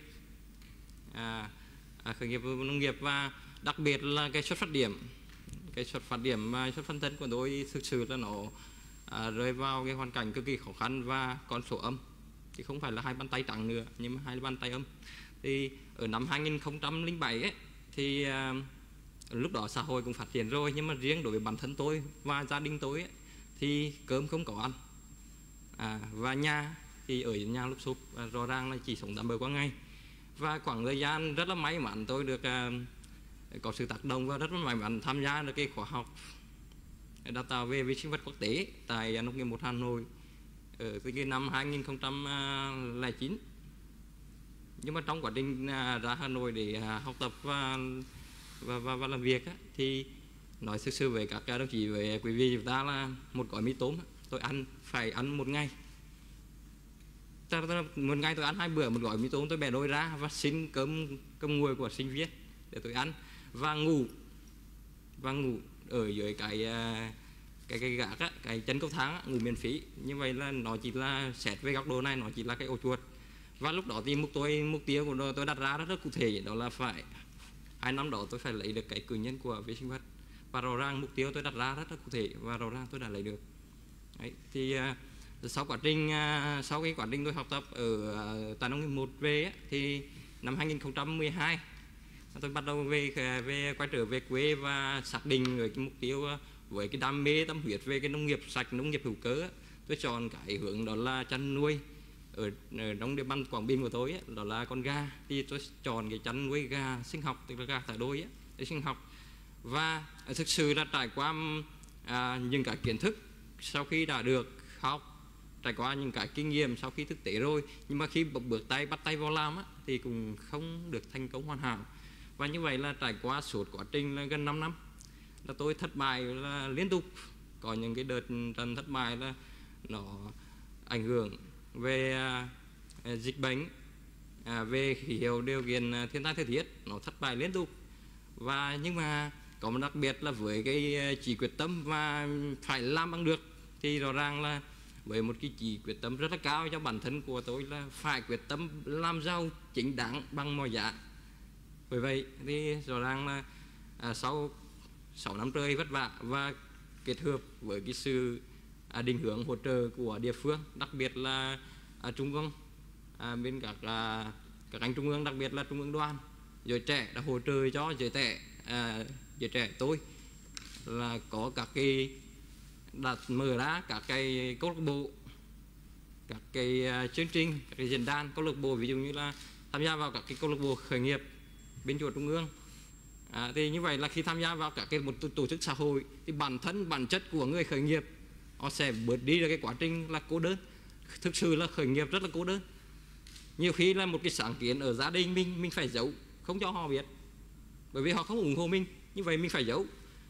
khởi nghiệp nông nghiệp, và đặc biệt là cái xuất phát điểm và xuất phát thân của tôi thực sự là nó rơi vào cái hoàn cảnh cực kỳ khó khăn và con số âm, thì không phải là hai bàn tay trắng nữa, nhưng mà hai bàn tay âm. Thì ở năm 2007 ấy, thì lúc đó xã hội cũng phát triển rồi, nhưng mà riêng đối với bản thân tôi và gia đình tôi ấy, thì cơm không có ăn, và nhà thì ở nhà lụp sụp, rõ ràng là chỉ sống tạm bợ qua ngày. Và khoảng thời gian rất là may mắn tôi được có sự tác động và rất là may mắn tham gia được cái khóa học đào tạo về vi sinh vật quốc tế tại Nông nghiệp 1 Hà Nội ở cái năm 2009. Nhưng mà trong quá trình ra Hà Nội để học tập và làm việc á, thì nói thực sự với các đồng chí, với quý vị chúng ta, là một gói mì tôm tôi phải ăn một ngày. Một ngày tôi ăn 2 bữa một gói mì tôm, tôi bẻ đôi ra và xin cơm nguội của sinh viên để tôi ăn, và ngủ ở dưới cái gác á, cái chân cầu thang á, ngủ miễn phí. Như vậy là nó chỉ là xét về góc độ này, nó chỉ là cái ổ chuột. Và lúc đó thì mục tiêu của tôi đặt ra rất cụ thể, đó là phải 2 năm đó tôi phải lấy được cái cử nhân của vi sinh vật, và rõ ràng mục tiêu tôi đặt ra rất là cụ thể và rõ ràng tôi đã lấy được. Đấy, thì sau cái quá trình tôi học tập ở tại Nông nghiệp 1 về ấy, thì năm 2012 tôi bắt đầu quay trở về quê và xác định với cái mục tiêu, với cái đam mê tâm huyết về cái nông nghiệp sạch, nông nghiệp hữu cơ. Tôi chọn cái hướng đó là chăn nuôi ở trong địa bàn Quảng Bình của tôi ấy, đó là con gà. Thì tôi chọn cái chăn nuôi gà sinh học, tức là gà thả đôi để sinh học. Và thực sự là trải qua những cái kiến thức sau khi đã được học, trải qua những cái kinh nghiệm sau khi thực tế rồi, nhưng mà khi bắt tay vào làm á, thì cũng không được thành công hoàn hảo. Và như vậy là trải qua suốt quá trình là gần 5 năm là tôi thất bại là liên tục. Có những cái đợt trận thất bại là nó ảnh hưởng về dịch bệnh, về khí hậu, điều kiện thiên tai thời tiết, nó thất bại liên tục. Và nhưng mà có một đặc biệt là với cái chỉ quyết tâm và phải làm bằng được, thì rõ ràng là với một cái chỉ quyết tâm rất là cao cho bản thân của tôi là phải quyết tâm làm giàu chính đáng bằng mọi giá. Bởi vậy thì rõ ràng là sau 6 năm trời vất vả và kết hợp với cái sự định hướng hỗ trợ của địa phương, đặc biệt là trung ương, bên các anh trung ương, đặc biệt là trung ương đoàn, giới trẻ đã hỗ trợ cho giới trẻ tôi là có các cái đặt mở ra các cái câu lạc bộ, các cái chương trình, các cái diễn đàn câu lạc bộ, ví dụ như là tham gia vào các cái câu lạc bộ khởi nghiệp bên chùa trung ương. Thì như vậy là khi tham gia vào các cái một tổ chức xã hội thì bản chất của người khởi nghiệp họ sẽ bớt đi được cái quá trình là cô đơn. Thực sự là khởi nghiệp rất là cô đơn. Nhiều khi là một cái sáng kiến ở gia đình mình phải giấu, không cho họ biết, bởi vì họ không ủng hộ mình. Như vậy mình phải giấu,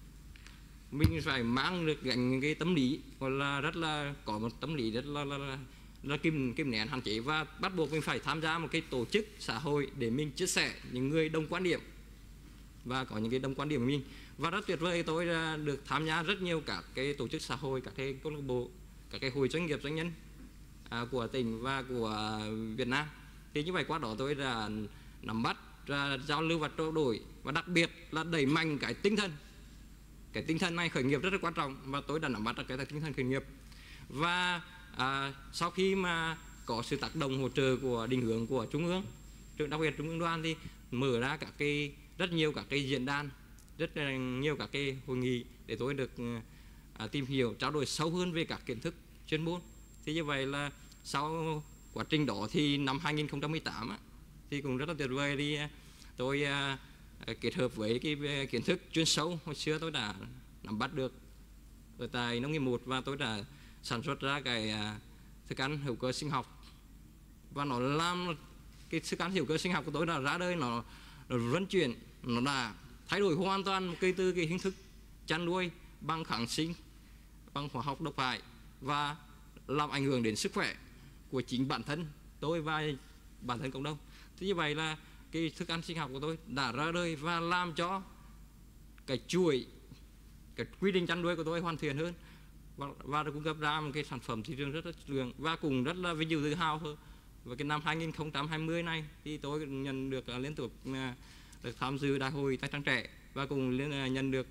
mình phải mang được gánh cái tâm lý gọi là rất là có một tâm lý rất là kim nén hạn chế, và bắt buộc mình phải tham gia một cái tổ chức xã hội để mình chia sẻ những người đồng quan điểm và có những cái đồng quan điểm của mình. Và rất tuyệt vời, tôi được tham gia rất nhiều các cái tổ chức xã hội, các cái câu lạc bộ, các cái hội doanh nghiệp doanh nhân của tỉnh và của Việt Nam. Thì như vậy qua đó tôi đã nắm bắt, giao lưu và trao đổi, và đặc biệt là đẩy mạnh cái tinh thần này khởi nghiệp rất là quan trọng, và tôi đã nắm bắt được cái tinh thần khởi nghiệp. Và sau khi mà có sự tác động hỗ trợ của định hướng của trung ương, đặc biệt trung ương đoàn, thì mở ra rất nhiều các cái diễn đàn, rất là nhiều các cái hội nghị để tôi được tìm hiểu, trao đổi sâu hơn về các kiến thức chuyên môn. Thì như vậy là sau quá trình đó thì năm 2018 thì cũng rất là tuyệt vời, thì tôi kết hợp với cái kiến thức chuyên sâu hồi xưa tôi đã nắm bắt được ở tại nông nghiệp 1, và tôi đã sản xuất ra cái thức ăn hữu cơ sinh học. Và nó làm cái thức ăn hữu cơ sinh học của tôi đã ra đời, nó vận chuyển, nó đã thay đổi hoàn toàn từ cái hình thức chăn nuôi bằng kháng sinh, bằng hóa học độc hại, và làm ảnh hưởng đến sức khỏe của chính bản thân tôi và bản thân cộng đồng. Thế như vậy là cái thức ăn sinh học của tôi đã ra đời và làm cho cái chuỗi, cái quy trình chăn nuôi của tôi hoàn thiện hơn, và cung cấp ra một cái sản phẩm thị trường rất là chất lượng, và cũng rất là vinh dự tự hào hơn. Và cái năm 2020 này thì tôi nhận được liên tục được tham dự đại hội tay trắng trẻ, và cùng nhận được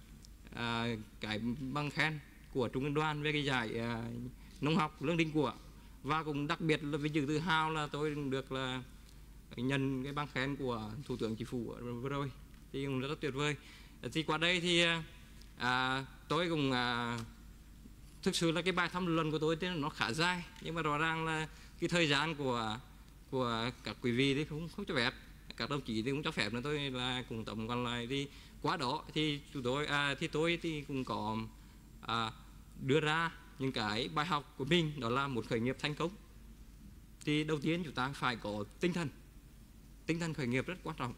cái bằng khen của trung ương đoàn về cái giải nông học lương đình của, và cũng đặc biệt là vinh dự tự hào là tôi được là nhận cái bằng khen của Thủ tướng Chính phủ vừa rồi, thì cũng rất là tuyệt vời. Thì qua đây thì tôi cũng thực sự là cái bài tham luận của tôi thì nó khá dài, nhưng mà rõ ràng là cái thời gian của các quý vị thì không cho phép, các đồng chí thì cũng cho phép, nên tôi là cùng tổng còn lại. Thì qua đó thì tôi thì cũng có đưa ra những cái bài học của mình, đó là một khởi nghiệp thành công thì đầu tiên chúng ta phải có tinh thần khởi nghiệp rất quan trọng.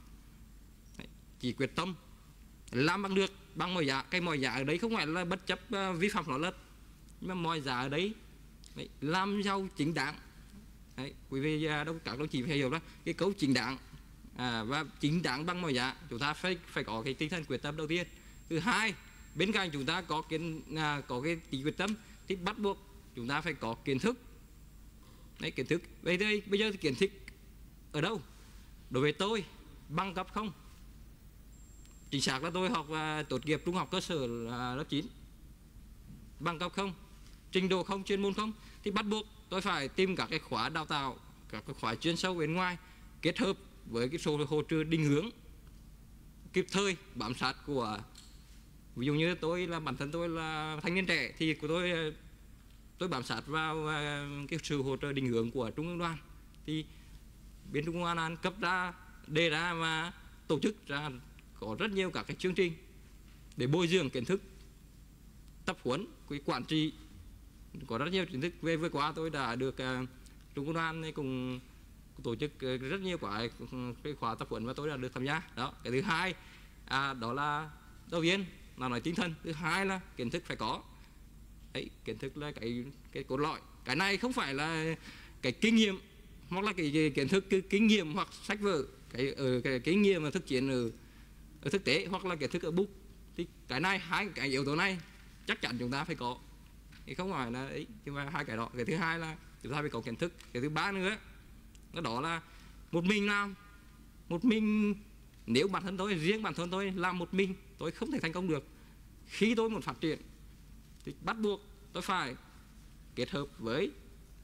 Chỉ quyết tâm làm bằng được, bằng mọi giá. Cái mọi giá ở đấy không phải là bất chấp vi phạm pháp luật, nhưng mà mọi giá ở đấy làm giàu chính đáng. Đấy, quý vị các đồng chí phải hiểu đó, cái câu chính đáng và chính đáng bằng mọi giá, chúng ta phải có cái tinh thần quyết tâm đầu tiên. Thứ hai, bên cạnh chúng ta có cái tính quyết tâm thì bắt buộc chúng ta phải có kiến thức. Đấy, kiến thức. Bây giờ thì kiến thức ở đâu? Đối với tôi, bằng cấp không. Chính xác là tôi học tốt nghiệp trung học cơ sở lớp 9. Bằng cấp không, trình độ không, chuyên môn không, thì bắt buộc tôi phải tìm các cái khóa đào tạo, các cái khóa chuyên sâu bên ngoài, kết hợp với cái số hỗ trợ định hướng kịp thời, bám sát của, ví dụ như tôi là bản thân tôi là thanh niên trẻ thì của tôi bám sát vào cái sự hỗ trợ định hướng của trung ương đoàn. Thì bên trung ương đoàn cấp ra, đề ra và tổ chức ra có rất nhiều các cái chương trình để bồi dưỡng kiến thức tập huấn, quý quản trị, có rất nhiều kiến thức. Về vừa qua tôi đã được Trung ương đoàn cùng tổ chức rất nhiều cái khóa tập huấn và tôi đã được tham gia. Đó, cái thứ hai đó là đầu tiên là nói tinh thần, thứ hai là kiến thức phải có. Đấy, kiến thức là cái cốt lõi. Cái này không phải là cái kinh nghiệm hoặc là cái kiến thức, cái kinh nghiệm hoặc sách vở, cái kinh nghiệm mà thực chiến ở thực tế hoặc là kiến thức ở book. Thì cái này, hai cái yếu tố này chắc chắn chúng ta phải có. Thì không phải là ấy, nhưng mà hai cái đó. Cái thứ hai là chúng ta phải có kiến thức. Cái thứ ba nữa đó là một mình làm, một mình, nếu bản thân tôi, riêng bản thân tôi làm một mình tôi không thể thành công được. Khi tôi muốn phát triển thì bắt buộc tôi phải kết hợp với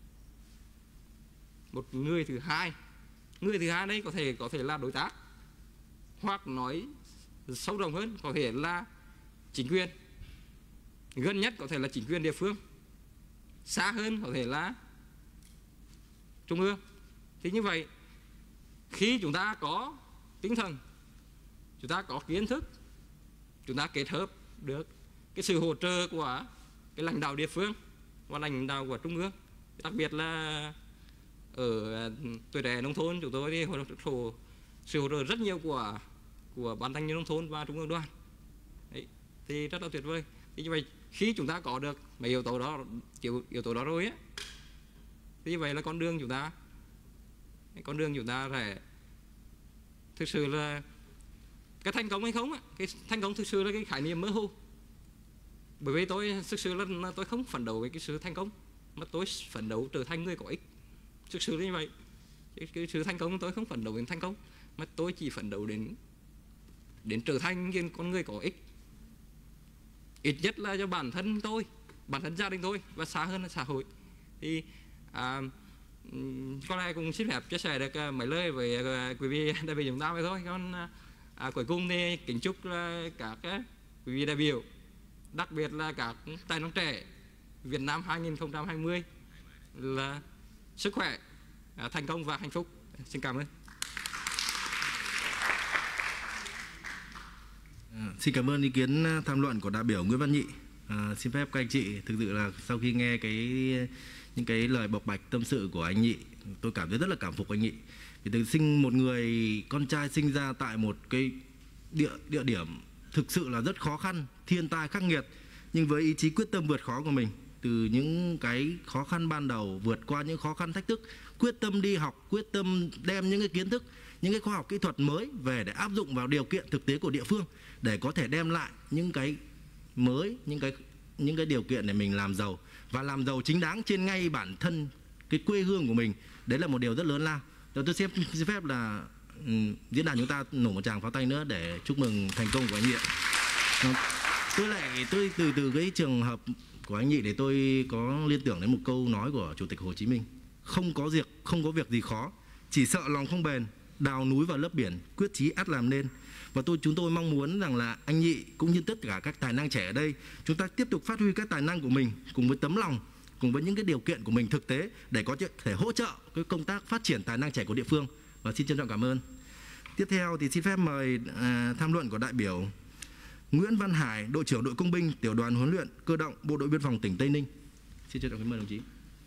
một người thứ hai. Người thứ hai đấy có thể là đối tác, hoặc nói sâu rộng hơn có thể là chính quyền. Gần nhất có thể là chính quyền địa phương, xa hơn có thể là trung ương. Thì như vậy khi chúng ta có tinh thần, chúng ta có kiến thức, chúng ta kết hợp được cái sự hỗ trợ của cái lãnh đạo địa phương và lãnh đạo của trung ương, đặc biệt là ở tuổi trẻ nông thôn chúng tôi thì sự hỗ trợ rất nhiều của ban thanh niên nông thôn và trung ương đoàn. Đấy, thì rất là tuyệt vời. Thì như vậy khi chúng ta có được mấy yếu tố đó rồi á, thì như vậy là con đường chúng ta sẽ thực sự là cái thành công hay không á, cái thành công thực sự là cái khái niệm mơ hồ. Bởi vì tôi thực sự là tôi không phấn đấu với cái sự thành công, mà tôi phấn đấu trở thành người có ích. Thực sự là như vậy. Cái sự thành công tôi không phấn đấu đến thành công, mà tôi chỉ phấn đấu đến trở thành những con người có ích. Ít nhất là cho bản thân tôi, bản thân gia đình tôi và xa hơn là xã hội. Thì có lẽ cũng xin phép chia sẻ được mấy lời với quý vị đại biểu chúng ta vậy thôi. Còn cuối cùng thì kính chúc các quý vị đại biểu, đặc biệt là các tài năng trẻ Việt Nam 2020 là sức khỏe, thành công và hạnh phúc. Xin cảm ơn. Xin cảm ơn ý kiến tham luận của đại biểu Nguyễn Văn Nhị. Xin phép các anh chị, thực sự là sau khi nghe những cái lời bộc bạch tâm sự của anh Nhị, tôi cảm thấy rất là cảm phục anh Nhị. Vì từ sinh một người con trai sinh ra tại một cái địa điểm thực sự là rất khó khăn, thiên tai khắc nghiệt, nhưng với ý chí quyết tâm vượt khó của mình, từ những cái khó khăn ban đầu vượt qua những khó khăn thách thức, quyết tâm đi học, quyết tâm đem những cái kiến thức, những cái khoa học kỹ thuật mới về để áp dụng vào điều kiện thực tế của địa phương, để có thể đem lại những cái mới, những cái điều kiện để mình làm giàu, và làm giàu chính đáng trên ngay bản thân cái quê hương của mình. Đấy là một điều rất lớn lao. Tôi xin phép là diễn đàn chúng ta nổ một tràng pháo tay nữa để chúc mừng thành công của anh Nhị. Tôi từ cái trường hợp của anh Nhị để tôi có liên tưởng đến một câu nói của Chủ tịch Hồ Chí Minh: không có việc gì khó, chỉ sợ lòng không bền, đào núi vào lớp biển, quyết chí ắt làm nên. Và chúng tôi mong muốn rằng là anh Nhị cũng như tất cả các tài năng trẻ ở đây, chúng ta tiếp tục phát huy các tài năng của mình cùng với tấm lòng, cùng với những cái điều kiện của mình thực tế để có thể hỗ trợ cái công tác phát triển tài năng trẻ của địa phương. Và xin trân trọng cảm ơn. Tiếp theo thì xin phép mời tham luận của đại biểu Nguyễn Văn Hải, đội trưởng đội công binh, tiểu đoàn huấn luyện cơ động Bộ đội Biên phòng tỉnh Tây Ninh. Xin trân trọng cảm ơn đồng chí.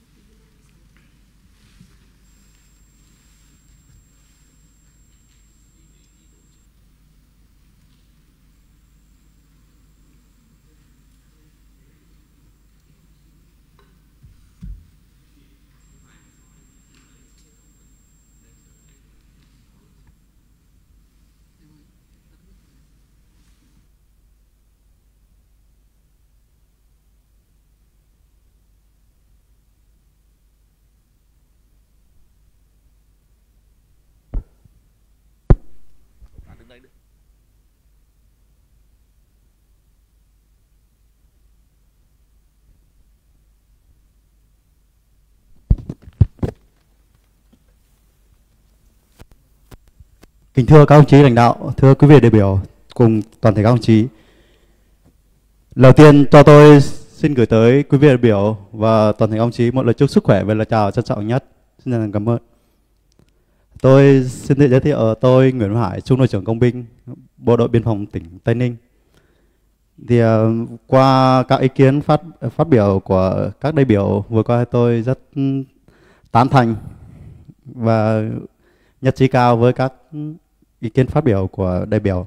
Kính thưa các đồng chí lãnh đạo, thưa quý vị đại biểu cùng toàn thể các đồng chí. Đầu tiên cho tôi xin gửi tới quý vị đại biểu và toàn thể các đồng chí một lời chúc sức khỏe và lời chào trân trọng nhất. Xin chân thành cảm ơn. Tôi xin tự giới thiệu tôi Nguyễn Văn Hải, trung đội trưởng công binh, Bộ đội Biên phòng tỉnh Tây Ninh. Thì qua các ý kiến phát biểu của các đại biểu vừa qua, tôi rất tán thành và nhất trí cao với các ý kiến phát biểu của đại biểu.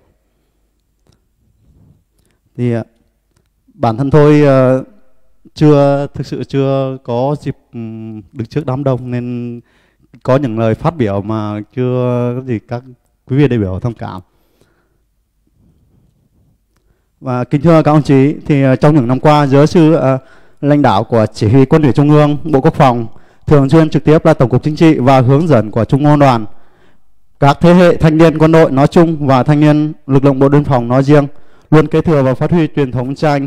Thì bản thân tôi thực sự chưa có dịp đứng trước đám đông nên có những lời phát biểu mà chưa có gì các quý vị đại biểu thông cảm. Và kính thưa các ông chí, thì trong những năm qua dưới sự lãnh đạo của Chỉ huy Quân ủy Trung ương, Bộ Quốc phòng, thường xuyên trực tiếp là Tổng cục Chính trị và hướng dẫn của Trung ương Đoàn, các thế hệ thanh niên quân đội nói chung và thanh niên lực lượng bộ đội biên phòng nói riêng luôn kế thừa và phát huy truyền thống tranh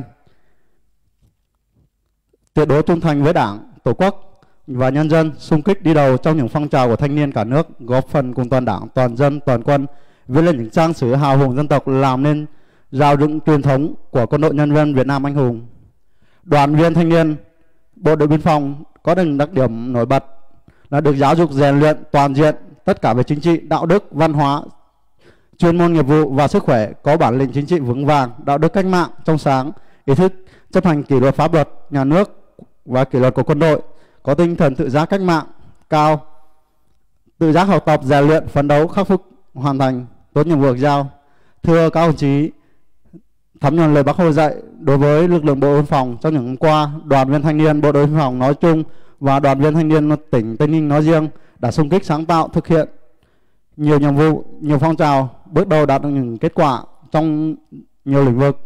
tuyệt đối trung thành với Đảng, Tổ quốc và nhân dân, xung kích đi đầu trong những phong trào của thanh niên cả nước, góp phần cùng toàn Đảng, toàn dân, toàn quân viết lên những trang sử hào hùng dân tộc, làm nên rào dựng truyền thống của quân đội nhân dân Việt Nam anh hùng. Đoàn viên thanh niên bộ đội biên phòng có những đặc điểm nổi bật là được giáo dục rèn luyện toàn diện tất cả về chính trị, đạo đức, văn hóa, chuyên môn nghiệp vụ và sức khỏe, có bản lĩnh chính trị vững vàng, đạo đức cách mạng trong sáng, ý thức chấp hành kỷ luật pháp luật nhà nước và kỷ luật của quân đội, có tinh thần tự giác cách mạng cao, tự giác học tập, rèn luyện, phấn đấu, khắc phục, hoàn thành tốt nhiệm vụ được giao. Thưa các đồng chí, thấm nhuần lời Bác Hồ dạy đối với lực lượng bộ đội biên phòng trong những năm qua, đoàn viên thanh niên bộ đội biên phòng nói chung và đoàn viên thanh niên tỉnh Tây Ninh nói riêng đã xung kích sáng tạo, thực hiện nhiều nhiệm vụ, nhiều phong trào, bước đầu đạt được những kết quả trong nhiều lĩnh vực.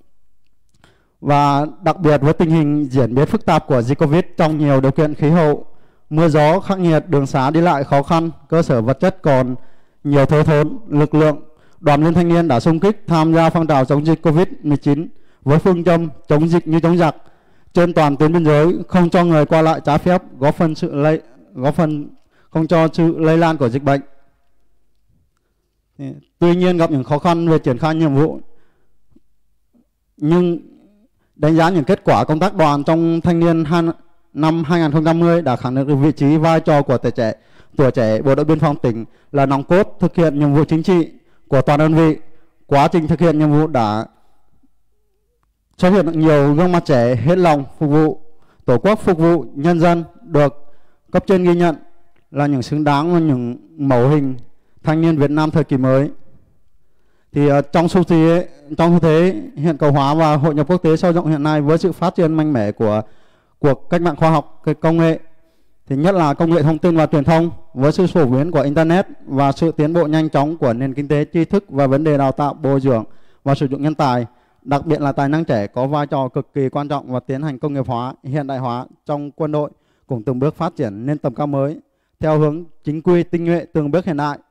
Và đặc biệt với tình hình diễn biến phức tạp của dịch Covid trong nhiều điều kiện khí hậu, mưa gió khắc nghiệt, đường xá đi lại khó khăn, cơ sở vật chất còn nhiều thiếu thốn, lực lượng đoàn viên thanh niên đã xung kích tham gia phong trào chống dịch Covid-19 với phương châm chống dịch như chống giặc trên toàn tuyến biên giới, không cho người qua lại trái phép, góp phần không cho sự lây lan của dịch bệnh. Tuy nhiên gặp những khó khăn về triển khai nhiệm vụ, nhưng đánh giá những kết quả công tác đoàn trong thanh niên năm 2020 đã khẳng định được vị trí vai trò của tuổi trẻ bộ đội biên phòng tỉnh là nòng cốt thực hiện nhiệm vụ chính trị của toàn đơn vị. Quá trình thực hiện nhiệm vụ đã xuất hiện được nhiều gương mặt trẻ hết lòng phục vụ Tổ quốc, phục vụ nhân dân, được cấp trên ghi nhận là những xứng đáng với những mẫu hình thanh niên Việt Nam thời kỳ mới. Thì trong xu thế hiện cầu hóa và hội nhập quốc tế sâu rộng hiện nay, với sự phát triển mạnh mẽ của cuộc cách mạng khoa học, công nghệ, thì nhất là công nghệ thông tin và truyền thông, với sự phổ biến của Internet và sự tiến bộ nhanh chóng của nền kinh tế tri thức và vấn đề đào tạo, bồi dưỡng và sử dụng nhân tài, đặc biệt là tài năng trẻ có vai trò cực kỳ quan trọng và tiến hành công nghiệp hóa, hiện đại hóa trong quân đội, cũng từng bước phát triển lên tầm cao mới theo hướng chính quy, tinh nhuệ, từng bước hiện đại.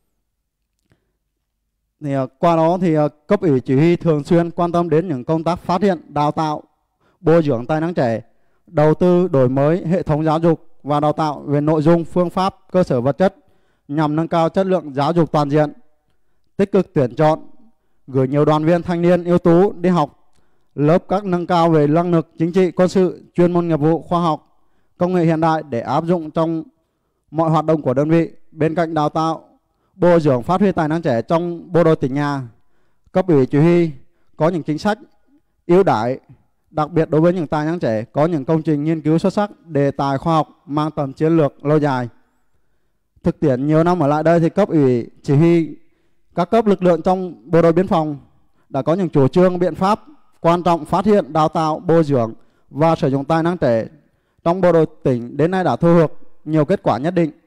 Thì qua đó thì cấp ủy chỉ huy thường xuyên quan tâm đến những công tác phát hiện, đào tạo, bồi dưỡng tài năng trẻ, đầu tư đổi mới hệ thống giáo dục và đào tạo về nội dung, phương pháp, cơ sở vật chất nhằm nâng cao chất lượng giáo dục toàn diện, tích cực tuyển chọn, gửi nhiều đoàn viên thanh niên ưu tú đi học lớp các nâng cao về năng lực chính trị, quân sự, chuyên môn nghiệp vụ, khoa học, công nghệ hiện đại để áp dụng trong mọi hoạt động của đơn vị. Bên cạnh đào tạo, bồi dưỡng, phát huy tài năng trẻ trong bộ đội tỉnh nhà, cấp ủy chỉ huy có những chính sách ưu đãi đặc biệt đối với những tài năng trẻ, có những công trình nghiên cứu xuất sắc, đề tài khoa học mang tầm chiến lược lâu dài. Thực tiễn nhiều năm ở lại đây thì cấp ủy chỉ huy các cấp lực lượng trong bộ đội biên phòng đã có những chủ trương, biện pháp quan trọng phát hiện, đào tạo, bồi dưỡng và sử dụng tài năng trẻ trong bộ đội tỉnh, đến nay đã thu được nhiều kết quả nhất định.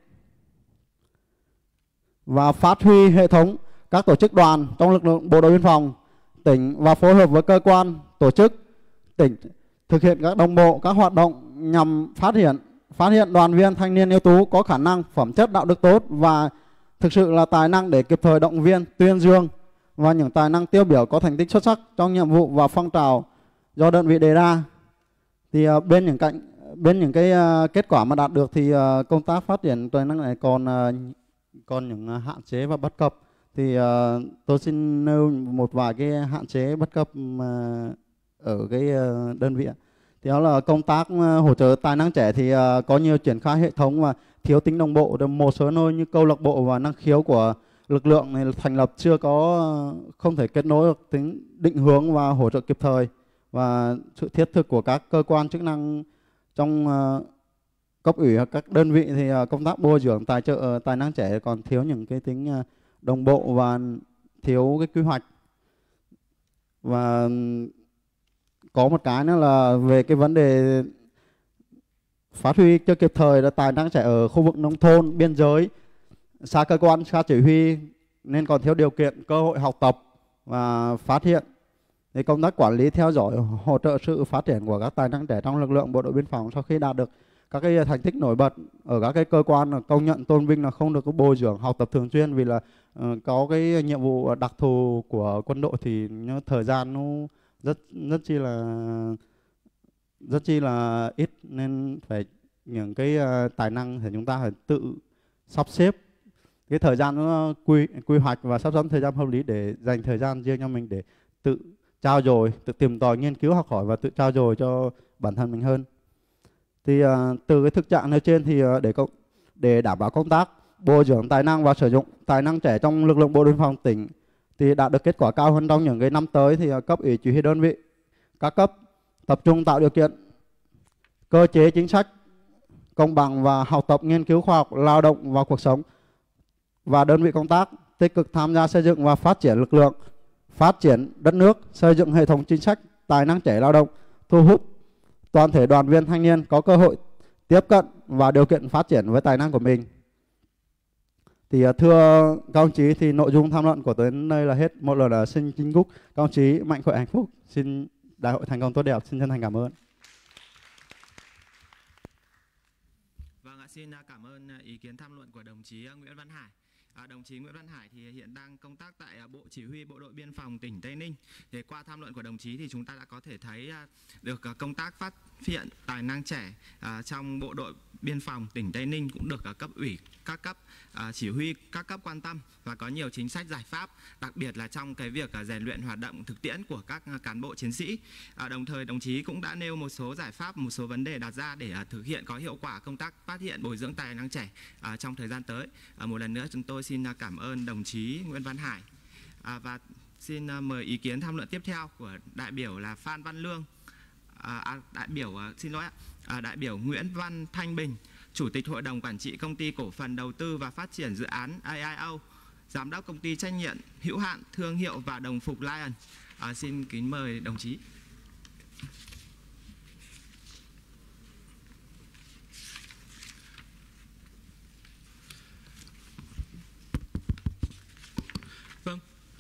Và phát huy hệ thống các tổ chức đoàn trong lực lượng bộ đội biên phòng tỉnh và phối hợp với cơ quan, tổ chức tỉnh thực hiện các đồng bộ các hoạt động nhằm phát hiện đoàn viên thanh niên ưu tú có khả năng, phẩm chất, đạo đức tốt và thực sự là tài năng để kịp thời động viên, tuyên dương, và những tài năng tiêu biểu có thành tích xuất sắc trong nhiệm vụ và phong trào do đơn vị đề ra. Thì bên những cái kết quả mà đạt được thì công tác phát triển tài năng này còn những hạn chế và bất cập. Thì tôi xin nêu một vài cái hạn chế bất cập ở cái đơn vị. Thì đó là công tác hỗ trợ tài năng trẻ thì có nhiều triển khai hệ thống và thiếu tính đồng bộ. Một số nơi như câu lạc bộ và năng khiếu của lực lượng này thành lập chưa có không thể kết nối được tính định hướng và hỗ trợ kịp thời, và sự thiết thực của các cơ quan chức năng trong cấp ủy hoặc các đơn vị thì công tác bồi dưỡng tài trợ tài năng trẻ còn thiếu những cái tính đồng bộ và thiếu cái quy hoạch. Và có một cái nữa là về cái vấn đề phát huy cho kịp thời là tài năng trẻ ở khu vực nông thôn, biên giới, xa cơ quan, xa chỉ huy nên còn thiếu điều kiện cơ hội học tập và phát hiện. Thì công tác quản lý, theo dõi, hỗ trợ sự phát triển của các tài năng trẻ trong lực lượng bộ đội biên phòng sau khi đạt được các cái thành tích nổi bật ở các cái cơ quan là công nhận tôn vinh là không được có bồi dưỡng học tập thường xuyên, vì là có cái nhiệm vụ đặc thù của quân đội thì thời gian nó rất chi là ít, nên phải những cái tài năng thì chúng ta phải tự sắp xếp cái thời gian nó quy hoạch và sắp xếp thời gian hợp lý để dành thời gian riêng cho mình để tự trao dồi, tự tìm tòi, nghiên cứu, học hỏi và tự trao dồi cho bản thân mình hơn. Thì từ cái thực trạng nêu trên thì để đảm bảo công tác bồi dưỡng tài năng và sử dụng tài năng trẻ trong lực lượng bộ đội biên phòng tỉnh thì đạt được kết quả cao hơn trong những cái năm tới, thì cấp ủy chỉ huy đơn vị các cấp tập trung tạo điều kiện cơ chế chính sách công bằng và học tập, nghiên cứu khoa học, lao động vào cuộc sống, và đơn vị công tác tích cực tham gia xây dựng và phát triển lực lượng, phát triển đất nước, xây dựng hệ thống chính sách tài năng trẻ lao động, thu hút toàn thể đoàn viên thanh niên có cơ hội tiếp cận và điều kiện phát triển với tài năng của mình. Thì thưa các ông chí, thì nội dung tham luận của tôi đến đây là hết. Một lần là xin kính chúc các ông chí mạnh khỏe hạnh phúc. Xin đại hội thành công tốt đẹp. Xin chân thành cảm ơn. Vâng ạ, xin cảm ơn ý kiến tham luận của đồng chí Nguyễn Văn Hải. Đồng chí Nguyễn Văn Hải thì hiện đang công tác tại Bộ Chỉ huy Bộ đội Biên phòng tỉnh Tây Ninh. Thì qua tham luận của đồng chí thì chúng ta đã có thể thấy được công tác phát hiện tài năng trẻ trong Bộ đội Biên phòng tỉnh Tây Ninh cũng được cấp ủy các cấp, chỉ huy các cấp quan tâm và có nhiều chính sách giải pháp, đặc biệt là trong cái việc rèn luyện hoạt động thực tiễn của các cán bộ chiến sĩ. Đồng thời đồng chí cũng đã nêu một số giải pháp, một số vấn đề đặt ra để thực hiện có hiệu quả công tác phát hiện bồi dưỡng tài năng trẻ trong thời gian tới. Một lần nữa chúng tôi xin cảm ơn đồng chí Nguyễn Văn Hải và xin mời ý kiến tham luận tiếp theo của đại biểu là Phan Văn Lương, đại biểu Nguyễn Văn Thanh Bình, Chủ tịch Hội đồng Quản trị Công ty Cổ phần Đầu tư và Phát triển Dự án AIO, Giám đốc Công ty Trách nhiệm hữu hạn Thương hiệu và Đồng phục Lion. Xin kính mời đồng chí. Vâng.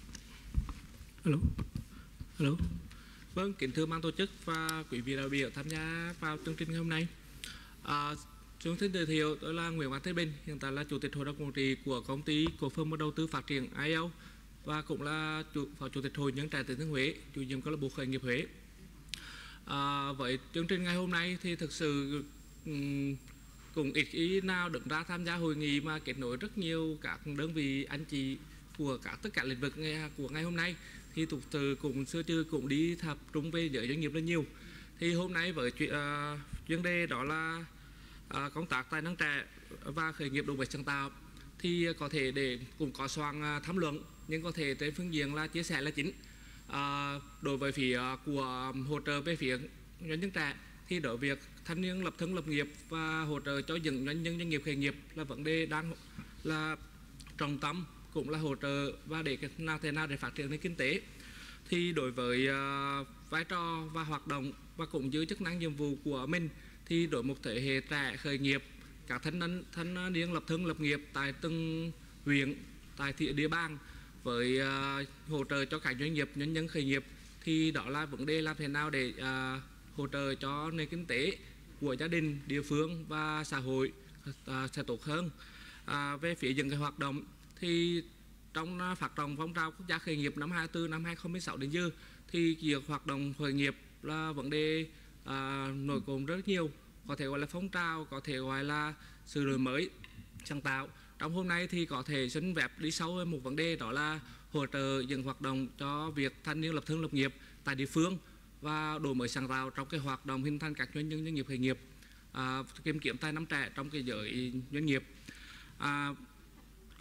Hello. Vâng, kính thưa ban tổ chức và quý vị đại biểu tham gia vào chương trình ngày hôm nay. Chúng xin giới thiệu, tôi là Nguyễn Văn Thế Bình, hiện tại là Chủ tịch Hội đồng Quản trị của Công ty Cổ phần Đầu tư Phát triển AIO và cũng là Phó Chủ tịch Hội Nhân trẻ Thừa Thiên Huế, chủ nhiệm câu lạc bộ khởi nghiệp Huế. Với chương trình ngày hôm nay thì thực sự cũng ít ý nào đứng ra tham gia hội nghị mà kết nối rất nhiều các đơn vị anh chị của tất cả lĩnh vực của ngày hôm nay, thì thực sự cũng xưa chưa cũng đi tập trung về giới doanh nghiệp rất nhiều. Thì hôm nay với chuyên đề đó là công tác tài năng trẻ và khởi nghiệp đổi mới sáng tạo, thì có thể để cũng có soạn tham luận, nhưng có thể trên phương diện là chia sẻ là chính. Đối với phía của hỗ trợ về phía doanh nhân trẻ thì đối việc thanh niên lập thân lập nghiệp và hỗ trợ cho những doanh nghiệp khởi nghiệp là vấn đề đang là trọng tâm, cũng là hỗ trợ và để thế nào để phát triển nền kinh tế. Thì đối với vai trò và hoạt động và cũng giữ chức năng nhiệm vụ của mình, thì đối một thế hệ trẻ khởi nghiệp, các thanh niên lập thân lập nghiệp tại từng huyện, tại thị địa bàn với hỗ trợ cho các doanh nghiệp nhân dân khởi nghiệp, thì đó là vấn đề làm thế nào để hỗ trợ cho nền kinh tế của gia đình, địa phương và xã hội sẽ tốt hơn. Về phía những cái hoạt động thì trong phát động phong trào quốc gia khởi nghiệp năm 24 năm 2016 đến giờ thì việc hoạt động khởi nghiệp là vấn đề nổi cộm rất nhiều, có thể gọi là phong trào, có thể gọi là sự đổi mới sáng tạo. Trong hôm nay thì có thể xin phép đi sâu hơn một vấn đề, đó là hỗ trợ những hoạt động cho việc thanh niên lập thân lập nghiệp tại địa phương và đổi mới sáng tạo trong cái hoạt động hình thành các doanh nghiệp khởi nghiệp, tìm kiếm tài năng trẻ trong cái giới doanh nghiệp.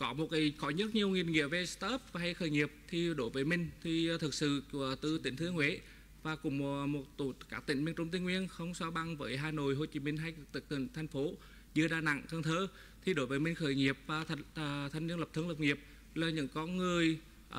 có rất nhiều nghiên nghĩa về startup hay khởi nghiệp, thì đối với mình thì thực sự từ tỉnh Thừa Thiên Huế và cùng một các tỉnh miền Trung Tây Nguyên không so bằng với Hà Nội, Hồ Chí Minh hay các tỉnh thành phố như Đà Nẵng, Cần Thơ. Thì đối với mình khởi nghiệp và thanh niên lập thân lập nghiệp là những con người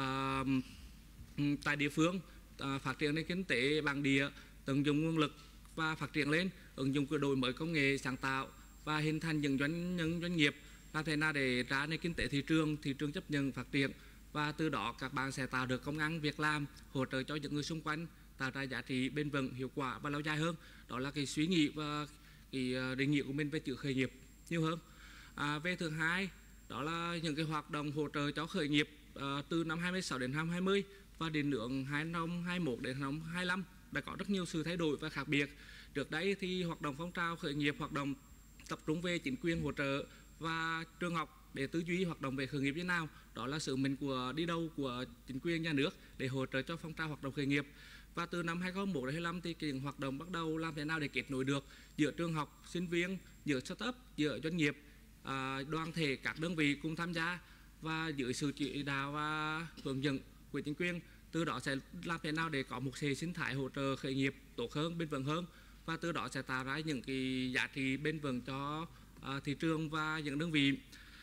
tại địa phương phát triển nền kinh tế bản địa, tận dụng nguồn lực và phát triển lên, ứng dụng đổi mới công nghệ sáng tạo và hình thành những doanh nghiệp làm thế nào để ra nền kinh tế thị trường chấp nhận phát triển, và từ đó các bạn sẽ tạo được công ăn việc làm, hỗ trợ cho những người xung quanh, tạo ra giá trị bền vững, hiệu quả và lâu dài hơn. Đó là cái suy nghĩ và cái định nghĩa của mình về chữ khởi nghiệp nhiều hơn. Về thứ hai, đó là những cái hoạt động hỗ trợ cho khởi nghiệp từ năm 26 đến năm 20 và định hướng năm 21 đến năm 25 đã có rất nhiều sự thay đổi và khác biệt. Trước đây thì hoạt động phong trào khởi nghiệp hoạt động tập trung về chính quyền hỗ trợ và trường học để tư duy hoạt động về khởi nghiệp như nào. Đó là sứ mệnh của đi đầu của chính quyền nhà nước để hỗ trợ cho phong trào hoạt động khởi nghiệp. Và từ năm 2021 đến 2025 thì cái hoạt động bắt đầu làm thế nào để kết nối được giữa trường học, sinh viên, giữa startup, giữa doanh nghiệp, đoàn thể các đơn vị cùng tham gia, và dưới sự chỉ đạo và hướng dẫn của chính quyền, từ đó sẽ làm thế nào để có một hệ sinh thái hỗ trợ khởi nghiệp tốt hơn, bền vững hơn, và từ đó sẽ tạo ra những cái giá trị bền vững cho thị trường và những đơn vị.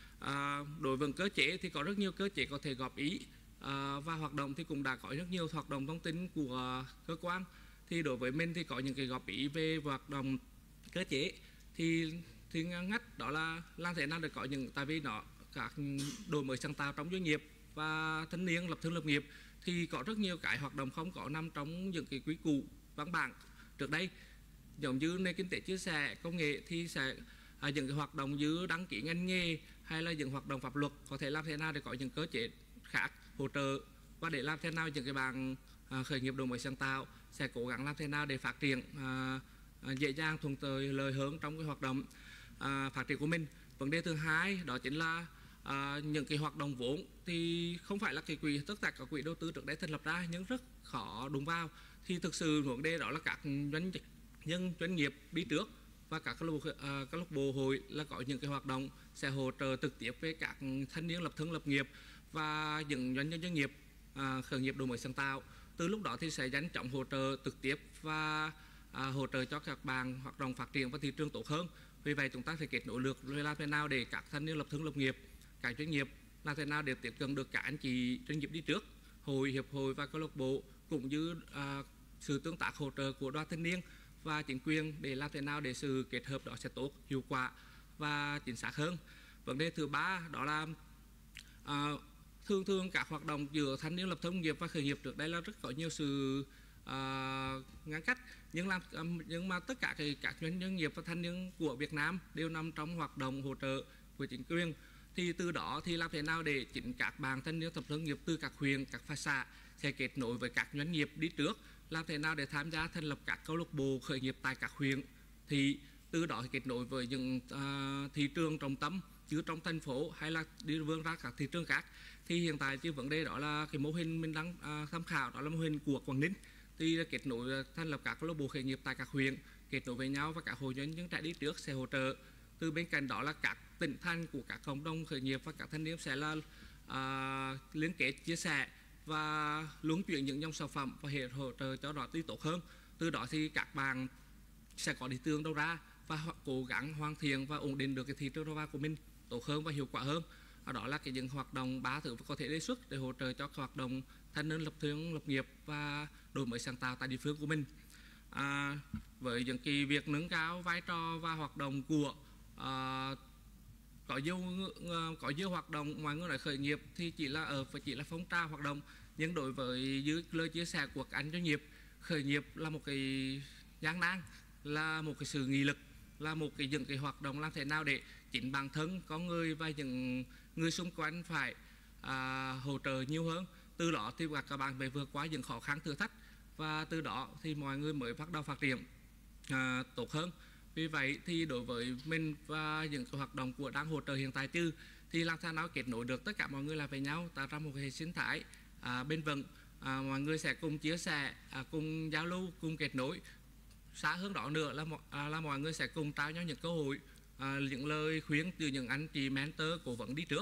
Đối với cơ chế thì có rất nhiều cơ chế có thể góp ý, và hoạt động thì cũng đã có rất nhiều hoạt động thông tin của cơ quan. Thì đối với mình thì có những cái góp ý về hoạt động cơ chế thì ngắt đó là làm thế nào để có những, tại vì nó các đổi mới sáng tạo trong doanh nghiệp và thanh niên lập thân lập nghiệp thì có rất nhiều cái hoạt động không có nằm trong những cái quy củ văn bản trước đây, giống như nền kinh tế chia sẻ công nghệ thì sẽ những cái hoạt động như đăng ký ngành nghề hay là những hoạt động pháp luật có thể làm thế nào để có những cơ chế khác hỗ trợ, và để làm thế nào những cái bạn khởi nghiệp đổi mới sáng tạo sẽ cố gắng làm thế nào để phát triển dễ dàng thuận lợi hơn trong cái hoạt động phát triển của mình. Vấn đề thứ hai đó chính là những cái hoạt động vốn thì không phải là cái quỹ, tất cả các quỹ đầu tư trước đây thành lập ra nhưng rất khó đụng vào. Thì thực sự vấn đề đó là các doanh nghiệp đi trước và các câu lạc bộ hội là có những cái hoạt động sẽ hỗ trợ trực tiếp với các thanh niên lập thân lập nghiệp và những doanh nghiệp khởi nghiệp đổi mới sáng tạo. Từ lúc đó thì sẽ nhanh chóng hỗ trợ trực tiếp và hỗ trợ cho các bạn hoạt động phát triển và thị trường tốt hơn. Vì vậy chúng ta phải kết nối được làm thế nào để các thanh niên lập thân lập nghiệp, các doanh nghiệp làm thế nào để tiếp cận được các anh chị doanh nghiệp đi trước, hội, hiệp hội và câu lạc bộ, cũng như sự tương tác hỗ trợ của đoàn thanh niên và chính quyền để làm thế nào để sự kết hợp đó sẽ tốt, hiệu quả và chính xác hơn. Vấn đề thứ ba đó là thường các hoạt động giữa thanh niên lập thân nghiệp và khởi nghiệp trước đây là rất có nhiều sự ngăn cách, nhưng mà tất cả các doanh nghiệp và thanh niên của Việt Nam đều nằm trong hoạt động hỗ trợ của chính quyền. Thì từ đó thì làm thế nào để chính các bạn thanh niên lập thân nghiệp từ các huyện, các xã sẽ kết nối với các doanh nghiệp đi trước, làm thế nào để tham gia thành lập các câu lạc bộ khởi nghiệp tại các huyện, thì từ đó thì kết nối với những thị trường trọng tâm chứ trong thành phố hay là đi vươn ra các thị trường khác. Thì hiện tại chứ vấn đề đó là cái mô hình mình đang tham khảo, đó là mô hình của Quảng Ninh, thì kết nối thành lập các câu lạc bộ khởi nghiệp tại các huyện, kết nối với nhau và các hội doanh nhân trẻ đi trước sẽ hỗ trợ. Từ bên cạnh đó là các tỉnh thành của các cộng đồng khởi nghiệp và các thanh niên sẽ là liên kết chia sẻ và luân chuyển những dòng sản phẩm và hệ hỗ trợ cho đó đi tốt hơn. Từ đó thì các bạn sẽ có ý tưởng đâu ra và cố gắng hoàn thiện và ổn định được cái thị trường đầu vào của mình tốt hơn và hiệu quả hơn. Đó là những hoạt động 3 thứ có thể đề xuất để hỗ trợ cho hoạt động thanh niên lập thân lập nghiệp và đổi mới sáng tạo tại địa phương của mình. Với những cái việc nâng cao vai trò và hoạt động của có nhiều hoạt động mọi người nói khởi nghiệp thì chỉ là phong trào hoạt động, nhưng đối với dưới lời chia sẻ của các anh doanh nghiệp, khởi nghiệp là một cái gian nan, là một cái sự nghị lực, là những cái hoạt động làm thế nào để chính bản thân có người và những người xung quanh phải hỗ trợ nhiều hơn. Từ đó thì các bạn phải vượt qua những khó khăn thử thách và từ đó thì mọi người mới bắt đầu phát triển tốt hơn. Vì vậy thì đối với mình và những cái hoạt động của đang hỗ trợ hiện tại thì làm sao nào kết nối được tất cả mọi người lại với nhau, tạo ra một hệ sinh thái bền vững, mọi người sẽ cùng chia sẻ, cùng giao lưu, cùng kết nối. Xa hơn đó nữa là mọi người sẽ cùng trao nhau những cơ hội, những lời khuyên từ những anh chị mentor cố vấn đi trước,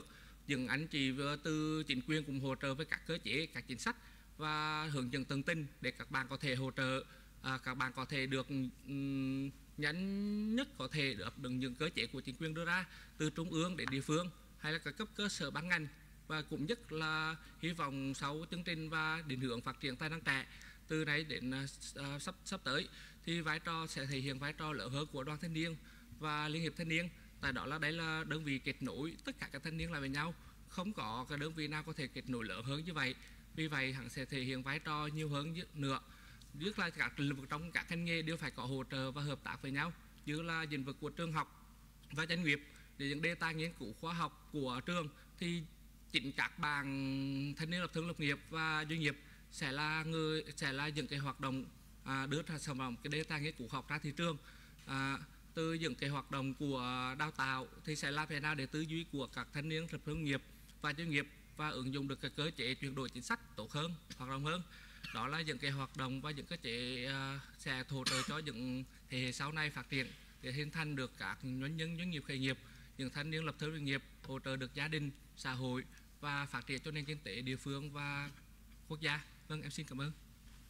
những anh chị từ chính quyền cùng hỗ trợ với các cơ chế, các chính sách và hướng dẫn tận tình để các bạn có thể hỗ trợ, các bạn có thể được nhanh nhất có thể được những cơ chế của chính quyền đưa ra từ trung ương đến địa phương hay là các cấp cơ sở ban ngành. Và cũng nhất là hy vọng sau chương trình và định hướng phát triển tài năng trẻ từ nay đến sắp tới thì vai trò sẽ thể hiện vai trò lớn hơn của đoàn thanh niên và liên hiệp thanh niên. Tại đó là đây là đơn vị kết nối tất cả các thanh niên lại với nhau, không có cái đơn vị nào có thể kết nối lớn hơn như vậy. Vì vậy hắn sẽ thể hiện vai trò nhiều hơn nữa, nhất là các lĩnh vực trong các ngành nghề đều phải có hỗ trợ và hợp tác với nhau, như là lĩnh vực của trường học và doanh nghiệp. Để những đề tài nghiên cứu khoa học của trường thì chính các bạn thanh niên lập thân lập nghiệp và doanh nghiệp sẽ là những cái hoạt động đưa ra sản phẩm cái đề tài nghiên cứu học ra thị trường. Từ những cái hoạt động của đào tạo thì sẽ làm thế nào để tư duy của các thanh niên lập thân nghiệp và doanh nghiệp và ứng dụng được cái cơ chế chuyển đổi chính sách tốt hơn, hoạt động hơn. Đó là những cái hoạt động và những cơ chế sẽ hỗ trợ cho những thế hệ sau này phát triển để hình thành được các doanh nghiệp khởi nghiệp, những thanh niên lập thân lập nghiệp, hỗ trợ được gia đình, xã hội và phát triển cho nền kinh tế địa phương và quốc gia. Vâng, em xin cảm ơn.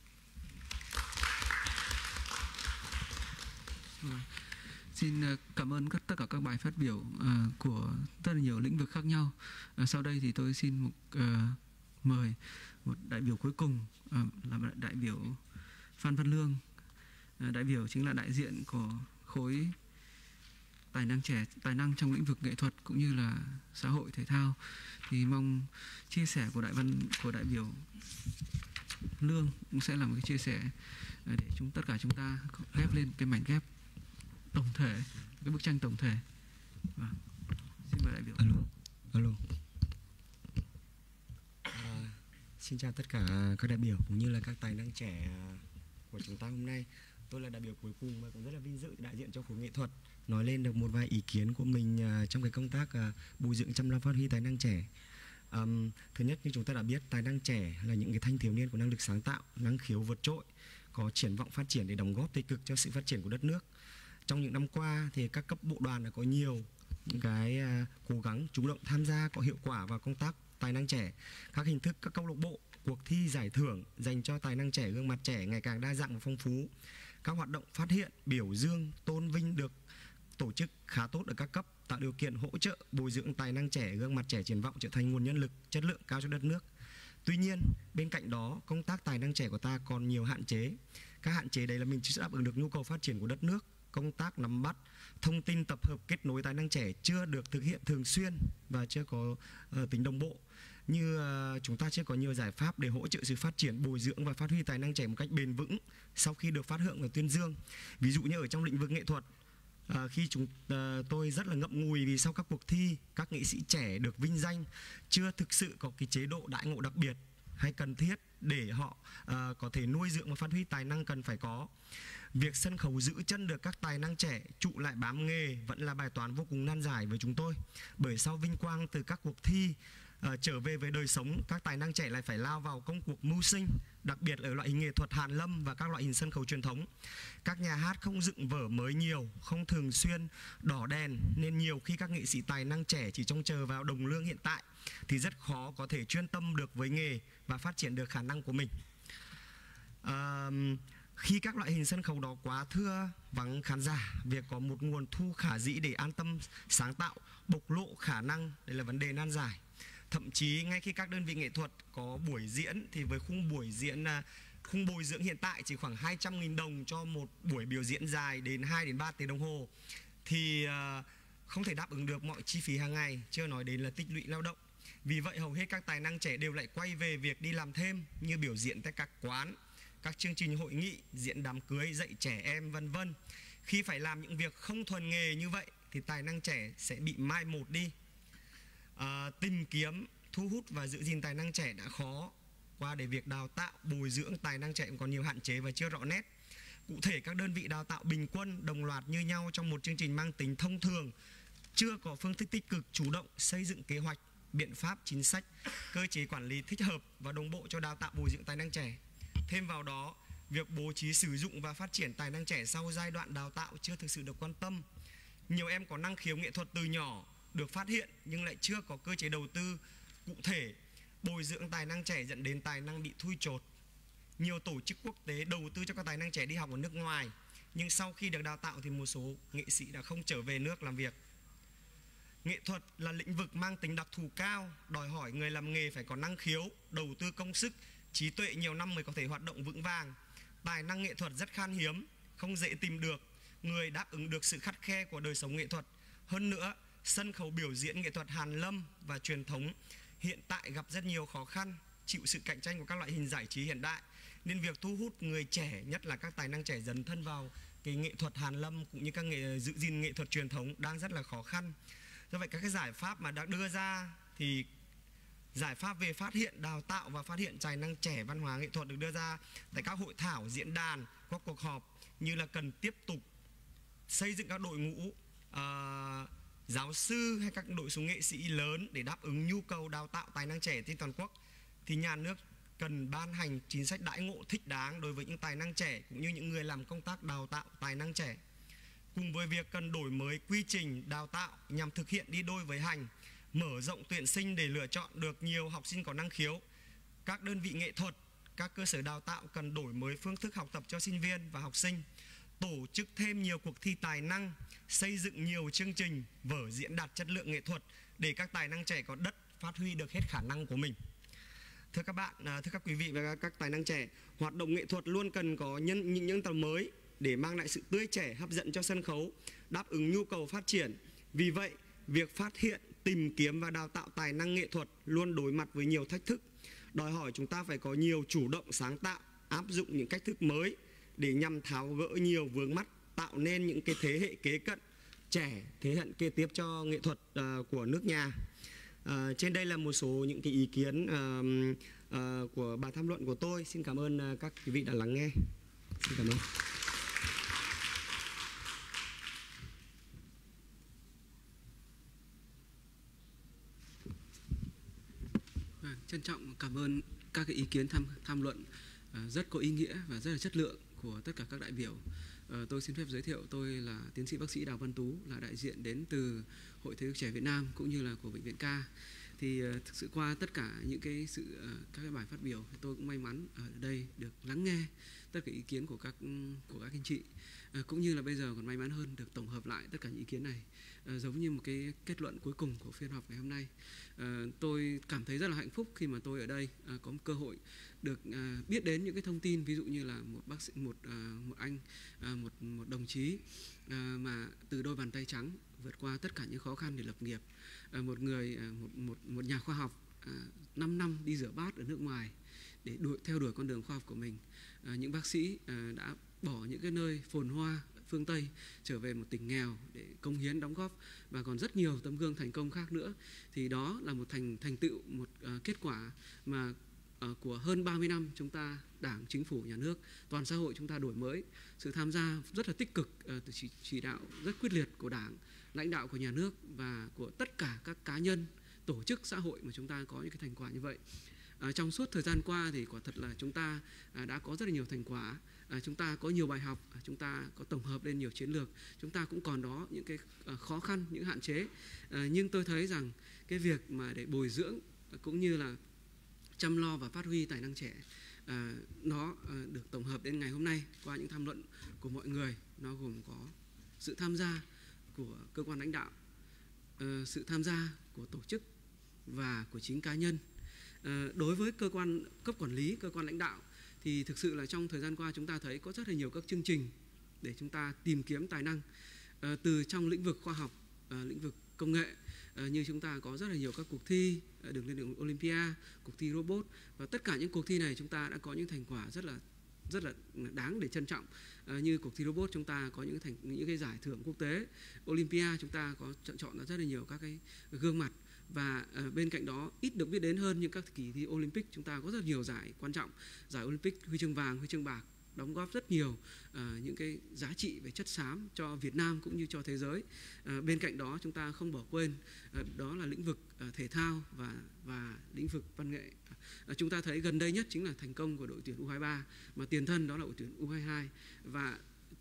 Xin cảm ơn tất cả các bài phát biểu của rất là nhiều lĩnh vực khác nhau. Sau đây thì tôi xin mời một đại biểu cuối cùng là đại biểu Phan Văn Lương. Đại biểu chính là đại diện của khối tài năng trẻ, tài năng trong lĩnh vực nghệ thuật cũng như là xã hội thể thao. Thì mong chia sẻ của đại biểu Lương cũng sẽ là một cái chia sẻ để tất cả chúng ta ghép lên cái mảnh ghép tổng thể, cái bức tranh tổng thể. Vâng. Xin mời đại biểu. Alo. Xin chào tất cả các đại biểu cũng như là các tài năng trẻ của chúng ta hôm nay. Tôi là đại biểu cuối cùng và cũng rất là vinh dự đại diện cho khối nghệ thuật nói lên được một vài ý kiến của mình trong cái công tác bồi dưỡng chăm lo phát huy tài năng trẻ. Thứ nhất, như chúng ta đã biết, tài năng trẻ là những cái thanh thiếu niên có năng lực sáng tạo, năng khiếu vượt trội, có triển vọng phát triển để đóng góp tích cực cho sự phát triển của đất nước. Trong những năm qua thì các cấp bộ đoàn đã có nhiều những cái cố gắng chủ động tham gia có hiệu quả vào công tác tài năng trẻ. Các hình thức, các câu lạc bộ, cuộc thi giải thưởng dành cho tài năng trẻ, gương mặt trẻ ngày càng đa dạng và phong phú. Các hoạt động phát hiện, biểu dương, tôn vinh được tổ chức khá tốt ở các cấp, tạo điều kiện hỗ trợ bồi dưỡng tài năng trẻ, gương mặt trẻ triển vọng trở thành nguồn nhân lực chất lượng cao cho đất nước. Tuy nhiên, bên cạnh đó, công tác tài năng trẻ của ta còn nhiều hạn chế. Các hạn chế đấy là mình chưa đáp ứng được nhu cầu phát triển của đất nước. Công tác nắm bắt, thông tin tập hợp kết nối tài năng trẻ chưa được thực hiện thường xuyên và chưa có tính đồng bộ. Như chúng ta chưa có nhiều giải pháp để hỗ trợ sự phát triển, bồi dưỡng và phát huy tài năng trẻ một cách bền vững sau khi được phát hiện và tuyên dương. Ví dụ như ở trong lĩnh vực nghệ thuật, khi tôi rất là ngậm ngùi vì sau các cuộc thi các nghệ sĩ trẻ được vinh danh chưa thực sự có cái chế độ đãi ngộ đặc biệt hay cần thiết để họ có thể nuôi dưỡng và phát huy tài năng cần phải có. Việc sân khấu giữ chân được các tài năng trẻ trụ lại bám nghề vẫn là bài toán vô cùng nan giải với chúng tôi, bởi sau vinh quang từ các cuộc thi trở về với đời sống, các tài năng trẻ lại phải lao vào công cuộc mưu sinh, đặc biệt ở loại hình nghệ thuật hàn lâm và các loại hình sân khấu truyền thống. Các nhà hát không dựng vở mới nhiều, không thường xuyên đỏ đèn, nên nhiều khi các nghệ sĩ tài năng trẻ chỉ trông chờ vào đồng lương hiện tại thì rất khó có thể chuyên tâm được với nghề và phát triển được khả năng của mình. Khi các loại hình sân khấu đó quá thưa vắng khán giả, việc có một nguồn thu khả dĩ để an tâm sáng tạo, bộc lộ khả năng, đây là vấn đề nan giải. Thậm chí ngay khi các đơn vị nghệ thuật có buổi diễn thì với khung bồi dưỡng hiện tại chỉ khoảng 200.000 đồng cho một buổi biểu diễn dài đến 2 đến 3 tiếng đồng hồ thì không thể đáp ứng được mọi chi phí hàng ngày, chưa nói đến là tích lũy lao động. Vì vậy hầu hết các tài năng trẻ đều lại quay về việc đi làm thêm như biểu diễn tại các quán, các chương trình hội nghị, diễn đám cưới, dạy trẻ em vân vân. Khi phải làm những việc không thuần nghề như vậy thì tài năng trẻ sẽ bị mai một đi. Tìm kiếm, thu hút và giữ gìn tài năng trẻ đã khó, qua để việc đào tạo, bồi dưỡng tài năng trẻ cũng còn nhiều hạn chế và chưa rõ nét. Cụ thể, các đơn vị đào tạo bình quân đồng loạt như nhau trong một chương trình mang tính thông thường, chưa có phương thức tích cực chủ động xây dựng kế hoạch, biện pháp, chính sách, cơ chế quản lý thích hợp và đồng bộ cho đào tạo bồi dưỡng tài năng trẻ. Thêm vào đó, việc bố trí sử dụng và phát triển tài năng trẻ sau giai đoạn đào tạo chưa thực sự được quan tâm. Nhiều em có năng khiếu nghệ thuật từ nhỏ được phát hiện nhưng lại chưa có cơ chế đầu tư cụ thể bồi dưỡng tài năng trẻ, dẫn đến tài năng bị thui chột. Nhiều tổ chức quốc tế đầu tư cho các tài năng trẻ đi học ở nước ngoài, nhưng sau khi được đào tạo thì một số nghệ sĩ đã không trở về nước làm việc. Nghệ thuật là lĩnh vực mang tính đặc thù cao, đòi hỏi người làm nghề phải có năng khiếu, đầu tư công sức, trí tuệ nhiều năm mới có thể hoạt động vững vàng. Tài năng nghệ thuật rất khan hiếm, không dễ tìm được người đáp ứng được sự khắt khe của đời sống nghệ thuật. Hơn nữa, sân khấu biểu diễn nghệ thuật hàn lâm và truyền thống hiện tại gặp rất nhiều khó khăn, chịu sự cạnh tranh của các loại hình giải trí hiện đại, nên việc thu hút người trẻ, nhất là các tài năng trẻ dấn thân vào cái nghệ thuật hàn lâm cũng như các giữ gìn nghệ thuật truyền thống đang rất là khó khăn. Do vậy các cái giải pháp mà đã đưa ra thì giải pháp về phát hiện, đào tạo và phát hiện tài năng trẻ văn hóa nghệ thuật được đưa ra tại các hội thảo, diễn đàn, các cuộc họp, như là cần tiếp tục xây dựng các đội ngũ giáo sư hay các đội số nghệ sĩ lớn để đáp ứng nhu cầu đào tạo tài năng trẻ trên toàn quốc. Thì nhà nước cần ban hành chính sách đãi ngộ thích đáng đối với những tài năng trẻ cũng như những người làm công tác đào tạo tài năng trẻ. Cùng với việc cần đổi mới quy trình đào tạo nhằm thực hiện đi đôi với hành, mở rộng tuyển sinh để lựa chọn được nhiều học sinh có năng khiếu. Các đơn vị nghệ thuật, các cơ sở đào tạo cần đổi mới phương thức học tập cho sinh viên và học sinh, tổ chức thêm nhiều cuộc thi tài năng, xây dựng nhiều chương trình, vở diễn đạt chất lượng nghệ thuật để các tài năng trẻ có đất phát huy được hết khả năng của mình. Thưa các bạn, thưa các quý vị và các tài năng trẻ, hoạt động nghệ thuật luôn cần có những tầm mới để mang lại sự tươi trẻ, hấp dẫn cho sân khấu, đáp ứng nhu cầu phát triển. Vì vậy, việc phát hiện, tìm kiếm và đào tạo tài năng nghệ thuật luôn đối mặt với nhiều thách thức, đòi hỏi chúng ta phải có nhiều chủ động sáng tạo, áp dụng những cách thức mới để nhằm tháo gỡ nhiều vướng mắc, tạo nên những cái thế hệ kế cận trẻ, thế hệ kế tiếp cho nghệ thuật của nước nhà. Trên đây là một số những cái ý kiến của bài tham luận của tôi. Xin cảm ơn các quý vị đã lắng nghe. Xin cảm ơn. Trân trọng cảm ơn các cái ý kiến tham luận rất có ý nghĩa và rất là chất lượng của tất cả các đại biểu. Tôi xin phép giới thiệu, tôi là tiến sĩ bác sĩ Đào Văn Tú, là đại diện đến từ Hội Thầy thuốc trẻ Việt Nam cũng như là của Bệnh viện Ca. Thì thực sự qua tất cả những các cái bài phát biểu, tôi cũng may mắn ở đây được lắng nghe tất cả ý kiến của các anh chị, cũng như là bây giờ còn may mắn hơn được tổng hợp lại tất cả những ý kiến này giống như một cái kết luận cuối cùng của phiên họp ngày hôm nay. Tôi cảm thấy rất là hạnh phúc khi mà tôi ở đây có một cơ hội được biết đến những cái thông tin, ví dụ như là một bác sĩ, một anh, một đồng chí mà từ đôi bàn tay trắng vượt qua tất cả những khó khăn để lập nghiệp, một nhà khoa học 5 năm đi rửa bát ở nước ngoài để theo đuổi con đường khoa học của mình, những bác sĩ đã bỏ những cái nơi phồn hoa phương Tây trở về một tỉnh nghèo để công hiến đóng góp, và còn rất nhiều tấm gương thành công khác nữa. Thì đó là một thành tựu, một kết quả mà của hơn 30 năm chúng ta, Đảng, Chính phủ, Nhà nước, toàn xã hội chúng ta đổi mới, sự tham gia rất là tích cực, chỉ đạo rất quyết liệt của Đảng, lãnh đạo của Nhà nước và của tất cả các cá nhân, tổ chức xã hội mà chúng ta có những cái thành quả như vậy. Trong suốt thời gian qua thì quả thật là chúng ta đã có rất là nhiều thành quả, chúng ta có nhiều bài học, chúng ta có tổng hợp lên nhiều chiến lược, chúng ta cũng còn đó những cái khó khăn, những hạn chế, nhưng tôi thấy rằng cái việc mà để bồi dưỡng cũng như là chăm lo và phát huy tài năng trẻ nó được tổng hợp đến ngày hôm nay qua những tham luận của mọi người. Nó gồm có sự tham gia của cơ quan lãnh đạo, sự tham gia của tổ chức và của chính cá nhân. Đối với cơ quan cấp quản lý, cơ quan lãnh đạo thì thực sự là trong thời gian qua chúng ta thấy có rất là nhiều các chương trình để chúng ta tìm kiếm tài năng từ trong lĩnh vực khoa học, lĩnh vực công nghệ, như chúng ta có rất là nhiều các cuộc thi đường lên đường Olympia, cuộc thi robot, và tất cả những cuộc thi này chúng ta đã có những thành quả rất là đáng để trân trọng. Như cuộc thi robot chúng ta có những cái giải thưởng quốc tế, Olympia chúng ta có chọn ra rất là nhiều các cái gương mặt, và bên cạnh đó ít được biết đến hơn những các kỳ thi Olympic chúng ta có rất nhiều giải quan trọng, giải Olympic huy chương vàng, huy chương bạc, đóng góp rất nhiều những cái giá trị về chất xám cho Việt Nam cũng như cho thế giới. Bên cạnh đó chúng ta không bỏ quên đó là lĩnh vực thể thao và lĩnh vực văn nghệ. Chúng ta thấy gần đây nhất chính là thành công của đội tuyển U23, mà tiền thân đó là đội tuyển U22, và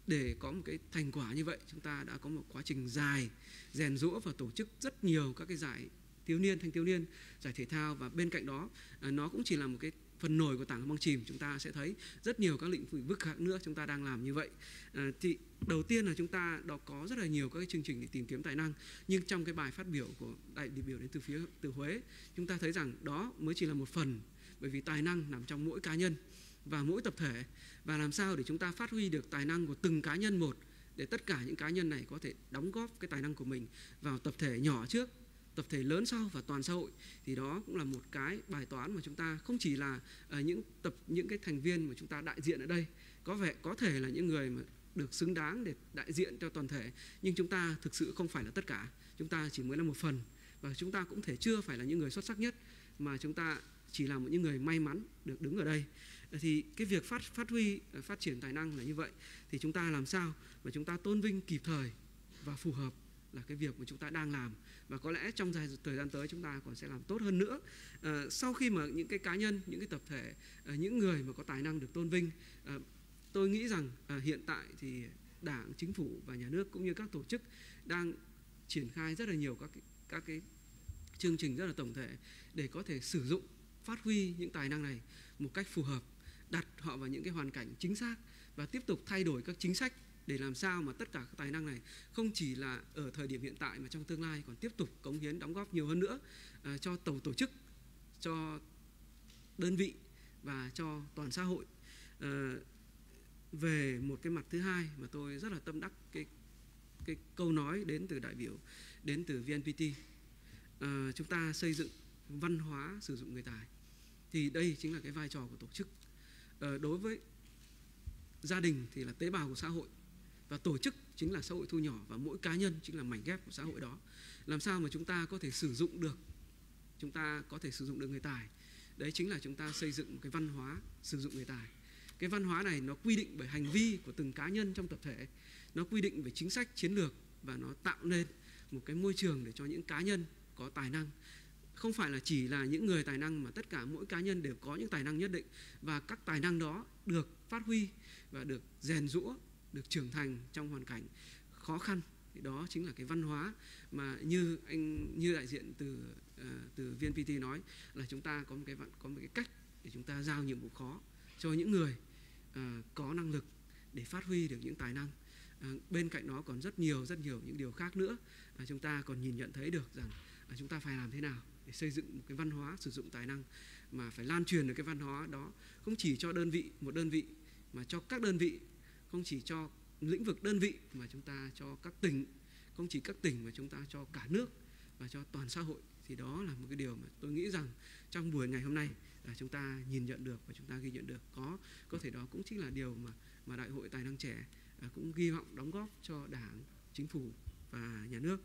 để có một cái thành quả như vậy, chúng ta đã có một quá trình dài rèn giũa và tổ chức rất nhiều các cái giải thiếu niên, thanh thiếu niên, giải thể thao, và bên cạnh đó nó cũng chỉ là một cái phần nổi của tảng băng chìm. Chúng ta sẽ thấy rất nhiều các lĩnh vực khác nữa chúng ta đang làm như vậy. Thì đầu tiên là chúng ta đó có rất là nhiều các cái chương trình để tìm kiếm tài năng, nhưng trong cái bài phát biểu của đại biểu đến từ Huế, chúng ta thấy rằng đó mới chỉ là một phần, bởi vì tài năng nằm trong mỗi cá nhân và mỗi tập thể, và làm sao để chúng ta phát huy được tài năng của từng cá nhân một, để tất cả những cá nhân này có thể đóng góp cái tài năng của mình vào tập thể nhỏ trước, tập thể lớn sau và toàn xã hội. Thì đó cũng là một cái bài toán mà chúng ta không chỉ là những cái thành viên mà chúng ta đại diện ở đây có thể là những người mà được xứng đáng để đại diện cho toàn thể, nhưng chúng ta thực sự không phải là tất cả, chúng ta chỉ mới là một phần, và chúng ta cũng thể chưa phải là những người xuất sắc nhất, mà chúng ta chỉ là những người may mắn được đứng ở đây. Thì cái việc phát triển tài năng là như vậy, thì chúng ta làm sao mà chúng ta tôn vinh kịp thời và phù hợp là cái việc mà chúng ta đang làm, và có lẽ trong thời gian tới chúng ta còn sẽ làm tốt hơn nữa. Sau khi mà những cái cá nhân, những cái tập thể, những người mà có tài năng được tôn vinh, tôi nghĩ rằng hiện tại thì Đảng, Chính phủ và Nhà nước cũng như các tổ chức đang triển khai rất là nhiều các cái chương trình rất là tổng thể để có thể sử dụng, phát huy những tài năng này một cách phù hợp, đặt họ vào những cái hoàn cảnh chính xác, và tiếp tục thay đổi các chính sách để làm sao mà tất cả các tài năng này không chỉ là ở thời điểm hiện tại mà trong tương lai còn tiếp tục cống hiến, đóng góp nhiều hơn nữa cho tổ chức, cho đơn vị và cho toàn xã hội. Về một cái mặt thứ hai mà tôi rất là tâm đắc cái câu nói đến từ đại biểu đến từ VNPT, chúng ta xây dựng văn hóa sử dụng người tài, thì đây chính là cái vai trò của tổ chức. Đối với gia đình thì là tế bào của xã hội, và tổ chức chính là xã hội thu nhỏ, và mỗi cá nhân chính là mảnh ghép của xã hội đó. Làm sao mà chúng ta có thể sử dụng được người tài, đấy chính là chúng ta xây dựng một cái văn hóa sử dụng người tài. Cái văn hóa này nó quy định bởi hành vi của từng cá nhân trong tập thể, nó quy định về chính sách chiến lược, và nó tạo nên một cái môi trường để cho những cá nhân có tài năng, không phải là chỉ là những người tài năng, mà tất cả mỗi cá nhân đều có những tài năng nhất định, và các tài năng đó được phát huy và được rèn giũa, được trưởng thành trong hoàn cảnh khó khăn. Thì đó chính là cái văn hóa mà như đại diện từ VNPT nói, là chúng ta có một cái cách để chúng ta giao nhiệm vụ khó cho những người có năng lực để phát huy được những tài năng. Bên cạnh đó còn rất nhiều những điều khác nữa, chúng ta còn nhìn nhận thấy được rằng chúng ta phải làm thế nào để xây dựng một cái văn hóa sử dụng tài năng, mà phải lan truyền được cái văn hóa đó không chỉ cho một đơn vị mà cho các đơn vị, không chỉ cho lĩnh vực đơn vị mà chúng ta cho các tỉnh, không chỉ các tỉnh mà chúng ta cho cả nước và cho toàn xã hội. Thì đó là một cái điều mà tôi nghĩ rằng trong buổi ngày hôm nay chúng ta nhìn nhận được và chúng ta ghi nhận được. Có thể đó cũng chính là điều mà Đại hội Tài năng trẻ cũng hy vọng đóng góp cho Đảng, Chính phủ và Nhà nước.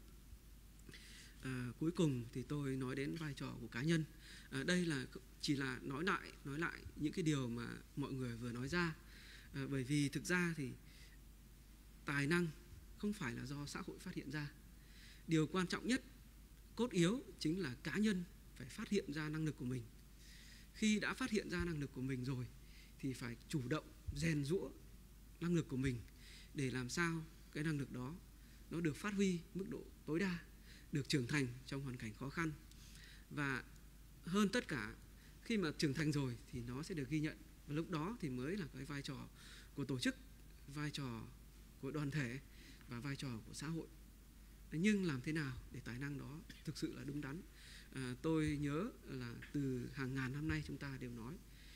Cuối cùng thì tôi nói đến vai trò của cá nhân. Đây là chỉ là nói lại những cái điều mà mọi người vừa nói ra. Bởi vì thực ra thì tài năng không phải là do xã hội phát hiện ra. Điều quan trọng nhất, cốt yếu chính là cá nhân phải phát hiện ra năng lực của mình. Khi đã phát hiện ra năng lực của mình rồi thì phải chủ động rèn giũa năng lực của mình để làm sao cái năng lực đó nó được phát huy mức độ tối đa, được trưởng thành trong hoàn cảnh khó khăn. Và hơn tất cả, khi mà trưởng thành rồi thì nó sẽ được ghi nhận, và lúc đó thì mới là cái vai trò của tổ chức, vai trò của đoàn thể và vai trò của xã hội. Nhưng làm thế nào để tài năng đó thực sự là đúng đắn? Tôi nhớ là từ hàng ngàn năm nay chúng ta đều nói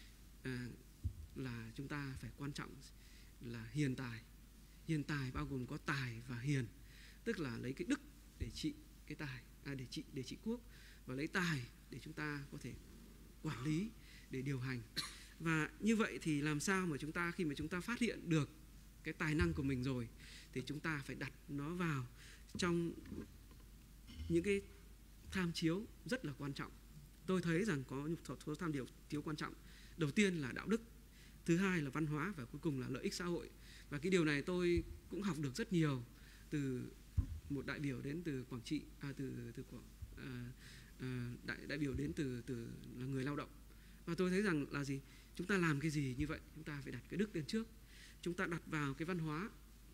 là chúng ta phải quan trọng là hiền tài. Hiền tài bao gồm có tài và hiền, tức là lấy cái đức để trị cái tài, để trị quốc, và lấy tài để chúng ta có thể quản lý, để điều hành. Và như vậy thì làm sao mà khi mà chúng ta phát hiện được cái tài năng của mình rồi thì chúng ta phải đặt nó vào trong những cái tham chiếu rất là quan trọng. Tôi thấy rằng có một số tham chiếu quan trọng. Đầu tiên là đạo đức, thứ hai là văn hóa, và cuối cùng là lợi ích xã hội. Và cái điều này tôi cũng học được rất nhiều từ một đại biểu đến từ Quảng Trị, đại biểu đến từ là người lao động. Và tôi thấy rằng là gì? Chúng ta làm cái gì như vậy, chúng ta phải đặt cái đức lên trước. Chúng ta đặt vào cái văn hóa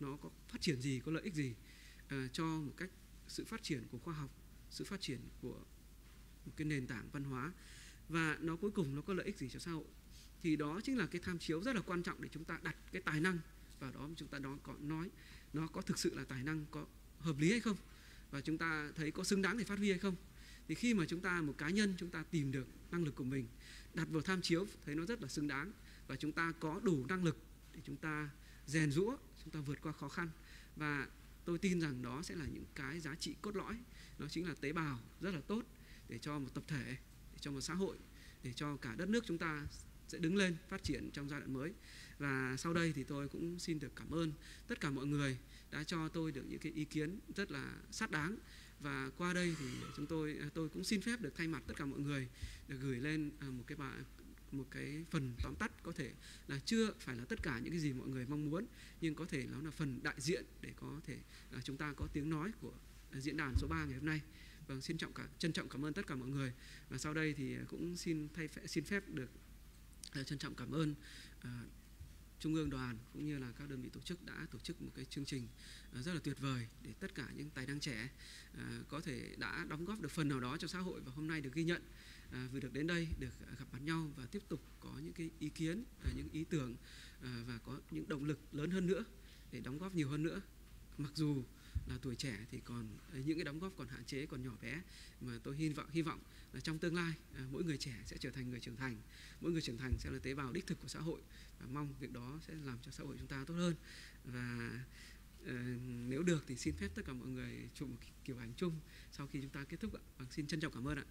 nó có phát triển gì, có lợi ích gì cho một cách sự phát triển của khoa học, sự phát triển của một cái nền tảng văn hóa, và nó cuối cùng nó có lợi ích gì cho xã hội. Thì đó chính là cái tham chiếu rất là quan trọng để chúng ta đặt cái tài năng vào đó, mà chúng ta có nói nó có thực sự là tài năng, có hợp lý hay không, và chúng ta thấy có xứng đáng để phát huy hay không. Thì khi mà chúng ta, một cá nhân, chúng ta tìm được năng lực của mình, đặt vào tham chiếu, thấy nó rất là xứng đáng, và chúng ta có đủ năng lực để chúng ta rèn giũa, chúng ta vượt qua khó khăn. Và tôi tin rằng đó sẽ là những cái giá trị cốt lõi, nó chính là tế bào rất là tốt để cho một tập thể, để cho một xã hội, để cho cả đất nước chúng ta sẽ đứng lên phát triển trong giai đoạn mới. Và sau đây thì tôi cũng xin được cảm ơn tất cả mọi người đã cho tôi được những cái ý kiến rất là xác đáng. Và qua đây thì tôi cũng xin phép được thay mặt tất cả mọi người được gửi lên một cái phần tóm tắt, có thể là chưa phải là tất cả những cái gì mọi người mong muốn, nhưng có thể nó là phần đại diện để có thể là chúng ta có tiếng nói của diễn đàn số 3 ngày hôm nay. Vâng, trân trọng cảm ơn tất cả mọi người. Và sau đây thì cũng xin phép được trân trọng cảm ơn Trung ương Đoàn cũng như là các đơn vị tổ chức đã tổ chức một cái chương trình rất là tuyệt vời để tất cả những tài năng trẻ có thể đã đóng góp được phần nào đó cho xã hội, và hôm nay được ghi nhận, vừa được đến đây, được gặp mặt nhau và tiếp tục có những cái ý kiến, những ý tưởng và có những động lực lớn hơn nữa để đóng góp nhiều hơn nữa. Mặc dù là tuổi trẻ thì còn những cái đóng góp còn hạn chế, còn nhỏ bé, mà tôi hy vọng là trong tương lai mỗi người trẻ sẽ trở thành người trưởng thành, mỗi người trưởng thành sẽ là tế bào đích thực của xã hội, và mong việc đó sẽ làm cho xã hội chúng ta tốt hơn. Và nếu được thì xin phép tất cả mọi người chụp một kiểu ảnh chung sau khi chúng ta kết thúc ạ. Xin trân trọng cảm ơn ạ.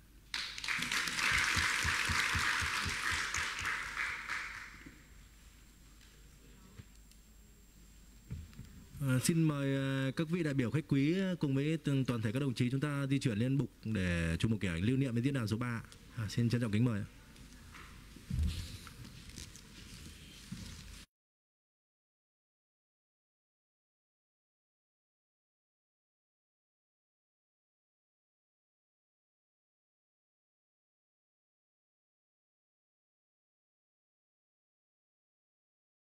Xin mời các vị đại biểu khách quý cùng với toàn thể các đồng chí chúng ta di chuyển lên bục để chụp một kiểu ảnh lưu niệm với diễn đàn số 3. Xin trân trọng kính mời.